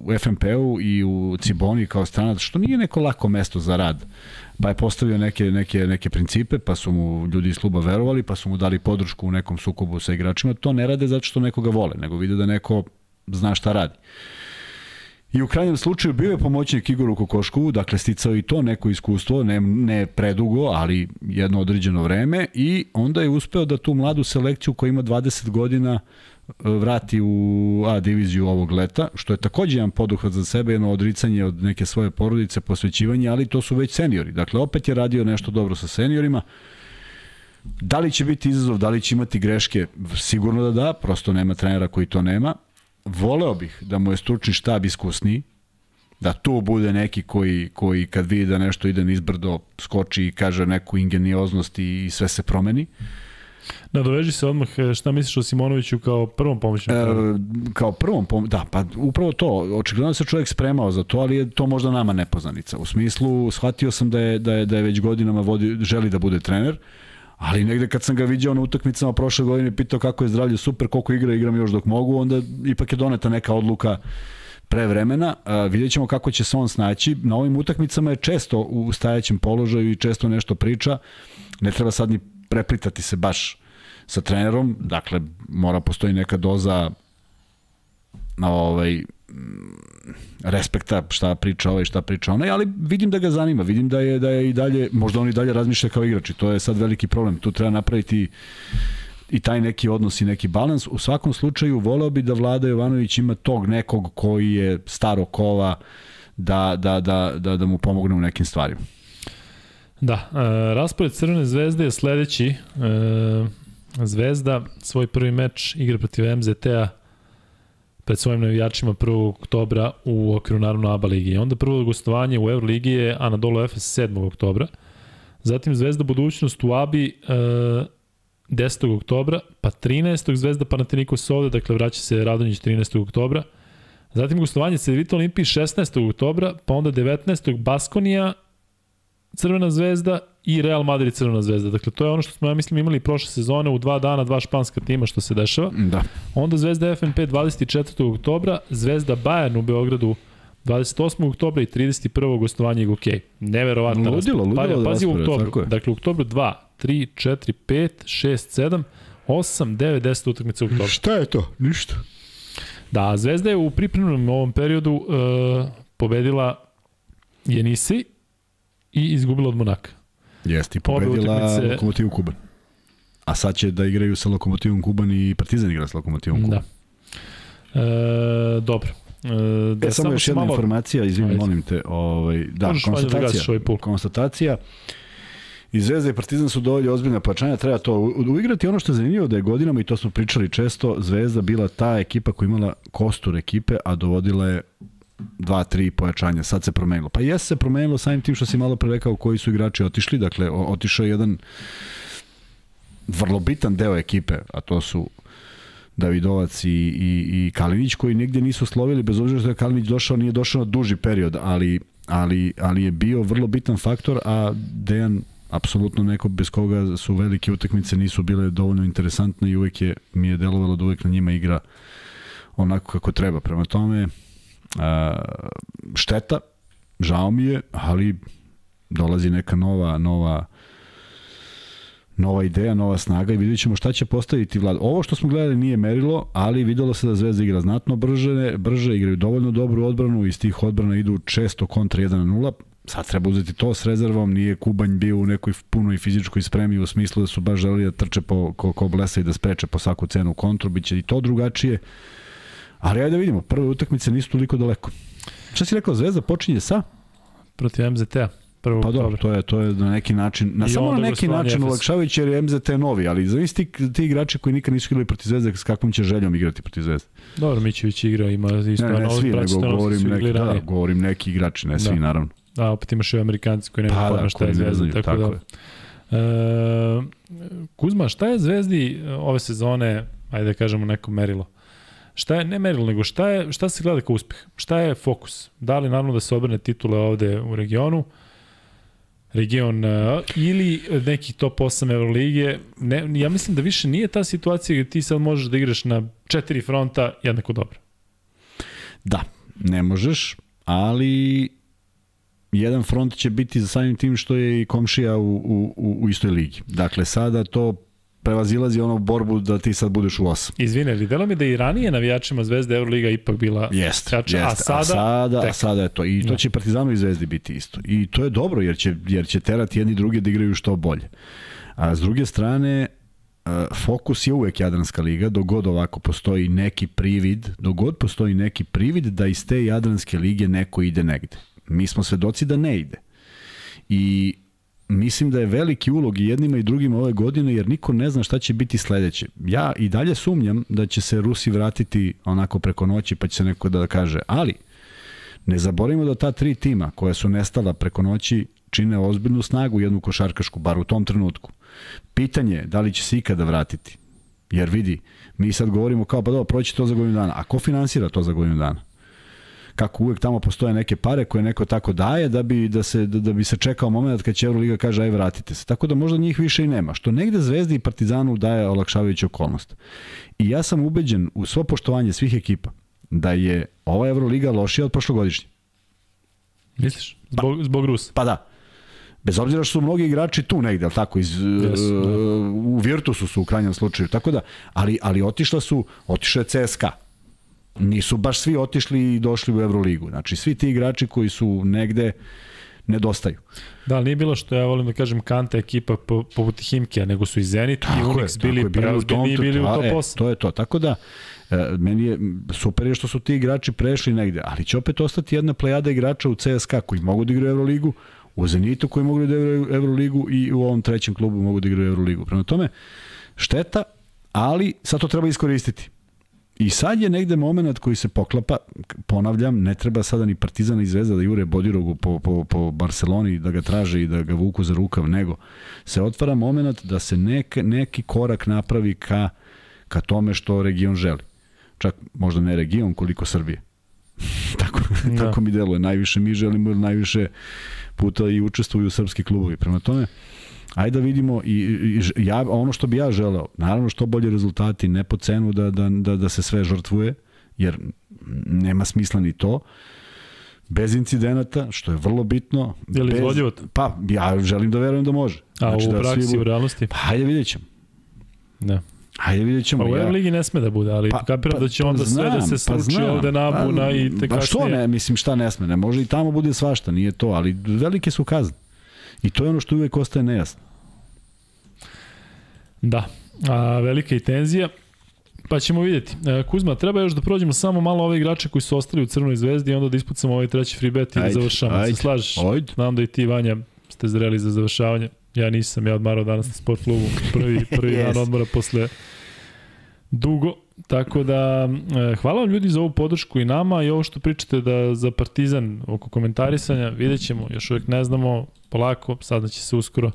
u FNP-u i u Ciboni kao stranac, što nije neko lako mesto za rad. Pa je postavio neke principe, pa su mu ljudi iz kluba verovali, pa su mu dali podršku u nekom sukobu sa igračima. To ne rade zato što nekoga vole, nego vide da neko zna šta radi. I u krajnjem slučaju bio je pomoćnik Igoru Kokoškovu, dakle sticao i to neko iskustvo, ne predugo, ali jedno određeno vreme, i onda je uspeo da tu mladu selekciju koja ima 20 godina vrati u A diviziju ovog leta, što je takođe jedan poduhvat za sebe, jedno odricanje od neke svoje porodice, posvećivanje, ali to su već seniori. Dakle, opet je radio nešto dobro sa seniorima. Da li će biti izazov, da li će imati greške? Sigurno da, prosto nema trenera koji to nema. Voleo bih da mu je stručni štab iskusniji, da tu bude neki koji kad vidi da nešto ide nizbrdo, skoči i kaže neku ingenioznost i sve se promeni. Nadoveži se odmah, šta misliš o Simonoviću kao prvom pomoćniku? Kao prvom pomoćniku, da, pa upravo to. Očigledno se čovjek spremao za to, ali je to možda nama nepoznanica. U smislu, shvatio sam da je već godinama želi da bude trener, ali negde kad sam ga viđao na utakmicama prošle godine, pitao kako je zdravlje, super, koliko igram još dok mogu, onda ipak je doneta neka odluka pre vremena. Vidjet ćemo kako će se on snaći. Na ovim utakmicama je često u stajaćem položaju i često nešto priča. Ne treba sad ni preplitati se baš sa trenerom, dakle mora postoji neka doza respekta šta priča ovaj, šta priča onaj, ali vidim da ga zanima, vidim da je i dalje, možda on i dalje razmišlja kao igrač i to je sad veliki problem, tu treba napraviti i taj neki odnos i neki balans. U svakom slučaju voleo bi da Vlada Jovanović ima tog nekog koji je staro kova da mu pomogne u nekim stvarima. Da, raspored Crvene zvezde je sledeći. Zvezda svoj prvi meč igra protiv MZT-a pred svojim navijačima 1. oktobra u okviru naravno ABA ligi. I onda prvo gostovanje u Euroligi je Anadolu Efes 7. oktobra. Zatim Zvezda budućnost u ABI 10. oktobra, pa 13. Zvezda Panathinaikos ovde, dakle vraća se Radonjić 13. oktobra. Zatim gostovanje Cedevita Olimpiji 16. oktobra, pa onda 19. Baskonija Crvena zvezda i Real Madrid Crvena zvezda. Dakle, to je ono što smo, ja mislim, imali prošle sezone u 2 dana, 2 španska tima što se dešava. Da. Onda Zvezda FNP 24. oktobra, Zvezda Bayern u Beogradu 28. oktobra i 31. gostovanje Igokej. Neverovatno. Ludilo pazi u oktobru. Tako je. Dakle, u oktobru 2, 3, 4, 5, 6, 7, 8, 9, 10 utakmica u oktobru. Šta je to? Ništa. Da, Zvezda je u pripremnom ovom periodu pobedila Jenisi i izgubila od Monaka. Jeste, i pobedila Lokomotivu Kuban. A sad će da igraju sa Lokomotivom Kuban i Partizan igra sa Lokomotivom Kuban. Da. Dobro. Samo još jedna informacija, izvini, molim te. Da, konstatacija. I Zvezda i Partizan su dovoljno ozbiljna pojačanja, treba to uigrati. Ono što je zanimljivo da je godinama, i to smo pričali često, Zvezda bila ta ekipa koja imala kostur ekipe, a dovodila je 2-3 pojačanja. Sad se promenilo. Pa jes se promenilo samim tim što si malo pre rekao koji su igrači otišli. Dakle, otišao je jedan vrlo bitan deo ekipe, a to su Davidovac i Kalinić, koji negdje nisu slovili, bez obzira što je Kalinić došao, nije došao na duži period, ali je bio vrlo bitan faktor, a Dejan apsolutno neko bez koga su velike utakmice nisu bile dovoljno interesantne i uvek mi je delovalo da uvek na njima igra onako kako treba. Prema tome, šteta, žao mi je, ali dolazi neka nova ideja, nova snaga i vidjet ćemo šta će postaviti Vlada. Ovo što smo gledali nije merilo, ali videlo se da Zvezda igra znatno brže, igraju dovoljno dobru odbranu, iz tih odbrana idu često kontra 1-0. Sad treba uzeti to s rezervom, nije Kubanj bio u nekoj punoj fizičkoj spremi u smislu da su baš želeli da trče ko blesa i da spreče po svaku cenu kontru, bit će i to drugačije. Ali ajde da vidimo, prve utakmice nisu toliko daleko. Šta si rekao, Zvezda počinje sa? Protiv MZT-a. Pa dobro, to je na neki način, samo na neki način olakšavajući jer je MZT novi, ali zamisli ti igrači koji nikad nisu igrali protiv Zvezde, s kakvom će željom igrati protiv Zvezde. Dobro, Mićević igra, ima isto ne svi, nego govorim neki igrači, ne svi naravno. Da, opet imaš i Amerikanci koji nema pojma šta je Zvezda, tako da. Kuzma, šta je Zvezdi ove sezone, ajde da kažemo neko merilo? Šta je, ne merilo, nego šta se gleda kao uspeh? Šta je fokus? Da li naravno da se obrne titule ovde u region ili neki top 8 Euroligije? Ja mislim da više nije ta situacija gdje ti sad možeš da igraš na 4 fronta jednako dobro. Da, ne možeš, ali jedan front će biti za samim tim što je i komšija u istoj ligi. Dakle, sada to prevazilazi ono borbu da ti sad budeš u 8. Izvine, vidjelo mi da i ranije navijačima Zvezde Euroliga ipak bila jača, a sada je to. I to će Partizanu i Zvezdi biti isto. I to je dobro, jer će terati jedni drugi da igraju što bolje. A s druge strane, fokus je uvek Jadranska liga, dok god ovako postoji neki privid, da iz te Jadranske lige neko ide negde. Mi smo svedoci da ne ide. I mislim da je veliki ulog i jednima i drugima ove godine, jer niko ne zna šta će biti sledeće. Ja i dalje sumnjam da će se Rusi vratiti onako preko noći, pa će se neko da kaže, ali ne zaboravimo da ta 3 tima koja su nestala preko noći čine ozbiljnu snagu, jednu košarkašku, bar u tom trenutku. Pitanje je da li će se ikada vratiti. Jer vidi, mi sad govorimo kao, pa dobro, proći to za godinu dana. A ko finansira to za godinu dana? Kako uvek tamo postoje neke pare koje neko tako daje da bi se čekao moment kad će Euroliga kaže aj vratite se. Tako da možda njih više i nema. Što negde Zvezdi i Partizanu daje olakšavajuću okolnost. I ja sam ubeđen u svo poštovanje svih ekipa da je ova Euroliga lošija od prošlogodišnje. Misliš? Zbog Rusa? Pa da. Bez obzira što su mnogi igrači tu negde, ali tako, u Virtusu su u krajnjem slučaju, tako da, ali otišao je CSKA. Nisu baš svi otišli i došli u Euroligu. Znači, svi ti igrači koji su negde nedostaju. Da, ali nije bilo što ja volim da kažem Kanta ekipa poput Himkija, nego su i Zenit i Unix bili preozbiljni i bili u top 8. To je to. Tako da, meni je super je što su ti igrači prešli negde, ali će opet ostati jedna plejada igrača u CSKA koji mogu da igraju Euroligu, u Zenitu koji mogu da igraju Euroligu i u ovom trećem klubu mogu da igraju Euroligu. Prema tome, šteta, ali sad to treba iskoristiti. I sad je negde moment koji se poklapa, ponavljam, ne treba sada ni Partizan i Zvezda da jure Bodirogu po Barceloni, da ga traže i da ga vuku za rukav, nego se otvara moment da se neki korak napravi ka tome što region želi. Čak možda ne region koliko Srbije. Tako mi deluje. Najviše mi želimo, najviše puta i učestvuju srpski klubovi. Prema tome, ajde da vidimo ono što bi ja želeo, naravno što bolje rezultati, ne po cenu da se sve žrtvuje, jer nema smisla ni to, bez incidenata, što je vrlo bitno. Je li izvodljivo to? Pa, ja želim da verujem da može. A znači, u praksi, u realnosti? Pa, hajde vidjet ćemo. Da. Hajde vidjet ćemo. Pa u Euroligi ne sme da bude, ali kapiram da će onda sve da se sluči ovde nabuna i te kasnije. Što ne, mislim šta ne sme, ne može i tamo bude svašta, nije to, ali velike su kazne. I to je ono što uvek ostaje nejasno. Da, velika i tenzija, pa ćemo vidjeti. Kuzma, treba još da prođemo samo malo ove igrače koji su ostali u Crvenoj Zvezdi i onda da ispucamo ovaj treći free bet i da završamo. Se slažeš? Znam da i ti, Vanja, ste zreli za završavanje. Ja nisam, ja odmarao danas na sport klubu. Prvi dan odmora posle dugo. Tako da, hvala vam ljudi za ovu podršku i nama i ovo što pričate da za Partizan oko komentarisanja, vidjet ćemo, još uvijek ne znamo, polako, sada će se uskoro.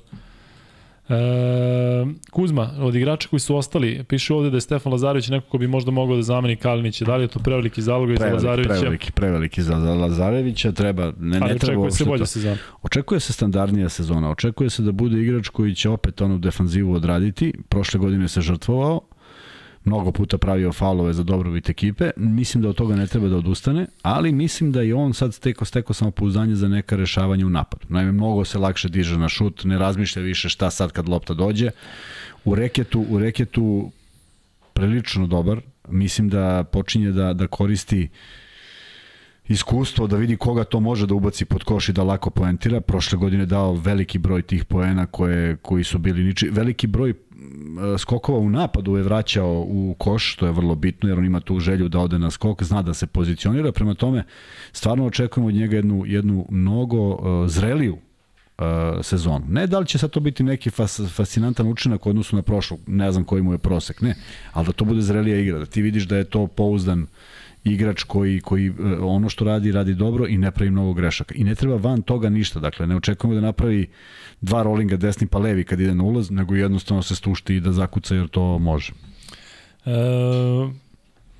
Kuzma, od igrača koji su ostali, piše ovde da je Stefan Lazarević neko ko bi možda mogao da zameni Kalinića. Da li je to preveliki zalog za Lazarevića? Preveliki za Lazarevića, treba, ne treba. Očekuje se bolja sezona. Očekuje se standardnija sezona, očekuje se da bude igrač koji će opet onu defanzivu odraditi. Prošle godine se žrtvovao, mnogo puta pravio faulove za dobrobit ekipe. Mislim da od toga ne treba da odustane, ali mislim da i on sad stekao samopouzdanje za neka rešavanja u napadu. Naime, mnogo se lakše diže na šut, ne razmišlja više šta sad kad lopta dođe. U reketu prilično dobar. Mislim da počinje da koristi iskustvo, da vidi koga to može da ubaci pod koš i da lako poentira. Prošle godine dao veliki broj tih poena koji su bili niči. Veliki broj skokova u napadu je vraćao u koš, što je vrlo bitno, jer on ima tu želju da ode na skok, zna da se pozicionira, prema tome stvarno očekujemo od njega jednu mnogo zreliju sezonu. Ne da li će sad to biti neki fascinantan učinak u odnosu na prošlu, ne znam koji mu je prosek, ne, ali da to bude zrelija igra, da ti vidiš da je to pouzdan igrač koji ono što radi dobro i ne pravi mnogo grešaka. I ne treba van toga ništa, dakle ne očekujemo da napravi 2 rollinga desni pa levi kad ide na ulaz, nego jednostavno se stušti i da zakuca jer to može.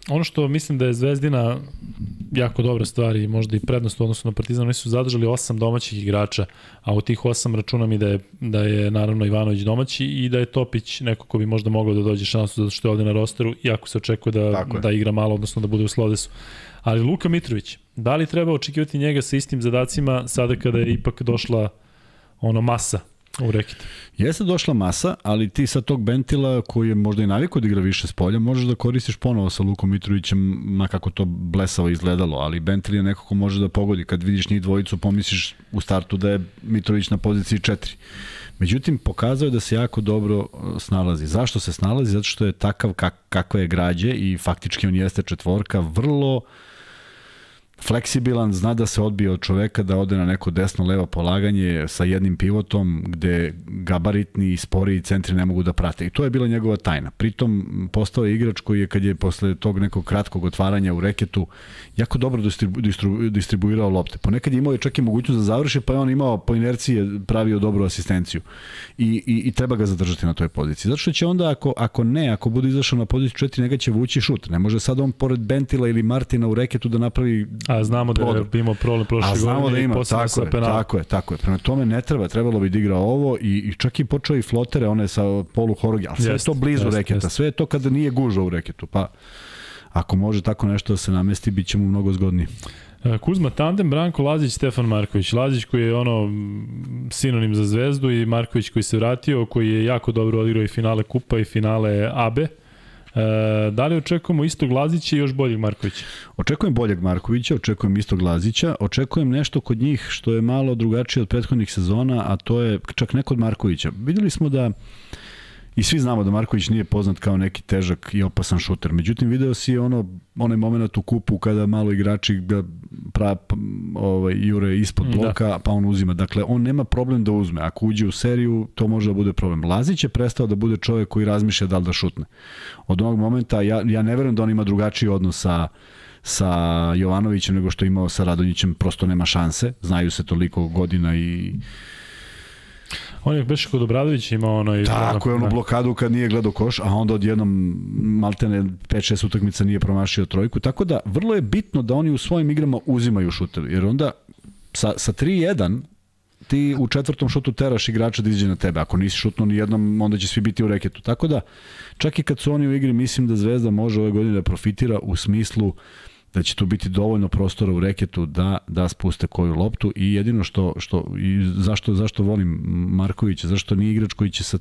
Ono što mislim da je Zvezdina jako dobra stvar i možda i prednost u odnosu na Partizan, oni su zadržali 8 domaćih igrača, a u tih 8 računam i da je naravno Ivanović domaći i da je Topić neko ko bi možda mogao da dođe šansu zato što je ovde na rosteru, iako se očekuje da igra malo, odnosno da bude u Slodesu. Ali Luka Mitrović, da li treba očekivati njega sa istim zadacima sada kada je ipak došla masa u reket? Jeste došla masa, ali ti sa tog Bentila koji je možda i navikao da igra više s polja, možeš da koristiš ponovo sa Lukom Mitrovićem, makako to blesavo izgledalo, ali Bentil je neko ko može da pogodi. Kad vidiš njih dvojicu, pomisliš u startu da je Mitrović na poziciji 4. Međutim, pokazao je da se jako dobro snalazi. Zašto se snalazi? Zato što je takav kakva je građe i faktički on jeste četvorka, vrlo fleksibilan, zna da se odbije od čoveka, da ode na neko desno-levo polaganje sa jednim pivotom gde gabaritni i sporiji centri ne mogu da prate. I to je bila njegova tajna. Pritom postao je igrač koji je, kad je posle tog nekog kratkog otvaranja u reketu, jako dobro distribuirao lopte. Ponekad je imao čak i mogućnost da završi, pa je on imao po inerciji pravio dobru asistenciju. I treba ga zadržati na toj poziciji. Zato što će onda, ako bude izašao na poziciju 4, njega će vući šut. Ne može sad on pored Bentila ili Martina u reketu da napravi. A znamo da je imao problem prošle godine i posle sa penalom. Tako je. Prema tome ne trebalo bi da igra ovo i čak i počeo i flotere, one sa polu horogi, ali sve je to blizu reketa, sve je to kada nije gužva u reketu, pa ako može tako nešto da se namesti, bit će mu mnogo zgodniji. Kuzma, tandem Branko Lazić, Stefan Marković. Lazić koji je sinonim za Zvezdu i Marković koji se vratio, koji je jako dobro odigrao i finale Kupa i finale ABE. Da li očekujemo istog Lazića i još boljeg Markovića? Očekujem boljeg Markovića, očekujem istog Lazića, očekujem nešto kod njih što je malo drugačije od prethodnih sezona, a to je čak ne kod Markovića. Videli smo da, i svi znamo da Marković nije poznat kao neki težak i opasan šuter, međutim video si onaj moment u Kupu kada malo igrači ga jure ispod bloka, pa on uzima. Dakle, on nema problem da uzme. Ako uđe u seriju, to može da bude problem. Lazić je prestao da bude čovjek koji razmišlja da li da šutne. Od onog momenta, ja ne verujem da on ima drugačiji odnos sa Jovanovićem nego što je imao sa Radonjićem, prosto nema šanse. Znaju se toliko godina i on je beše kod Obradovića imao Tako je, blokadu kad nije gledao koš, a onda odjednom maltene 5-6 utakmica nije promašio trojku, tako da vrlo je bitno da oni u svojim igrama uzimaju šutevi, jer onda sa 3-1 ti u četvrtom šutu teraš igrača da iđe na tebe, ako nisi šutnuo ni jednom, onda će svi biti u reketu, tako da čak i kad su oni u igri, mislim da Zvezda može ove godine da profitira u smislu da će tu biti dovoljno prostora u reketu da spuste koju loptu i jedino i zašto volim Markovića, zašto nije igrač koji će sa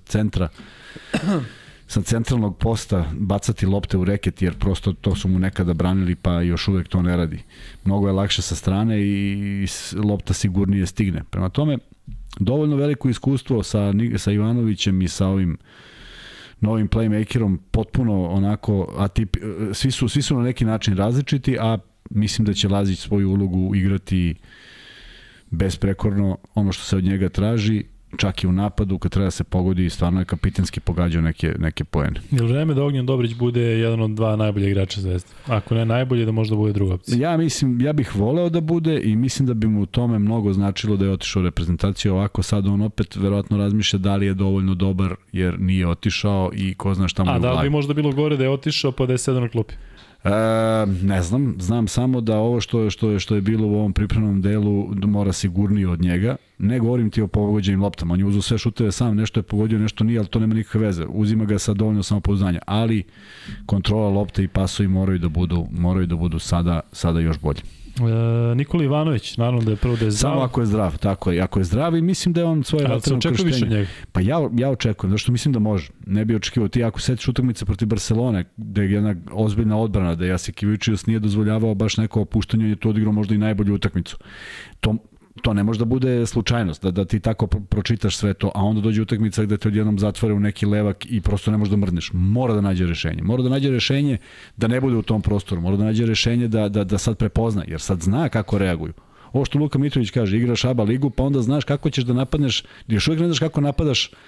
centralnog posta bacati lopte u reket, jer prosto to su mu nekada branili pa još uvek to ne radi. Mnogo je lakše sa strane i lopta sigurnije stigne. Prema tome, dovoljno veliko iskustvo sa Ivanovićem i sa ovim novim playmakerom, potpuno onako svi su na neki način različiti, a mislim da će Lazić svoju ulogu igrati besprekorno, ono što se od njega traži, čak i u napadu, kad treba da se pogodi, stvarno je kapitenski pogađao neke poene. Je li vreme da Ognjen Dobrić bude jedan od dva najbolje igrača Zvezde? Ako ne najbolje, da možda bude druga opcija. Ja bih voleo da bude i mislim da bi mu u tome mnogo značilo da je otišao u reprezentaciju. Ovako sad on opet verovatno razmišlja da li je dovoljno dobar jer nije otišao i ko zna šta mu je u glavi. A da li bi možda bilo gore da je otišao pa da je sedao na klupi? Ne znam samo da ovo što je bilo u ovom pripremnom delu mora sigurnije od njega. Ne govorim ti o pogođenim loptama, on je uzeo sve šuteve sam, nešto je pogodio, nešto nije, ali to nema nikakve veze. Uzima ga sa dovoljno samopouzdanja, ali kontrola lopte i pasovi moraju da budu sada još bolji. Nikola Ivanović, naravno da je prvo da je zdrav. Samo ako je zdrav, tako je. Ako je zdrav i mislim da je on svoje relativno krštenje. Pa ja očekujem, zašto mislim da može. Ne bi očekivao. Ti ako setiš utakmice protiv Barcelone, gde je jedna ozbiljna odbrana, da Jasikevičius nije dozvoljavao baš neko opuštanje, je to odigrao možda i najbolju utakmicu. To ne može da bude slučajnost, da ti tako pročitaš sve to, a onda dođe utakmica gde te odjednom zatvore u neki levak i prosto ne možeš da mrdneš. Mora da nađe rešenje da ne bude u tom prostoru, mora da nađe rešenje da sad prepozna, jer sad zna kako reaguju. Ovo što Luka Mitrović kaže, igraš ABA ligu, pa onda znaš kako ćeš da napadneš, još uvijek ne znaš kako napadaš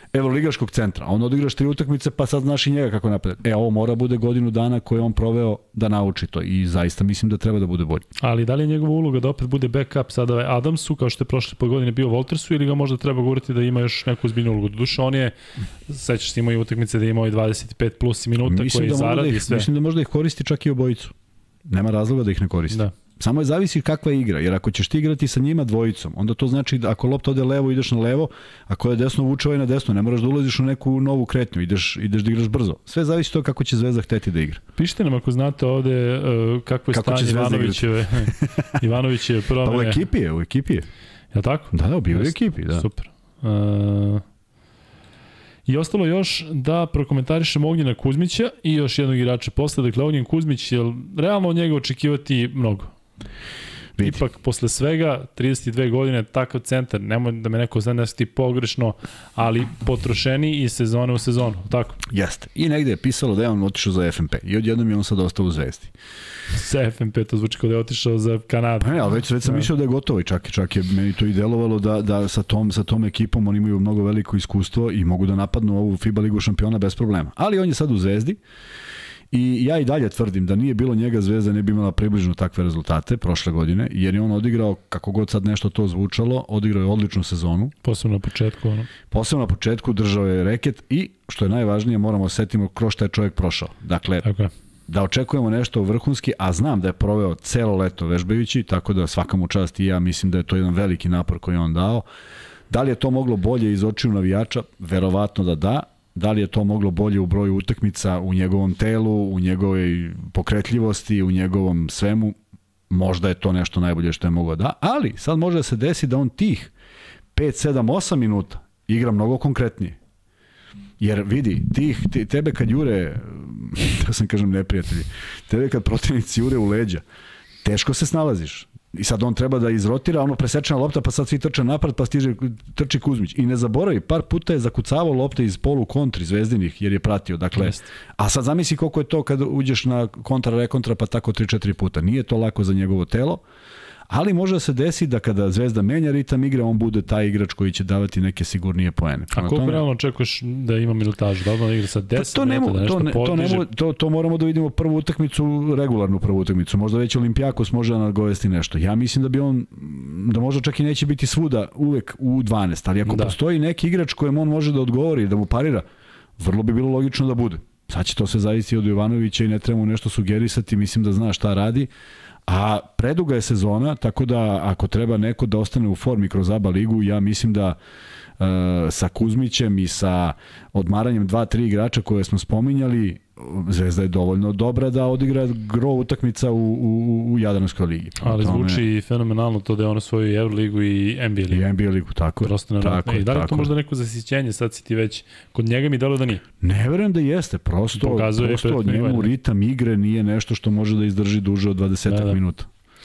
evroligaškog centra. On odigraš 3 utakmice, pa sad znaš i njega kako napada. Ovo mora bude godinu dana koje on proveo da nauči to i zaista mislim da treba da bude bolji. Ali da li je njegova uloga da opet bude backup sada Adamsu, kao što je prošle po godine bio Voltersu, ili ga možda treba govoriti da ima još neku ozbiljnu ulogu? Doduše, on je, sećaš se, imao i utakmice da imao i 25 plus minuta koji zaradi sve. Mislim da možda ih koristi čak i obojicu. Nema razloga da ih ne koristi. Da. Samo je zavisi kakva je igra, jer ako ćeš ti igrati sa njima dvojicom, onda to znači da ako lopta ode levo, ideš na levo, ako je desno, vuče na desno, ne moraš da ulaziš u neku novu kretnju, ideš da igraš brzo. Sve zavisi to kako će Zvezda hteti da igra. Pišite nam ako znate ovde kako je stanje Ivanovićeve promene. Pa u ekipi je. Je tako? Da, bio je u ekipi, da. Super. I ostalo još da prokomentarišemo Ognjena Kuzmića i još jednog igrača posle. Dakle, Ognjen Kuzmić, je realno od njega očekivati mnogo? Vidi. Ipak, posle svega, 32 godine, takav centar, nemoj da me neko zna nesati pogrešno, ali potrošeni iz sezone u sezonu, tako? Jeste. I negde je pisalo da je on otišao za FNP i odjednom je on sad ostao u Zvezdi. Sa FNP, to zvuči kao da je otišao za Kanadu. Pa ne, ali već sam mislio da je gotovo i čak je meni to i delovalo da sa tom ekipom oni imaju mnogo veliko iskustvo i mogu da napadnu ovu FIBA ligu šampiona bez problema. Ali on je sad u Zvezdi. I ja i dalje tvrdim da nije bilo njega, Zvezda ne bi imala približno takve rezultate prošle godine, jer je on odigrao, kako god sad nešto to zvučalo, odigrao je odličnu sezonu. Posebno na početku. Posebno na početku držao je reket i, što je najvažnije, moramo da setimo kroz šta je čovjek prošao. Dakle, da očekujemo nešto vrhunski, a znam da je proveo celo leto vežbajući, tako da svaka mu čast i ja mislim da je to jedan veliki napor koji je on dao. Da li je to moglo bolje iz očiju navijača? Verovatno da da. Da li je to moglo bolje u broju utakmica, u njegovom telu, u njegovoj pokretljivosti, u njegovom svemu? Možda je to nešto najbolje što je moglo da. Ali sad može da se desi da on tih 5, 7, 8 minuta igra mnogo konkretnije. Jer vidi, tebe kad jure, da sam kažem neprijatelji, tebe kad protivnici jure u leđa, teško se snalaziš. I sad on treba da izrotira, ono presečena lopta, pa sad svi trče napred, pa trči Kuzmić. I ne zaboravi, par puta je zakucavao lopte iz polu kontri Zvezdinih, jer je pratio. Dakle, a sad zamisli koliko je to kad uđeš na kontra, rekontra, pa tako 3-4 puta. Nije to lako za njegovo telo, ali može da se desi da kada Zvezda menja ritam igre, on bude taj igrač koji će davati neke sigurnije poene. A koliko realno očekuješ da ima minutažu? Da li on igra sa 10 meta, da nešto podiže? To moramo da vidimo prvu utakmicu, regularnu prvu utakmicu. Možda već Olimpijakos može da nagovesti nešto. Ja mislim da bi on, da možda čak i neće biti svuda uvek u 12, ali ako postoji neki igrač kojem on može da odgovori, da mu parira, vrlo bi bilo logično da bude. Sad će to sve zavisi od Jovanovića i ne treba mu nešto sugerisati, mislim da zna šta radi. A preduga je sezona, tako da ako treba neko da ostane u formi kroz ABA ligu, ja mislim da sa Kuzmićem i sa odmaranjem 2-3 igrača koje smo spominjali, Zvezda je dovoljno dobra da odigra gro utakmica u Jadranskoj ligi. Ali zvuči fenomenalno to da je on osvojio i Euroligu i NBA ligu. I NBA ligu, tako je. I da li je to možda neko zasićenje, sad si ti već, kod njega mi delo da nije? Ne verujem da jeste, prosto od njemu ritam igre nije nešto što može da izdrži duže od 20 minuta.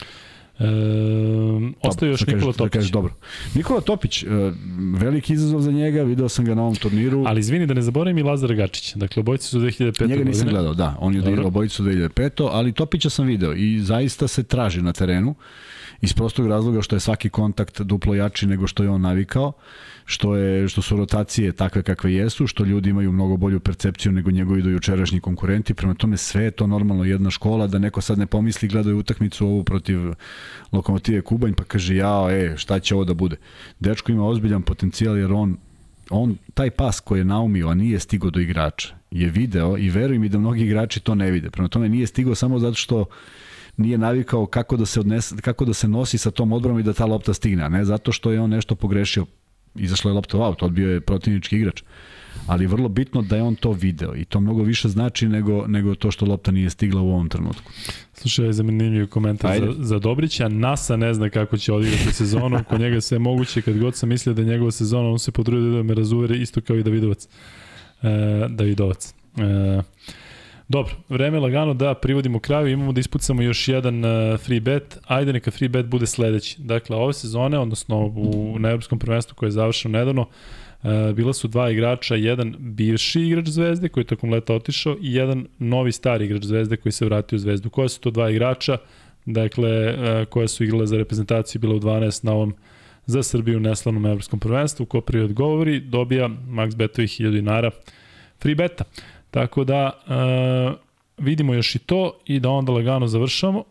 Ostaje još Nikola Topić. Dobro. Nikola Topić, veliki izazov za njega, video sam ga na ovom turniru. Ali izvini da ne zaboravim i Lazara Gačića. Dakle, obojice su 2005. Njega nisam gledao, da. On je odigrao obojicu 2005. Ali Topića sam video i zaista se traži na terenu iz prostog razloga što je svaki kontakt duplo jači nego što je on navikao, što su rotacije takve kakve jesu, što ljudi imaju mnogo bolju percepciju nego njegovi dojučerašnji konkurenti, prema tome sve je to normalno jedna škola, da neko sad ne pomisli gledaju utakmicu ovu protiv Lokomotive Kubanj pa kaže šta će ovo da bude. Dečko ima ozbiljan potencijal jer on taj pas koji je naumio, a nije stigao do igrača, je video i veruj mi da mnogi igrači to ne vide. Prema tome nije stigao samo zato što nije navikao kako da se nosi sa tom odbranom i da ta lopta stigne, a ne zato što je on nešto pogrešio. Izašla je lopta u aut, odbio je protivnički igrač. Ali je vrlo bitno da je on to video i to mnogo više znači nego to što lopta nije stigla u ovom trenutku. Slušaj, zanimljiv komentar za Dobrića. NASA ne zna kako će odigrati sezonu, kod njega sve moguće. Kad god sam mislio da je njegova sezona, on se potrudio da me razuveri isto kao i Davidovac. Dobro, vreme je lagano da privodimo kraju, imamo da ispucamo još jedan free bet, ajde neka free bet bude sledeći. Dakle, ove sezone, odnosno na Evropskom prvenstvu koje je završeno nedavno, bila su dva igrača, jedan bivši igrač Zvezde koji je tokom leta otišao i jedan novi stari igrač Zvezde koji se vratio u Zvezdu. Koja su to dva igrača, dakle, koja su igrale za reprezentaciju, bila u 12 na ovom za Srbiju u neslavnom evropskom prvenstvu. Ko prvi odgovori, dobija Max Betovi 1000 dinara free beta. Tako da vidimo još i to i da onda lagano završamo.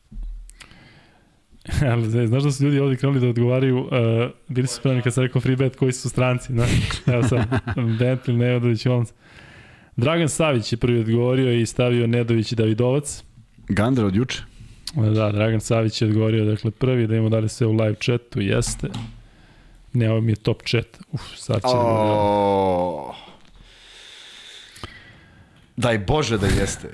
Znaš da su ljudi ovdje krenuli da odgovaraju, bili su spremni kad sam rekao free bet koji su stranci. Znaš? Evo sad, Bentley, Nedović, Holmes. Dragan Savić je prvi odgovorio i stavio Nedović i Davidovac. Gander od juče. Da, Dragan Savić je odgovorio, dakle prvi, da imamo dalje sve u live chatu, jeste. Ne, ovo mi je top chat. Sad će Daj Bože da jeste.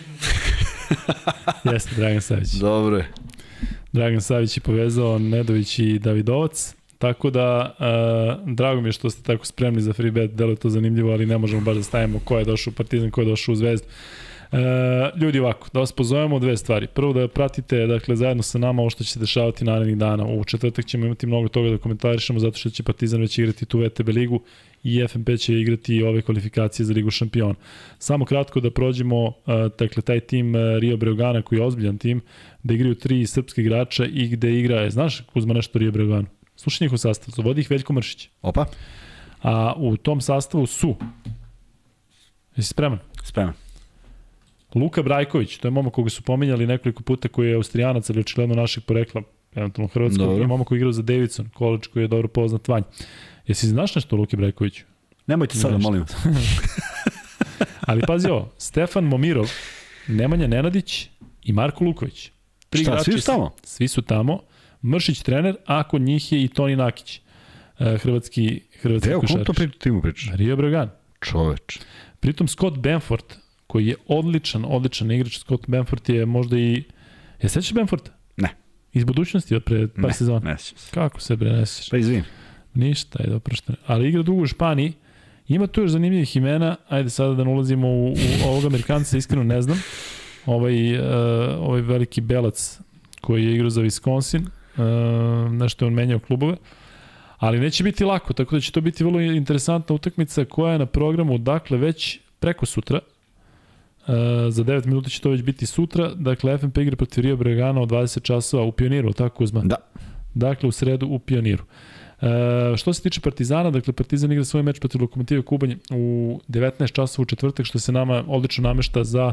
Jeste, Dragan Savić. Dobro. Dragan Savić je povezao Nedović i Davidovac, tako da drago mi je što ste tako spremni za free bet, delo je to zanimljivo, ali ne možemo baš da stavimo ko je došao u Partizan, ko je došao u Zvezdu. Ljudi, ovako, da vas pozovemo dve stvari. Prvo da pratite, dakle, zajedno sa nama ovo što će se dešavati narednih dana. U četvrtak ćemo imati mnogo toga da komentarišemo zato što će Partizan već igrati tu VTB ligu i FNP će igrati ove kvalifikacije za Ligu šampiona. Samo kratko da prođemo, dakle, taj tim Rio Breogana koji je ozbiljan tim, da igraju 3 srpske igrača i gde igra, znaš Kuzma nešto Rio Breoganu? Slušaj njihov sastav, vodi ih Veljko Mršić. Opa. A u tom sastavu su, jesi spreman? Spreman. Luka Brajković, to je momak koga su pominjali nekoliko puta, koji je Austrijanac, ali očigledno našeg porekla, eventualno hrvatskog, i momak koji igrao za Davidson, college koji je dobro poznat vanj. Jesi znaš nešto o Luki Brajkoviću? Nemojte sada, molim vas. Ali pazi ovo, Stefan Momirov, Nemanja Nenadić i Marko Luković. Šta, svi su tamo? Svi su tamo. Mršić trener, a kod njih je i Toni Nakić, hrvatski košarkaš. Evo, kom to timu pričaš? Rio Breogan. Čoveč. Pritom Scott Benford, koji je odličan igrač. Scott Benford je možda i... Je sećaš Benforda? Ne. Iz budućnosti od pre par sezona? Ne sećam se. Kako se bre ne sećaš? Pa izvim. Ništa, je oprošteno. Ali igra dugo u Španiji. Ima tu još zanimljivih imena. Ajde sada da ne ulazimo u ovog Amerikanca, iskreno ne znam. Ovaj veliki belac koji je igrao za Wisconsin. Nešto je on menjao klubove. Ali neće biti lako, tako da će to biti vrlo interesantna utakmica koja je na programu, dakle, već preko sutra. Za 9 minuta će to već biti sutra. Dakle, FNP igra protiv Rio Breogana od 20 časova u Pioniru, tako Kuzma? Da. Dakle, u sredu u Pioniru. Što se tiče Partizana, dakle, Partizan igra svoj meč protiv Lokomotive Kubanj u 19 časova u četvrtak, što se nama odlično namešta za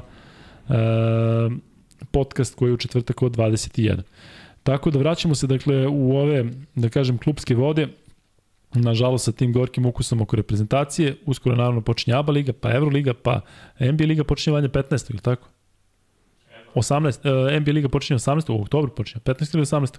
podcast koji je u četvrtak od 21. Tako da vraćamo se, dakle, u ove, da kažem, klupske vode. Nažalost, sa tim gorkim ukusom oko reprezentacije. Uskoro naravno počinje ABA liga, pa Euroliga, pa NBA liga počinje vanje 15. ili tako? 18. NBA liga počinje 18. U oktobru počinje. 15. ili 18.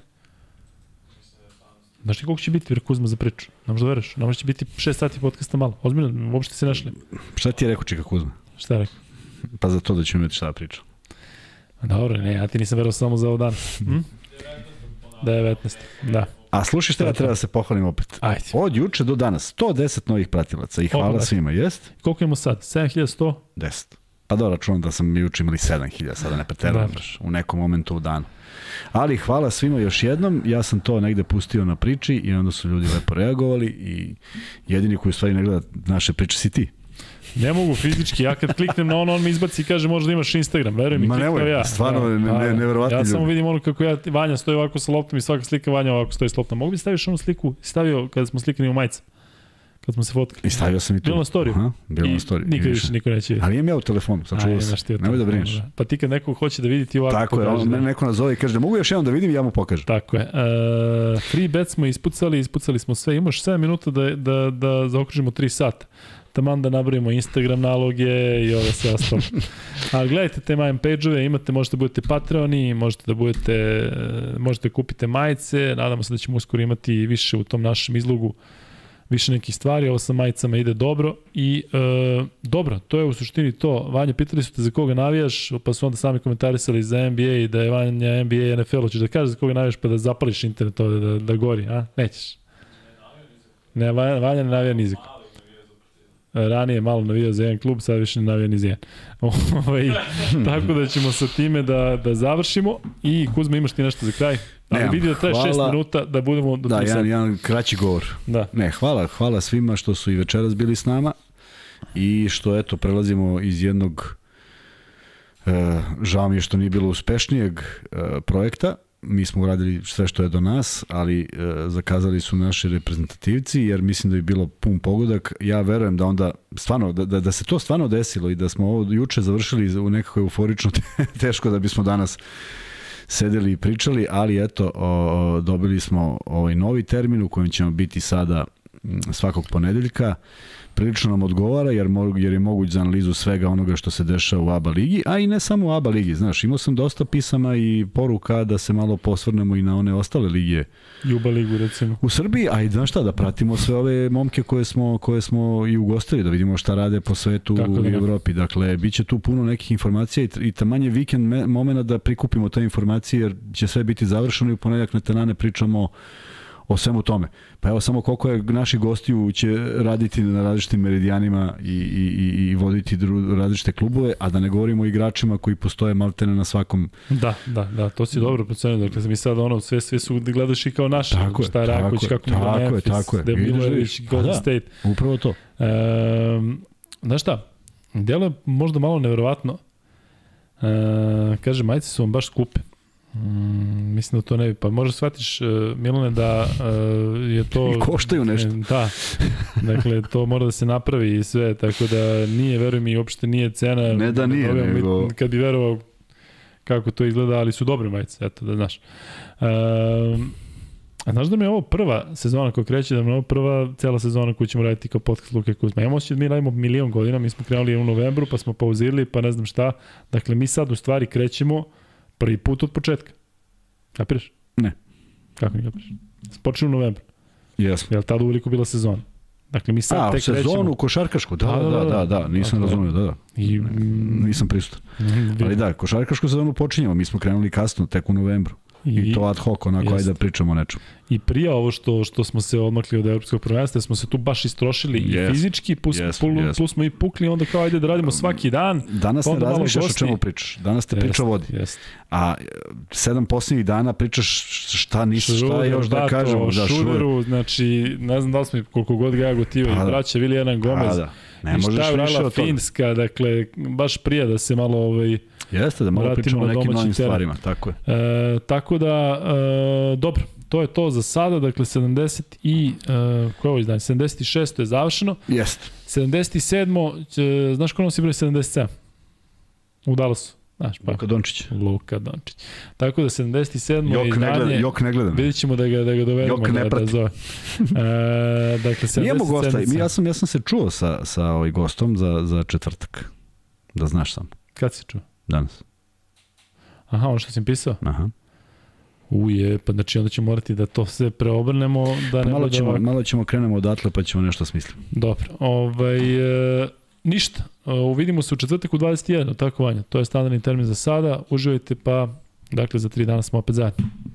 Znaš ti koliko će biti Kuzma za priču? Ne možda veruješ. Ne možda će biti 6 sati podcasta malo. Ozbiljno, uopšte se našli. Šta ti je rekao Čika Kuzma? Šta je rekao? Pa za to da ćemo imati šta da pričam. Dobro, ne, ja ti nisam verovao samo za ovo dan. 19. Da. A slušaj šta treba da se pohvalim opet. Ajde. Od juče do danas 110 novih pratilaca i hvala svima, jest? Koliko imamo sad? 7100? 10. Pa da računam da sam juče imali 7000, sada ne preterujem u nekom momentu u danu. Ali hvala svima još jednom, ja sam to negde pustio na priči i onda su ljudi lepo reagovali i jedini koji u stvari ne gleda naše priče si ti. Ne mogu fizički, ja kad kliknem na on mi izbaci i kaže možda imaš Instagram, verujem mi, kliknem ja. Stvarno neverovatni ljudi. Ja samo vidim ono kako Vanja stoji ovako sa loptom i svaka slika Vanja ovako stoji s loptom. Mogu bi staviš onu sliku, stavio kada smo slikani u majicu, kad smo se fotkali. I stavio sam i tu. Bilo na storiju. Aha, bilo na storiju. Nikad više niko neće vidjeti. Ali imam ja u telefonu, sačuvao sam. Nemoj da brineš. Pa ti kad neko hoće da vidi ti ovako. Tako je, neko nazove i kaže da mogu još jednom da vidim i ja mu pokažem. Tako je. Free bet smo ispucali smo sve. Imaš 7 minuta da zaokružimo 3 sata. Taman da nabrojimo Instagram naloge i ove sve ostalo. Ali gledajte te majem page-ove, možete da budete Patreoni, možete kupite majice, nadamo se da ćemo uskoro imati više u tom našem izlogu, više nekih stvari, ovo sa majicama ide dobro i dobro, to je u suštini to. Vanja, pitali su te za koga navijaš, pa su onda sami komentarisali za NBA i da je Vanja NBA i NFL, hoćeš da kažeš za koga navijaš pa da zapališ internet ovde, da gori, a? Nećeš. Ne, Vanja ne navija ni za koga. Ranije malo navijao za jedan klub, sad više ne navija ni za jedan. Tako da ćemo sa time da završimo i Kuzma, imaš ti nešto za kraj? Ali vidi da traje 6 minuta da budemo do 3 sata. Da, jedan kraći govor. Da. Ne, hvala svima što su i večeras bili s nama i što eto prelazimo iz jednog žao mi je što nije bilo uspešnijeg projekta, mi smo uradili sve što je do nas, ali zakazali su naši reprezentativci, jer mislim da je bilo pun pogodak. Ja verujem da onda, stvarno, da se to stvarno desilo i da smo ovo juče završili u nekako euforično teško da bismo danas sedeli i pričali, ali eto, dobili smo ovaj novi termin u kojem ćemo biti sada svakog ponedeljka. Prilično nam odgovara jer je moguć za analizu svega onoga što se dešava u ABA ligi, a i ne samo u ABA ligi. Znaš, imao sam dosta pisama i poruka da se malo posvrnemo i na one ostale lige. Juba ligu, recimo. U Srbiji, a i znaš šta, da pratimo sve ove momke koje smo i ugostili, da vidimo šta rade po svetu u Evropi. Dakle, bit će tu puno nekih informacija i tamanje vikend momena da prikupimo te informacije, jer će sve biti završeno i u ponedeljak na Tenane pričamo o svemu tome. Pa evo samo koliko je naši gostiju će raditi na različitim meridijanima i voditi različite klubove, a da ne govorimo o igračima koji postoje maltene na svakom. Da, to si dobro procenio. Dakle, mi sad sve su gledaš i kao naši. Šta je Raković, kako mi je Memphis, Demilović, Golden State. Upravo to. Znaš šta, djelo je možda malo neverovatno. Kaže, majice su vam baš skupe. Mislim da to ne bi, pa možda shvatiš, Milane, da je to... I koštaju nešto. Da, dakle, to mora da se napravi i sve, tako da nije, veruj mi, uopšte nije cena. Ne da nije, nego... Kad bi verovao kako to izgleda, ali su dobre majice, eto, da znaš. A znaš da mi je ovo prva sezona koja kreće, da mi je ovo prva cela sezona koju ćemo raditi kao podcast Luke Kuzma. Ja moći da mi radimo 1.000.000 godina, mi smo krenuli u novembru, pa smo pauzirali, pa ne znam šta. Dakle, mi sad u stvari krećemo prvi put od početka. Kapiraš? Ne. Kako ne kapiraš? Počne u novembru. Jesmo. Je li tada uveliko bila sezona? Dakle, mi sad tek krećemo. Sezonu košarkašku, da, nisam razumio, da. I, nisam prisutan. Ali da, košarkašku sezonu počinjemo, mi smo krenuli kasno, tek u novembru. I to ad hoc, onako, ajde da pričamo o nečemu. I prije ovo što smo se odmakli od evropskog prvenstva, smo se tu baš istrošili i fizički, plus smo i pukli, onda kao ajde da radimo svaki dan. Danas ne razmišljaš o čemu pričaš, danas te priča vodi. A 7 posljednjih dana pričaš šta još da kažemo. Šuderu, znači, ne znam da li smo koliko god ga ja gotivao, i braća Vili Jedan Gomez. Ne možeš više od toga. Finska, dakle, baš prije da se malo jeste, da malo pričamo o nekim novim stvarima, tako je. Tako da, dobro, to je to za sada, dakle 70 i, koje je ovo izdanje, 76. je završeno. Jeste. 77. Znaš ko nosi broj 77? U Dallasu. Znaš, pa. Luka Dončić. Tako da 77. izdanje. Jok ne gledam. Vidjet ćemo da ga dovedemo. Jok ne prati. Dakle, 77. Nijemo gosta. Ja sam se čuo sa ovaj gostom za četvrtak. Da znaš sam. Kad si čuo? Danas. Aha, ono što sam pisao? Aha. Pa znači onda ćemo morati da to sve preobrnemo. Da pa malo ćemo krenemo odatle pa ćemo nešto smisliti. Dobro. Ništa. Uvidimo se u četvrtak u 21. Tako Vanja. To je standardni termin za sada. Uživajte pa, dakle za 3 dana smo opet zajedno.